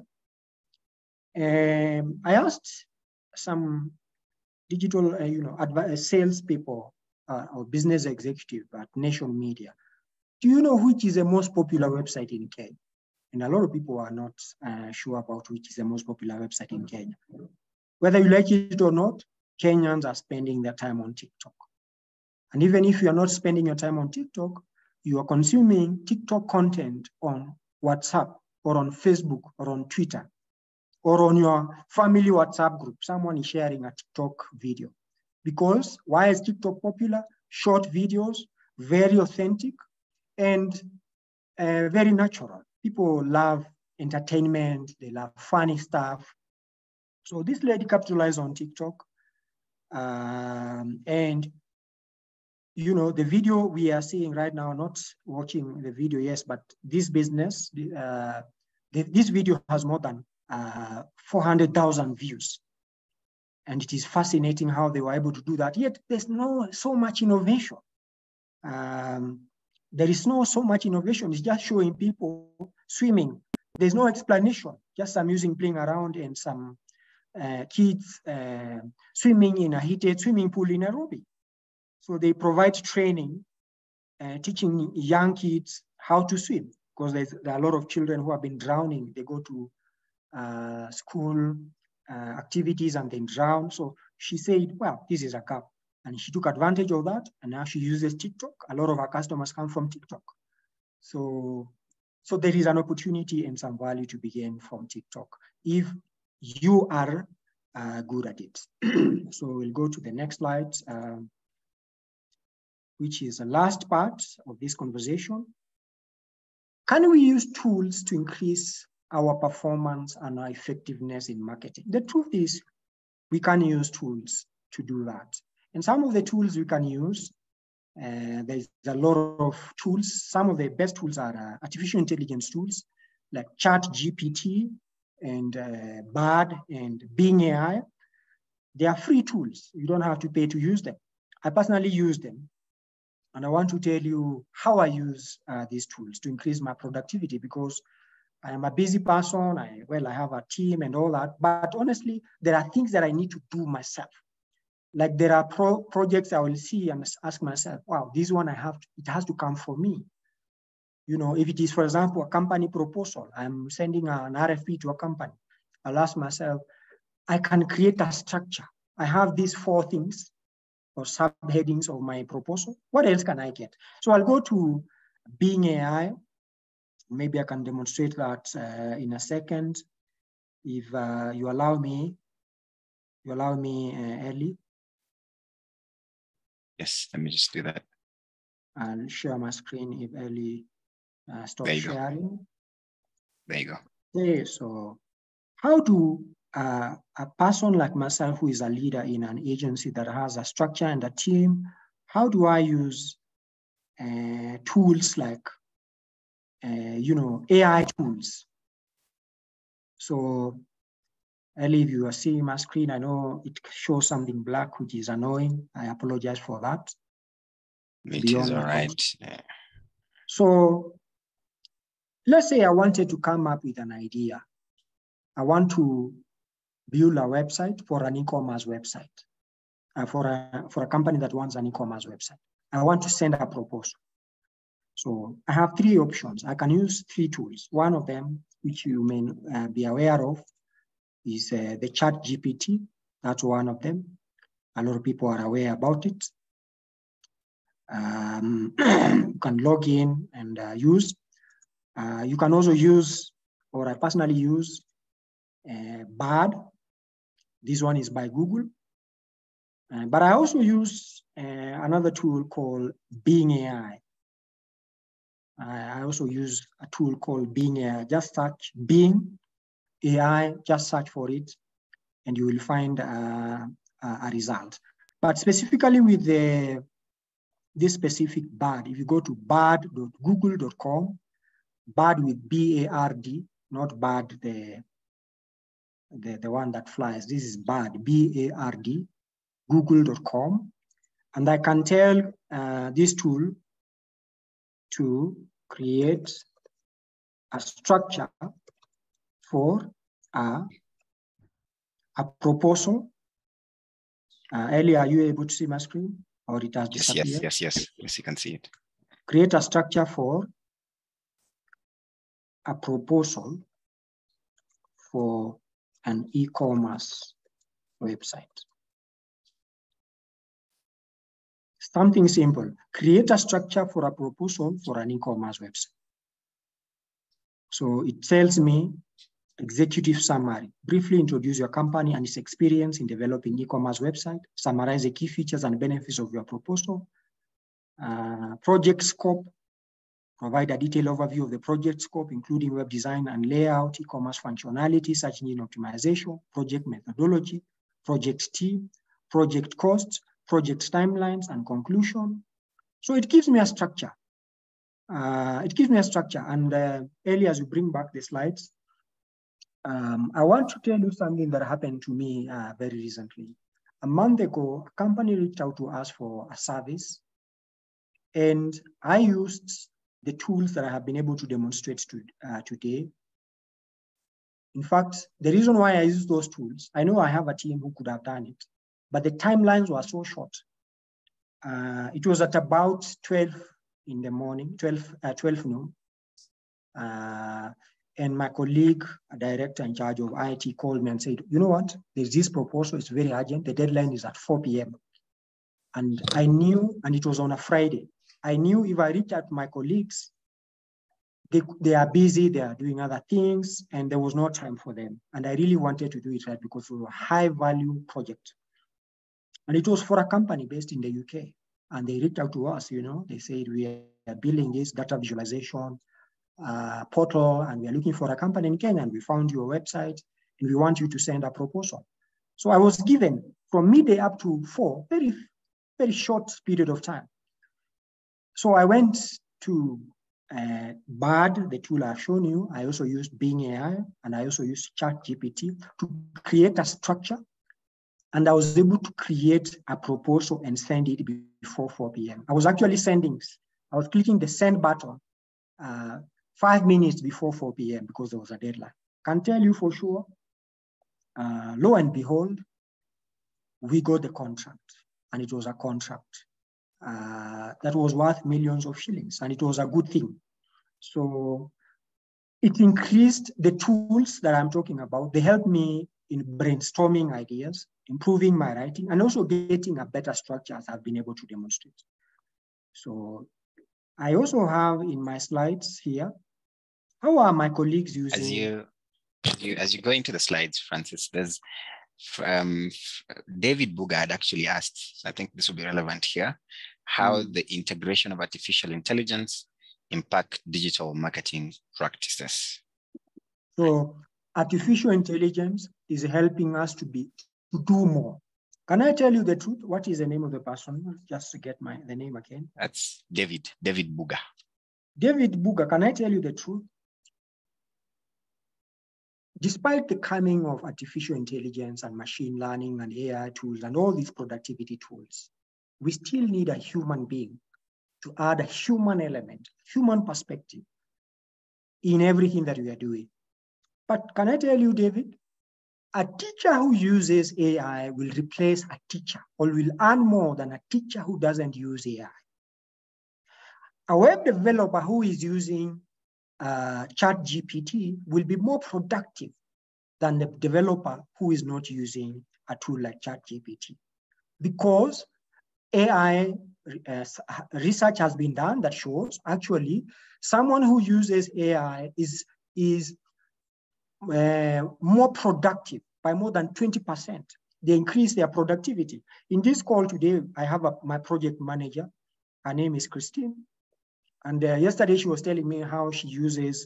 I asked some digital, sales people or business executive at Nation Media, do you know which is the most popular website in Kenya? And a lot of people are not sure about which is the most popular website in Kenya. Whether you like it or not, Kenyans are spending their time on TikTok. And even if you are not spending your time on TikTok, you are consuming TikTok content on WhatsApp or on Facebook or on Twitter or on your family WhatsApp group. Someone is sharing a TikTok video. Because why is TikTok popular? Short videos, very authentic, and very natural. People love entertainment, they love funny stuff. So this lady capitalized on TikTok. And the video we are seeing right now, not watching the video, yes, but this business, this video has more than 400,000 views. And it is fascinating how they were able to do that. Yet there's so much innovation. There is so much innovation. It's just showing people swimming. There's no explanation, just some music playing around and some kids swimming in a heated swimming pool in Nairobi. So they provide training, teaching young kids how to swim, because there are a lot of children who have been drowning. They go to school activities and then drown. So she said, well, this is a gap. And she took advantage of that. And now she uses TikTok. A lot of our customers come from TikTok. So there is an opportunity and some value to be gained from TikTok if you are good at it. So we'll go to the next slide, which is the last part of this conversation. Can we use tools to increase our performance and our effectiveness in marketing? The truth is, we can use tools to do that. And some of the tools we can use, there's a lot of tools. Some of the best tools are artificial intelligence tools like ChatGPT and Bard and Bing AI. They are free tools. You don't have to pay to use them. I personally use them. And I want to tell you how I use these tools to increase my productivity, because I am a busy person. I have a team and all that. But honestly, there are things that I need to do myself. Like there are projects I will see and ask myself, wow, this one it has to come from me. If it is, for example, a company proposal, I'm sending an RFP to a company. I'll ask myself, I can create a structure. I have these 4 things or subheadings of my proposal. What else can I get? So I'll go to Bing AI. Maybe I can demonstrate that in a second. If you allow me, Ellie. Yes, let me just do that. I'll share my screen if Ellie stops sharing. There you go. Okay, so how do a person like myself, who is a leader in an agency that has a structure and a team, how do I use tools like, AI tools? So, Ellie, if you are seeing my screen, I know it shows something black, which is annoying. I apologize for that. It is all right. Yeah. So, let's say I wanted to come up with an idea. I want to build a website for an e-commerce website, for a company that wants an e-commerce website. I want to send a proposal. So I have three options. I can use three tools. One of them, which you may be aware of, is the ChatGPT. That's one of them. A lot of people are aware about it. You can log in and use. You can also use, or I personally use, Bard. This one is by Google. But I also use another tool called Bing AI. I also use a tool called Bing AI. Just search Bing AI, just search for it, and you will find a result. But specifically with this specific Bard, if you go to bard.google.com, Bard with B-A-R-D, not Bard the one that flies. This is Bard, B-A-R-D, google.com. And I can tell this tool to create a structure for a proposal. Ellie, are you able to see my screen, or it has disappeared? Yes, you can see it. Create a structure for a proposal for an e-commerce website. Something simple. Create a structure for a proposal for an e-commerce website. So it tells me executive summary. Briefly introduce your company and its experience in developing e-commerce website. Summarize the key features and benefits of your proposal. Project scope. Provide a detailed overview of the project scope, including web design and layout, e-commerce functionality, search engine optimization, project methodology, project team, project costs, project timelines, and conclusion. So it gives me a structure. And Ellie, as you bring back the slides, I want to tell you something that happened to me very recently. A month ago, a company reached out to us for a service, and I used the tools that I have been able to demonstrate today. In fact, the reason why I use those tools, I know I have a team who could have done it, but the timelines were so short. It was at about 12 in the morning, 12 noon. And my colleague, a director in charge of IT, called me and said, you know what, there's this proposal, it's very urgent. The deadline is at 4 p.m. And I knew, and it was on a Friday, I knew if I reach out to my colleagues, they are busy, they are doing other things, and there was no time for them. And I really wanted to do it right because it was a high value project. And it was for a company based in the UK. And they reached out to us, they said, we are building this data visualization portal, and we are looking for a company in Kenya, and we found your website, and we want you to send a proposal. So I was given from midday up to 4, very, very short period of time. So I went to Bard, the tool I've shown you. I also used Bing AI, and I also used ChatGPT to create a structure. And I was able to create a proposal and send it before 4 p.m. I was actually I was clicking the send button 5 minutes before 4 p.m. because there was a deadline. Can tell you for sure, lo and behold, we got the contract, and it was a contract that was worth millions of shillings, and it was a good thing. So it increased the tools that I'm talking about. They helped me in brainstorming ideas, improving my writing, and also getting a better structure as I've been able to demonstrate. So I also have in my slides here, how are my colleagues using? As you go into the slides, Francis, there's David Buga had actually asked, so I think this will be relevant here, how the integration of artificial intelligence impact digital marketing practices. So artificial intelligence is helping us to do more. Can I tell you the truth? What is the name of the person? Just to get the name again. That's David Buga. David Buga, can I tell you the truth? Despite the coming of artificial intelligence and machine learning and AI tools and all these productivity tools, we still need a human being to add a human element, human perspective in everything that we are doing. But can I tell you, David, a teacher who uses AI will replace a teacher or will earn more than a teacher who doesn't use AI. A web developer who is using ChatGPT will be more productive than the developer who is not using a tool like ChatGPT, because AI research has been done that shows actually someone who uses AI is more productive by more than 20%. They increase their productivity. In this call today, I have my project manager. Her name is Christine. And yesterday she was telling me how she uses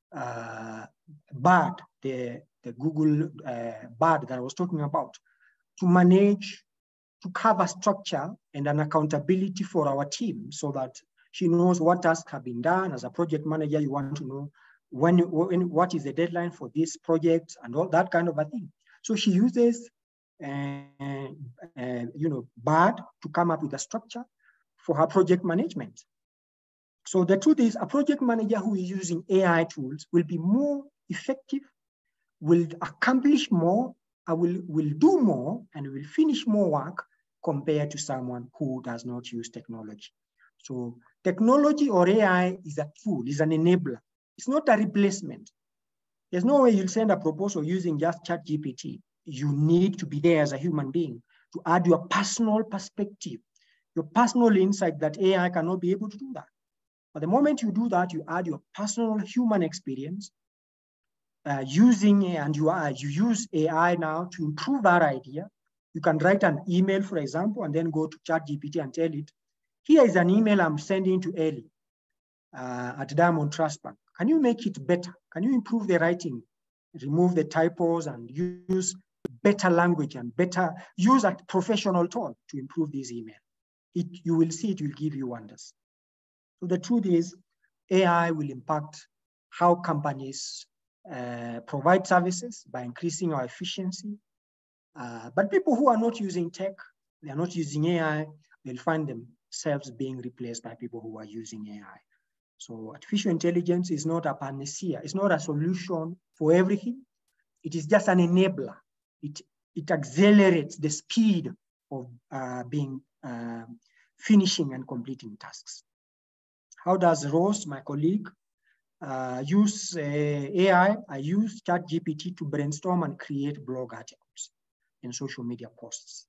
BARD, the Google BARD that I was talking about, to manage, to cover structure and an accountability for our team so that she knows what tasks have been done. As a project manager, you want to know what is the deadline for this project and all that kind of a thing. So she uses BARD to come up with a structure for her project management. So the truth is, a project manager who is using AI tools will be more effective, will accomplish more, will do more, and will finish more work compared to someone who does not use technology. So technology or AI is a tool, is an enabler. It's not a replacement. There's no way you'll send a proposal using just ChatGPT. You need to be there as a human being to add your personal perspective, your personal insight that AI cannot be able to do that. But the moment you do that, you add your personal human experience using, and you use AI now to improve that idea. You can write an email, for example, and then go to ChatGPT and tell it, here is an email I'm sending to Ellie at Diamond Trust Bank. Can you make it better? Can you improve the writing, remove the typos, and use better language and use a professional tone to improve this email? You will see it will give you wonders. So the truth is, AI will impact how companies provide services by increasing our efficiency. But people who are not using tech, they are not using AI, they'll find themselves being replaced by people who are using AI. So artificial intelligence is not a panacea. It's not a solution for everything. It is just an enabler. It accelerates the speed of finishing and completing tasks. How does Rose, my colleague, use AI? I use ChatGPT to brainstorm and create blog articles and social media posts.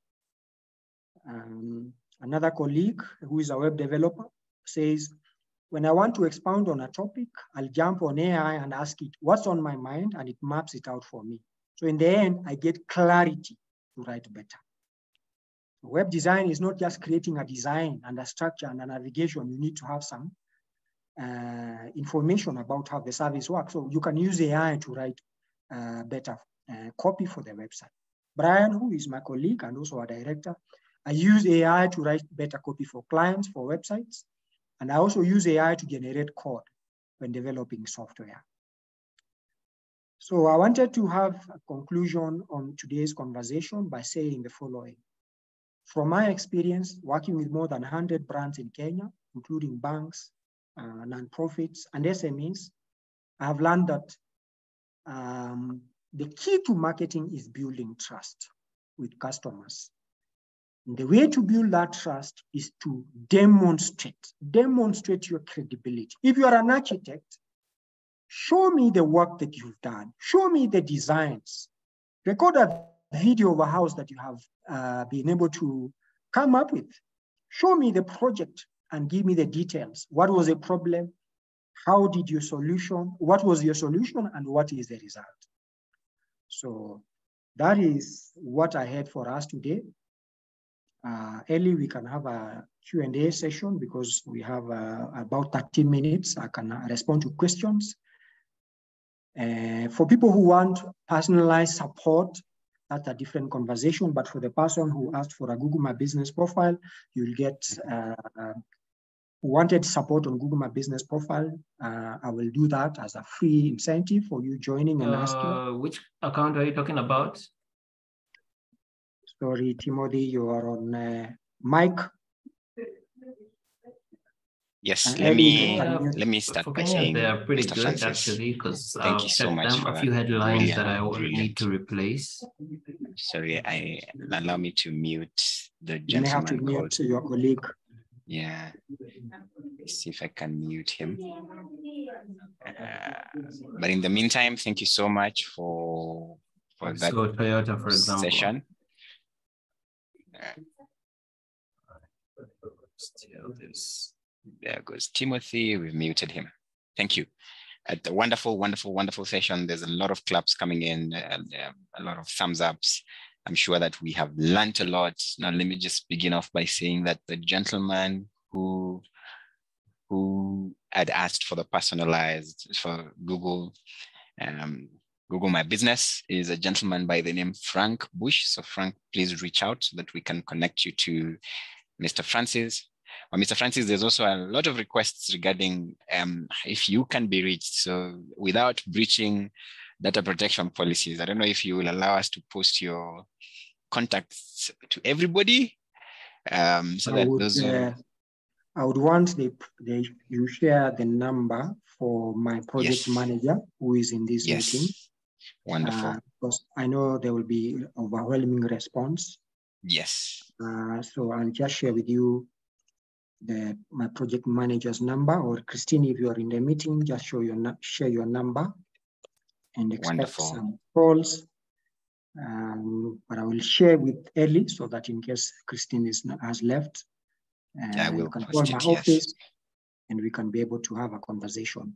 Another colleague who is a web developer says, when I want to expound on a topic, I'll jump on AI and ask it what's on my mind, and it maps it out for me. So in the end, I get clarity to write better. Web design is not just creating a design and a structure and a navigation. You need to have some information about how the service works. So you can use AI to write better copy for the website. Brian, who is my colleague and also a director, I use AI to write better copy for clients, for websites. And I also use AI to generate code when developing software. So I wanted to have a conclusion on today's conversation by saying the following. From my experience working with more than 100 brands in Kenya, including banks, nonprofits, and SMEs, I have learned that the key to marketing is building trust with customers. And the way to build that trust is to demonstrate your credibility. If you are an architect, show me the work that you've done. Show me the designs. Record a video of a house that you have been able to come up with. Show me the project and give me the details. What was the problem? How did your solution? What was your solution and what is the result? So that is what I had for us today. Early, we can have a Q&A session because we have about 13 minutes. I can respond to questions. For people who want personalized support, that's a different conversation. But for the person who asked for a Google My Business profile, you'll get wanted support on Google My Business profile. I will do that as a free incentive for you joining and asking. Which account are you talking about? Sorry, Timothy, you are on mic. Yes, let me start for by Kenya, saying, they are pretty Mr. good Francis, actually, because thank you so much for a few headlines that I brilliant. need to replace. Sorry, allow me to mute the You may have to gentleman mute your colleague. Yeah, let's see if I can mute him. But in the meantime, thank you so much for that Toyota, for example. session. There goes Timothy. We've muted him. Thank you. At the wonderful, wonderful, wonderful session. There's a lot of claps coming in, a lot of thumbs ups. I'm sure that we have learned a lot. Now, let me just begin off by saying that the gentleman who had asked for the personalized for Google My Business is a gentleman by the name Frank Bush. So Frank, please reach out so that we can connect you to Mr. Francis. Mr. Francis, there's also a lot of requests regarding if you can be reached. So without breaching data protection policies, I don't know if you will allow us to post your contacts to everybody. So that those I would want you share the number for my project manager who is in this meeting. Wonderful. Because I know there will be overwhelming response. Yes. So I'll just share with you my project manager's number, or Christine, if you are in the meeting, just share your number and expect some calls. But I will share with Ellie so that in case Christine has left, you can call my office and we can be able to have a conversation.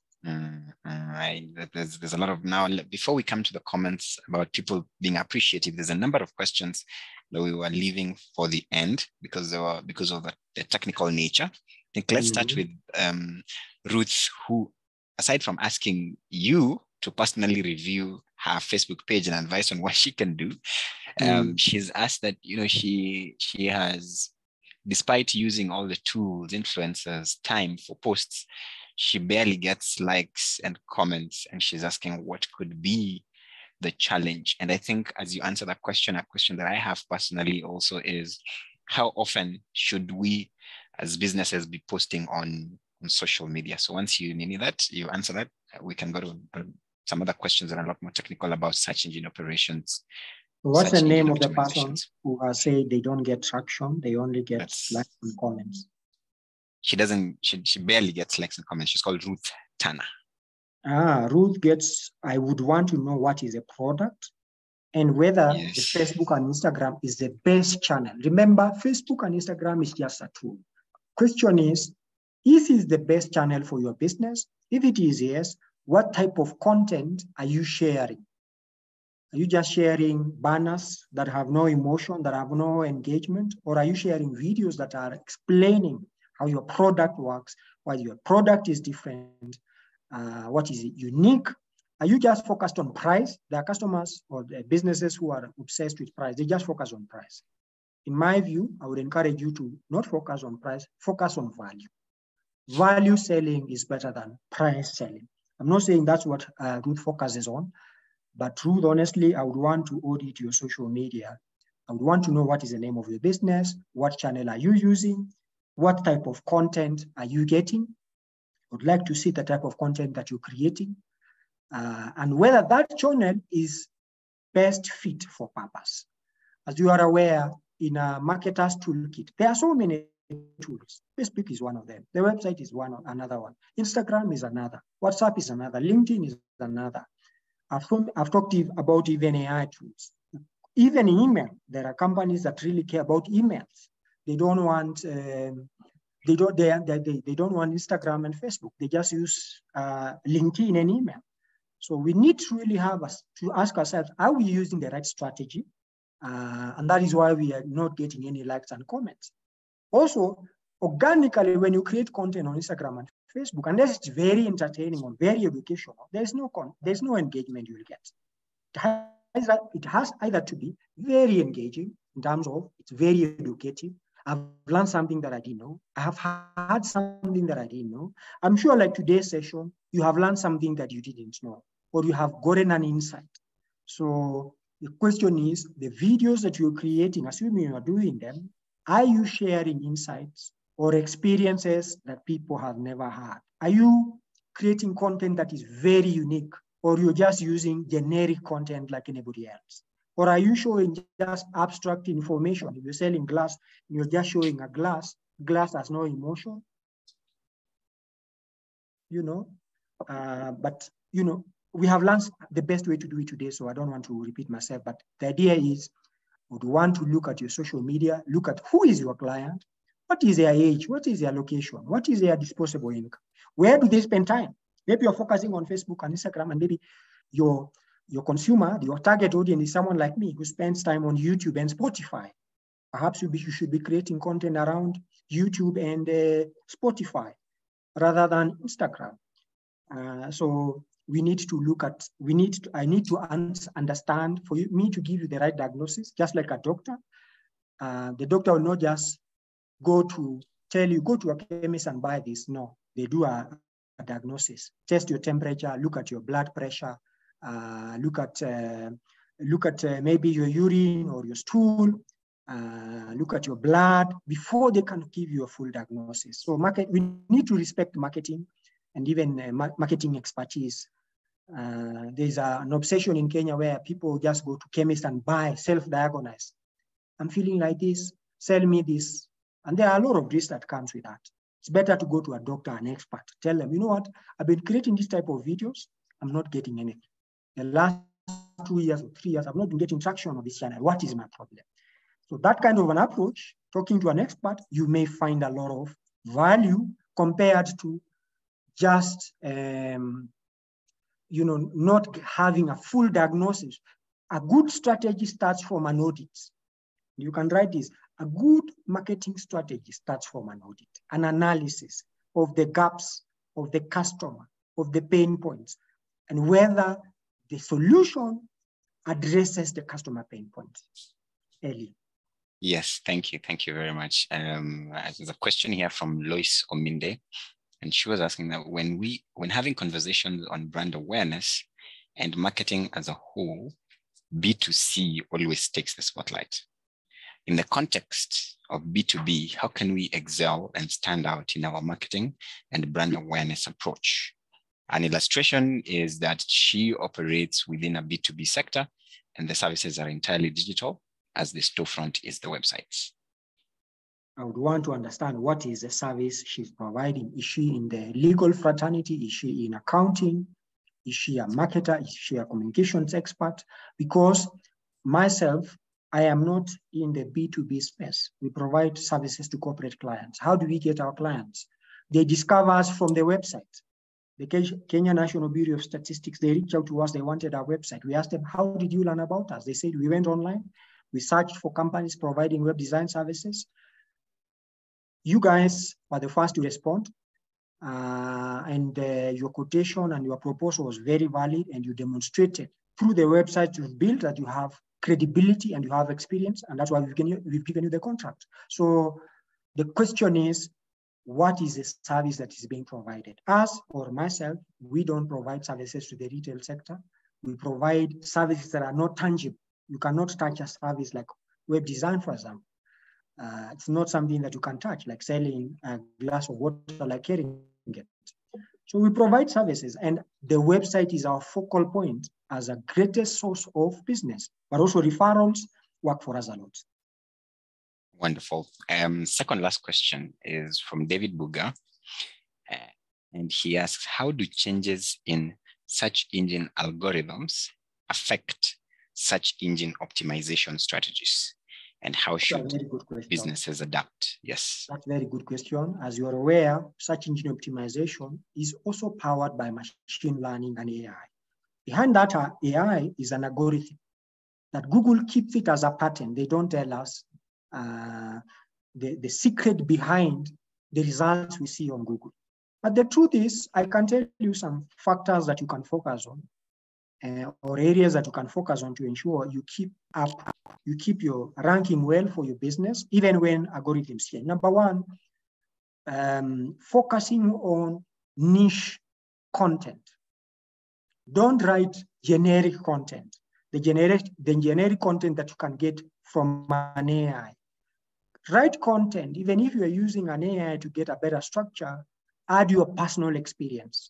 There's a lot of now, before we come to the comments about people being appreciative, there's a number of questions that we were leaving for the end because of the technical nature. I think let's start with Ruth, who, aside from asking you to personally review her Facebook page and advice on what she can do, she's asked that, she has, despite using all the tools, influencers, time for posts, she barely gets likes and comments, and she's asking what could be the challenge. And I think as you answer that question, a question that I have personally also is, how often should we as businesses be posting on social media? So once you answer that, we can go to some other questions that are a lot more technical about search engine operations. What's the name of the person who say they don't get traction, they only get likes and comments? She barely gets likes and comments. She's called Ruth Tanner. Ruth gets, I would want to know what is a product and whether the Facebook and Instagram is the best channel. Remember, Facebook and Instagram is just a tool. Question is it the best channel for your business? If it is yes, what type of content are you sharing? Are you just sharing banners that have no emotion, that have no engagement? Or are you sharing videos that are explaining how your product works, why your product is different, what is unique? Are you just focused on price? There are customers or the businesses who are obsessed with price. They just focus on price. In my view, I would encourage you to not focus on price, focus on value. Value selling is better than price selling. I'm not saying that's what Ruth focuses on, but Ruth, honestly, I would want to audit your social media. I would want to know what is the name of your business, what channel are you using, what type of content are you getting? I would like to see the type of content that you're creating and whether that channel is best fit for purpose. As you are aware, in a marketer's toolkit, there are so many tools. Facebook is one of them. The website is another one. Instagram is another. WhatsApp is another. LinkedIn is another. I've talked about even AI tools. Even email, there are companies that really care about emails. They don't want They don't want Instagram and Facebook. They just use LinkedIn and email. So we need to really to ask ourselves, are we using the right strategy? And that is why we are not getting any likes and comments. Also, organically, when you create content on Instagram and Facebook, unless it's very entertaining or very educational, there's no engagement you'll get. It has either to be very engaging in terms of it's very educative. I've learned something that I didn't know. I have had something that I didn't know. I'm sure like today's session, you have learned something that you didn't know, or you have gotten an insight. So the question is, the videos that you're creating, assuming you are doing them, are you sharing insights or experiences that people have never had? Are you creating content that is very unique, or you're just using generic content like anybody else? Or are you showing just abstract information? If you're selling glass, you're just showing a glass. Glass has no emotion, but we have learned the best way to do it today, so I don't want to repeat myself, but the idea is, would want to look at your social media, look at who is your client, what is their age, what is their location, what is their disposable income, where do they spend time? Maybe you're focusing on Facebook and Instagram, and maybe your consumer, your target audience is someone like me who spends time on YouTube and Spotify. Perhaps you should be creating content around YouTube and Spotify rather than Instagram. So we need to look at, I need to understand, for me to give you the right diagnosis, just like a doctor. The doctor will not just tell you, go to a chemist and buy this. No, they do a diagnosis, test your temperature, look at your blood pressure, look at maybe your urine or your stool, look at your blood before they can give you a full diagnosis. So we need to respect marketing and even marketing expertise. There's an obsession in Kenya where people just go to chemists and buy, self-diagnose. I'm feeling like this, sell me this. And there are a lot of risks that comes with that. It's better to go to a doctor, an expert, tell them, you know what, I've been creating this type of videos, I'm not getting anything. The last 2 years or 3 years, I've not been getting traction on this channel. What is my problem? So that kind of an approach, talking to an expert, you may find a lot of value compared to just, not having a full diagnosis. A good strategy starts from an audit. You can write this. A good marketing strategy starts from an audit, an analysis of the gaps of the customer, of the pain points, and whether the solution addresses the customer pain points. Eli. Yes, thank you. Thank you very much. There's a question here from Lois Ominde, and she was asking that when having conversations on brand awareness and marketing as a whole, B2C always takes the spotlight. In the context of B2B, how can we excel and stand out in our marketing and brand awareness approach? An illustration is that she operates within a B2B sector and the services are entirely digital, as the storefront is the websites. I would want to understand what is the service she's providing. Is she in the legal fraternity? Is she in accounting? Is she a marketer? Is she a communications expert? Because myself, I am not in the B2B space. We provide services to corporate clients. How do we get our clients? They discover us from the website. The Kenya National Bureau of Statistics, they reached out to us, they wanted our website. We asked them, how did you learn about us? They said, we went online, we searched for companies providing web design services. You guys were the first to respond, and your quotation and your proposal was very valid, and you demonstrated through the website you've built that you have credibility and you have experience, and that's why we've given you the contract. So the question is, what is the service that is being provided? Us or myself, we don't provide services to the retail sector. We provide services that are not tangible. You cannot touch a service like web design, for example. It's not something that you can touch, like selling a glass of water, like carrying it. So we provide services, and the website is our focal point as a greatest source of business, but also referrals work for us a lot. Wonderful. Second last question is from David Buga, and he asks, how do changes in search engine algorithms affect search engine optimization strategies? and how should very good question. businesses adapt? Yes. That's a very good question. As you're aware, search engine optimization is also powered by machine learning and AI. Behind that AI is an algorithm that Google keeps it as a pattern. They don't tell us the secret behind the results we see on Google. But the truth is, I can tell you some factors that you can focus on or areas that you can focus on to ensure you keep your ranking well for your business, even when algorithms change. Number one, focusing on niche content. Don't write generic content. The generic content that you can get from an AI. Write content, even if you are using an AI to get a better structure, add your personal experience.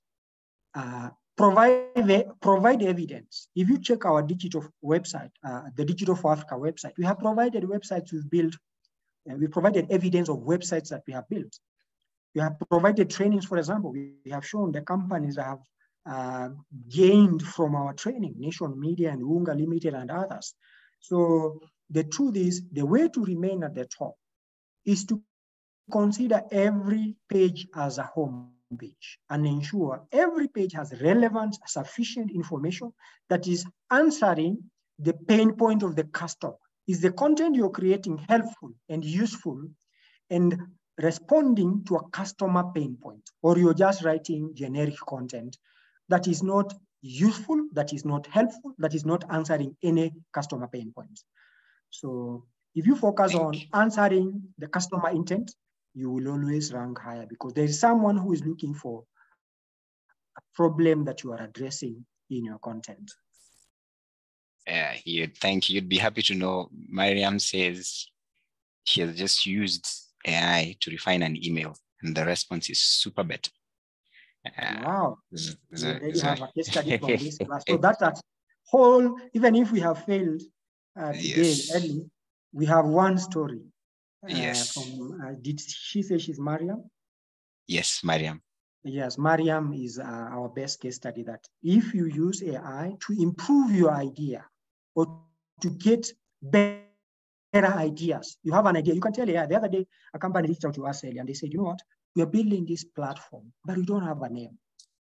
Provide evidence. If you check our digital website, the Digital for Africa website, we have provided websites we've built, and we provided evidence of websites that we have built. We have provided trainings, for example. We have shown the companies that have gained from our training, Nation Media and Unga Limited and others. So the truth is, the way to remain at the top is to consider every page as a home page and ensure every page has relevant, sufficient information that is answering the pain point of the customer. Is the content you're creating helpful and useful and responding to a customer pain point? Or you're just writing generic content that is not useful, that is not helpful, that is not answering any customer pain points. So if you focus on answering the customer intent, you will always rank higher because there is someone who is looking for a problem that you are addressing in your content. Thank you. You'd be happy to know Mariam says she has just used AI to refine an email and the response is super better. Wow. We already have a case study from this class. So that's whole, even if we have failed today early, we have one story. Yes. Did she say she's Mariam? Yes, Mariam. Yes, Mariam is our best case study that if you use AI to improve your idea or to get better ideas, you have an idea, you can tell AI. The other day, a company reached out to us earlier and they said, you know what, we are building this platform, but we don't have a name.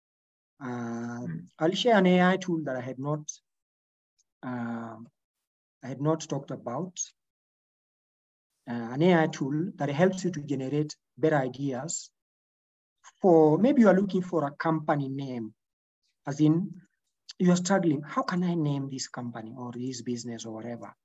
I'll share an AI tool that I had not talked about. An AI tool that helps you to generate better ideas for maybe you are looking for a company name, as in you are struggling. How can I name this company or this business or whatever?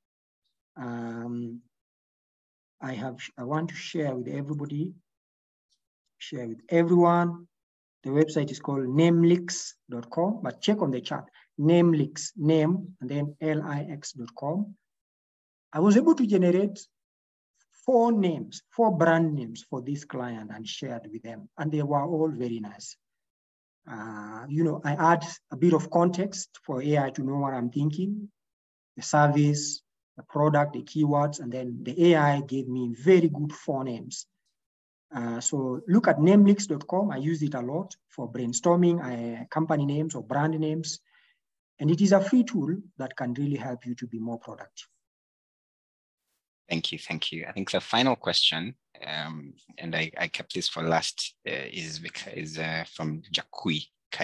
I want to share with everybody, share with everyone. The website is called namelix.com, but check on the chat, namelix, name, and then lix.com. I was able to generate 4 names, 4 brand names for this client and shared with them. And they were all very nice. You know, I add a bit of context for AI to know what I'm thinking, the service, the product, the keywords, and then the AI gave me very good 4 names. So look at namelix.com. I use it a lot for brainstorming company names or brand names. And it is a free tool that can really help you to be more productive. Thank you. Thank you. I think the final question, and I kept this for last, is from Jakui.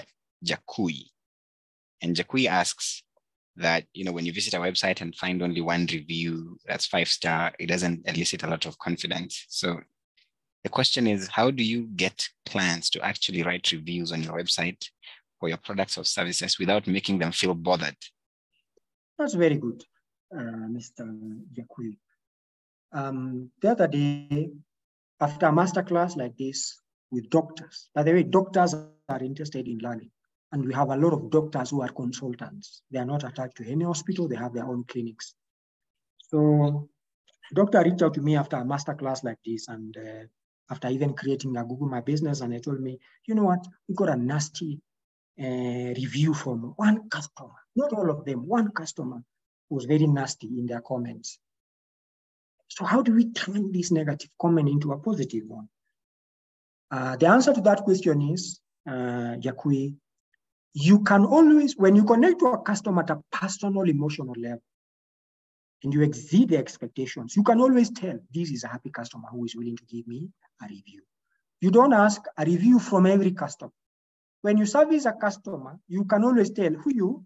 And Jakui asks that, you know, when you visit a website and find only 1 review that's 5-star, it doesn't elicit a lot of confidence. So the question is, how do you get clients to actually write reviews on your website for your products or services without making them feel bothered? That's very good, Mr. Jakui. The other day, after a masterclass like this with doctors, by the way, doctors are interested in learning. And we have a lot of doctors who are consultants. They are not attached to any hospital. They have their own clinics. So doctor reached out to me after a masterclass like this and after even creating a Google My Business, and they told me, you know what, we got a nasty review from one customer, not all of them, one customer who was very nasty in their comments. So how do we turn this negative comment into a positive one? The answer to that question is, Jakui, you can always, when you connect to a customer at a personal, emotional level, and you exceed the expectations, you can always tell this is a happy customer who is willing to give me a review. You don't ask a review from every customer. When you service a customer, you can always tell who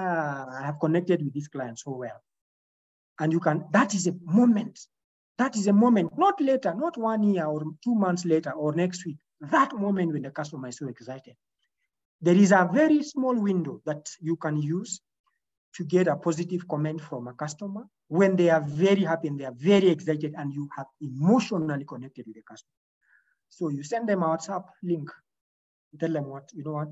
I have connected with this client so well. And you can, that is a moment. That is a moment, not later, not 1 year or 2 months later or next week. That moment when the customer is so excited. There is a very small window that you can use to get a positive comment from a customer when they are very happy and they are very excited and you have emotionally connected with the customer. So you send them a WhatsApp link, tell them what, you know what,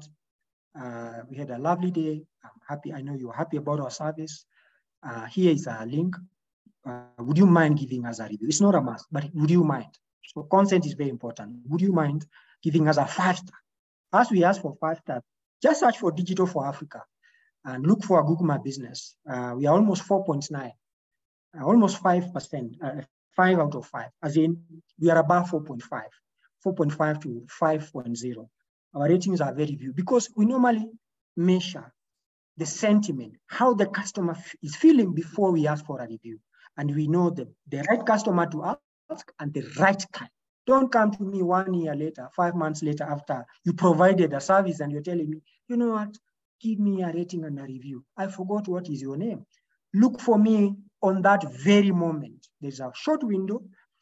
we had a lovely day. I'm happy. I know you're happy about our service. Here is a link. Would you mind giving us a review? It's not a must, but would you mind? So consent is very important. Would you mind giving us a 5-star? As we ask for 5-star, just search for Digital for Africa and look for a Google My Business. We are almost 4.9, almost 5%, 5 out of 5, as in we are above 4.5, 4.5 to 5.0. Our ratings are very few because we normally measure the sentiment, how the customer is feeling before we ask for a review. And we know the right customer to ask and the right kind. Don't come to me 1 year later, 5 months later after you provided a service and you're telling me, you know what, give me a rating and a review. I forgot what is your name. Look for me on that very moment. There's a short window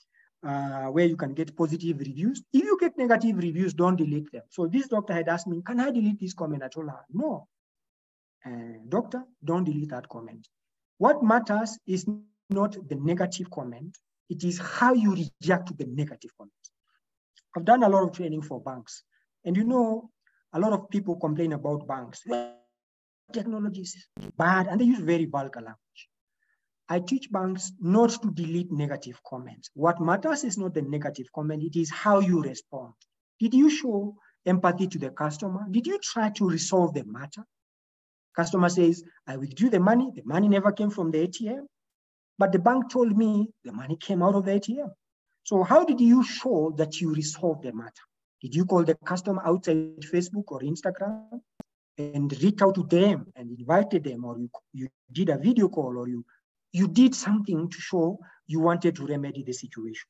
where you can get positive reviews. If you get negative reviews, don't delete them. So this doctor had asked me, can I delete this comment? I told her, no. Doctor, don't delete that comment. What matters is not the negative comment. It is how you react to the negative comment. I've done a lot of training for banks. And you know, a lot of people complain about banks. Technology is bad, and they use very vulgar language. I teach banks not to delete negative comments. What matters is not the negative comment, it is how you respond. Did you show empathy to the customer? Did you try to resolve the matter? Customer says, I withdrew the money never came from the ATM, but the bank told me the money came out of the ATM. So how did you show that you resolved the matter? Did you call the customer outside Facebook or Instagram and reach out to them and invited them, or you did a video call, or you did something to show you wanted to remedy the situation?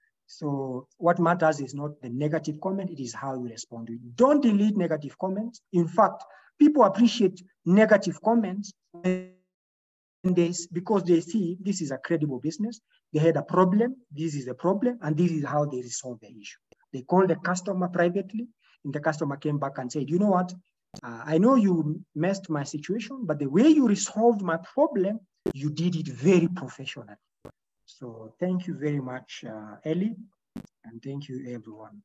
So what matters is not the negative comment, it is how you respond to it. Don't delete negative comments. In fact, people appreciate negative comments because they see this is a credible business. They had a problem, this is a problem, and this is how they resolve the issue. They called the customer privately, and the customer came back and said, you know what, I know you messed my situation, but the way you resolved my problem, you did it very professionally. So thank you very much, Ellie, and thank you, everyone.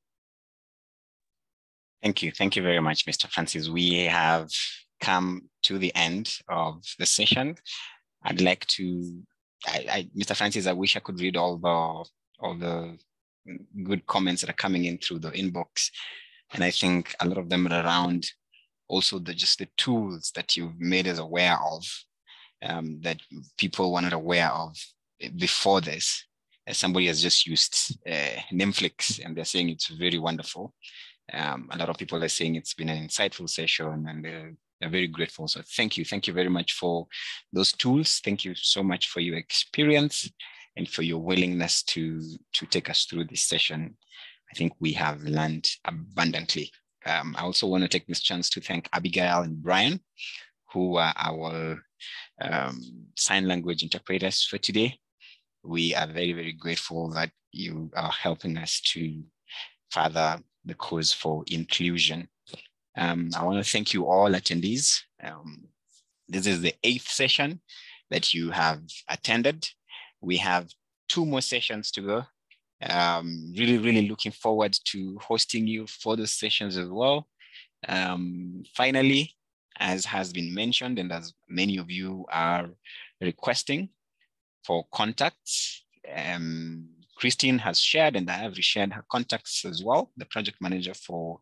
Thank you. Thank you very much, Mr. Francis. We have come to the end of the session. I'd like to, Mr. Francis, I wish I could read all the good comments that are coming in through the inbox. And I think a lot of them are around also just the tools that you've made us aware of, that people were not aware of before this. Somebody has just used Netflix and they're saying it's very wonderful. A lot of people are saying it's been an insightful session and they're very grateful. So thank you. Thank you very much for those tools. Thank you so much for your experience and for your willingness to take us through this session. I think we have learned abundantly. I also want to take this chance to thank Abigail and Brian, who are our sign language interpreters for today. We are very, very grateful that you are helping us to further the cause for inclusion. I want to thank you all attendees. This is the 8th session that you have attended. We have 2 more sessions to go. Really, really looking forward to hosting you for those sessions as well. Finally, as has been mentioned, and as many of you are requesting for contacts, Christine has shared, and I have shared her contacts as well, the project manager for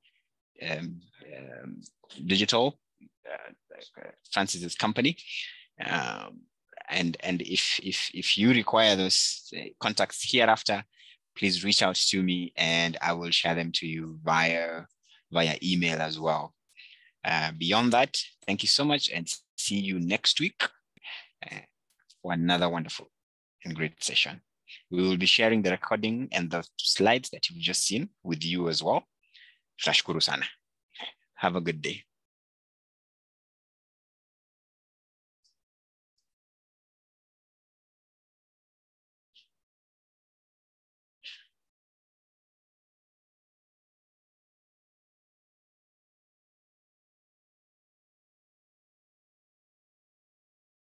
Digital, Francis's company. And if you require those contacts hereafter, please reach out to me and I will share them to you via email as well. Beyond that, thank you so much and see you next week. for another wonderful and great session. We will be sharing the recording and the slides that you've just seen with you as well. Tutashukuru sana. Have a good day.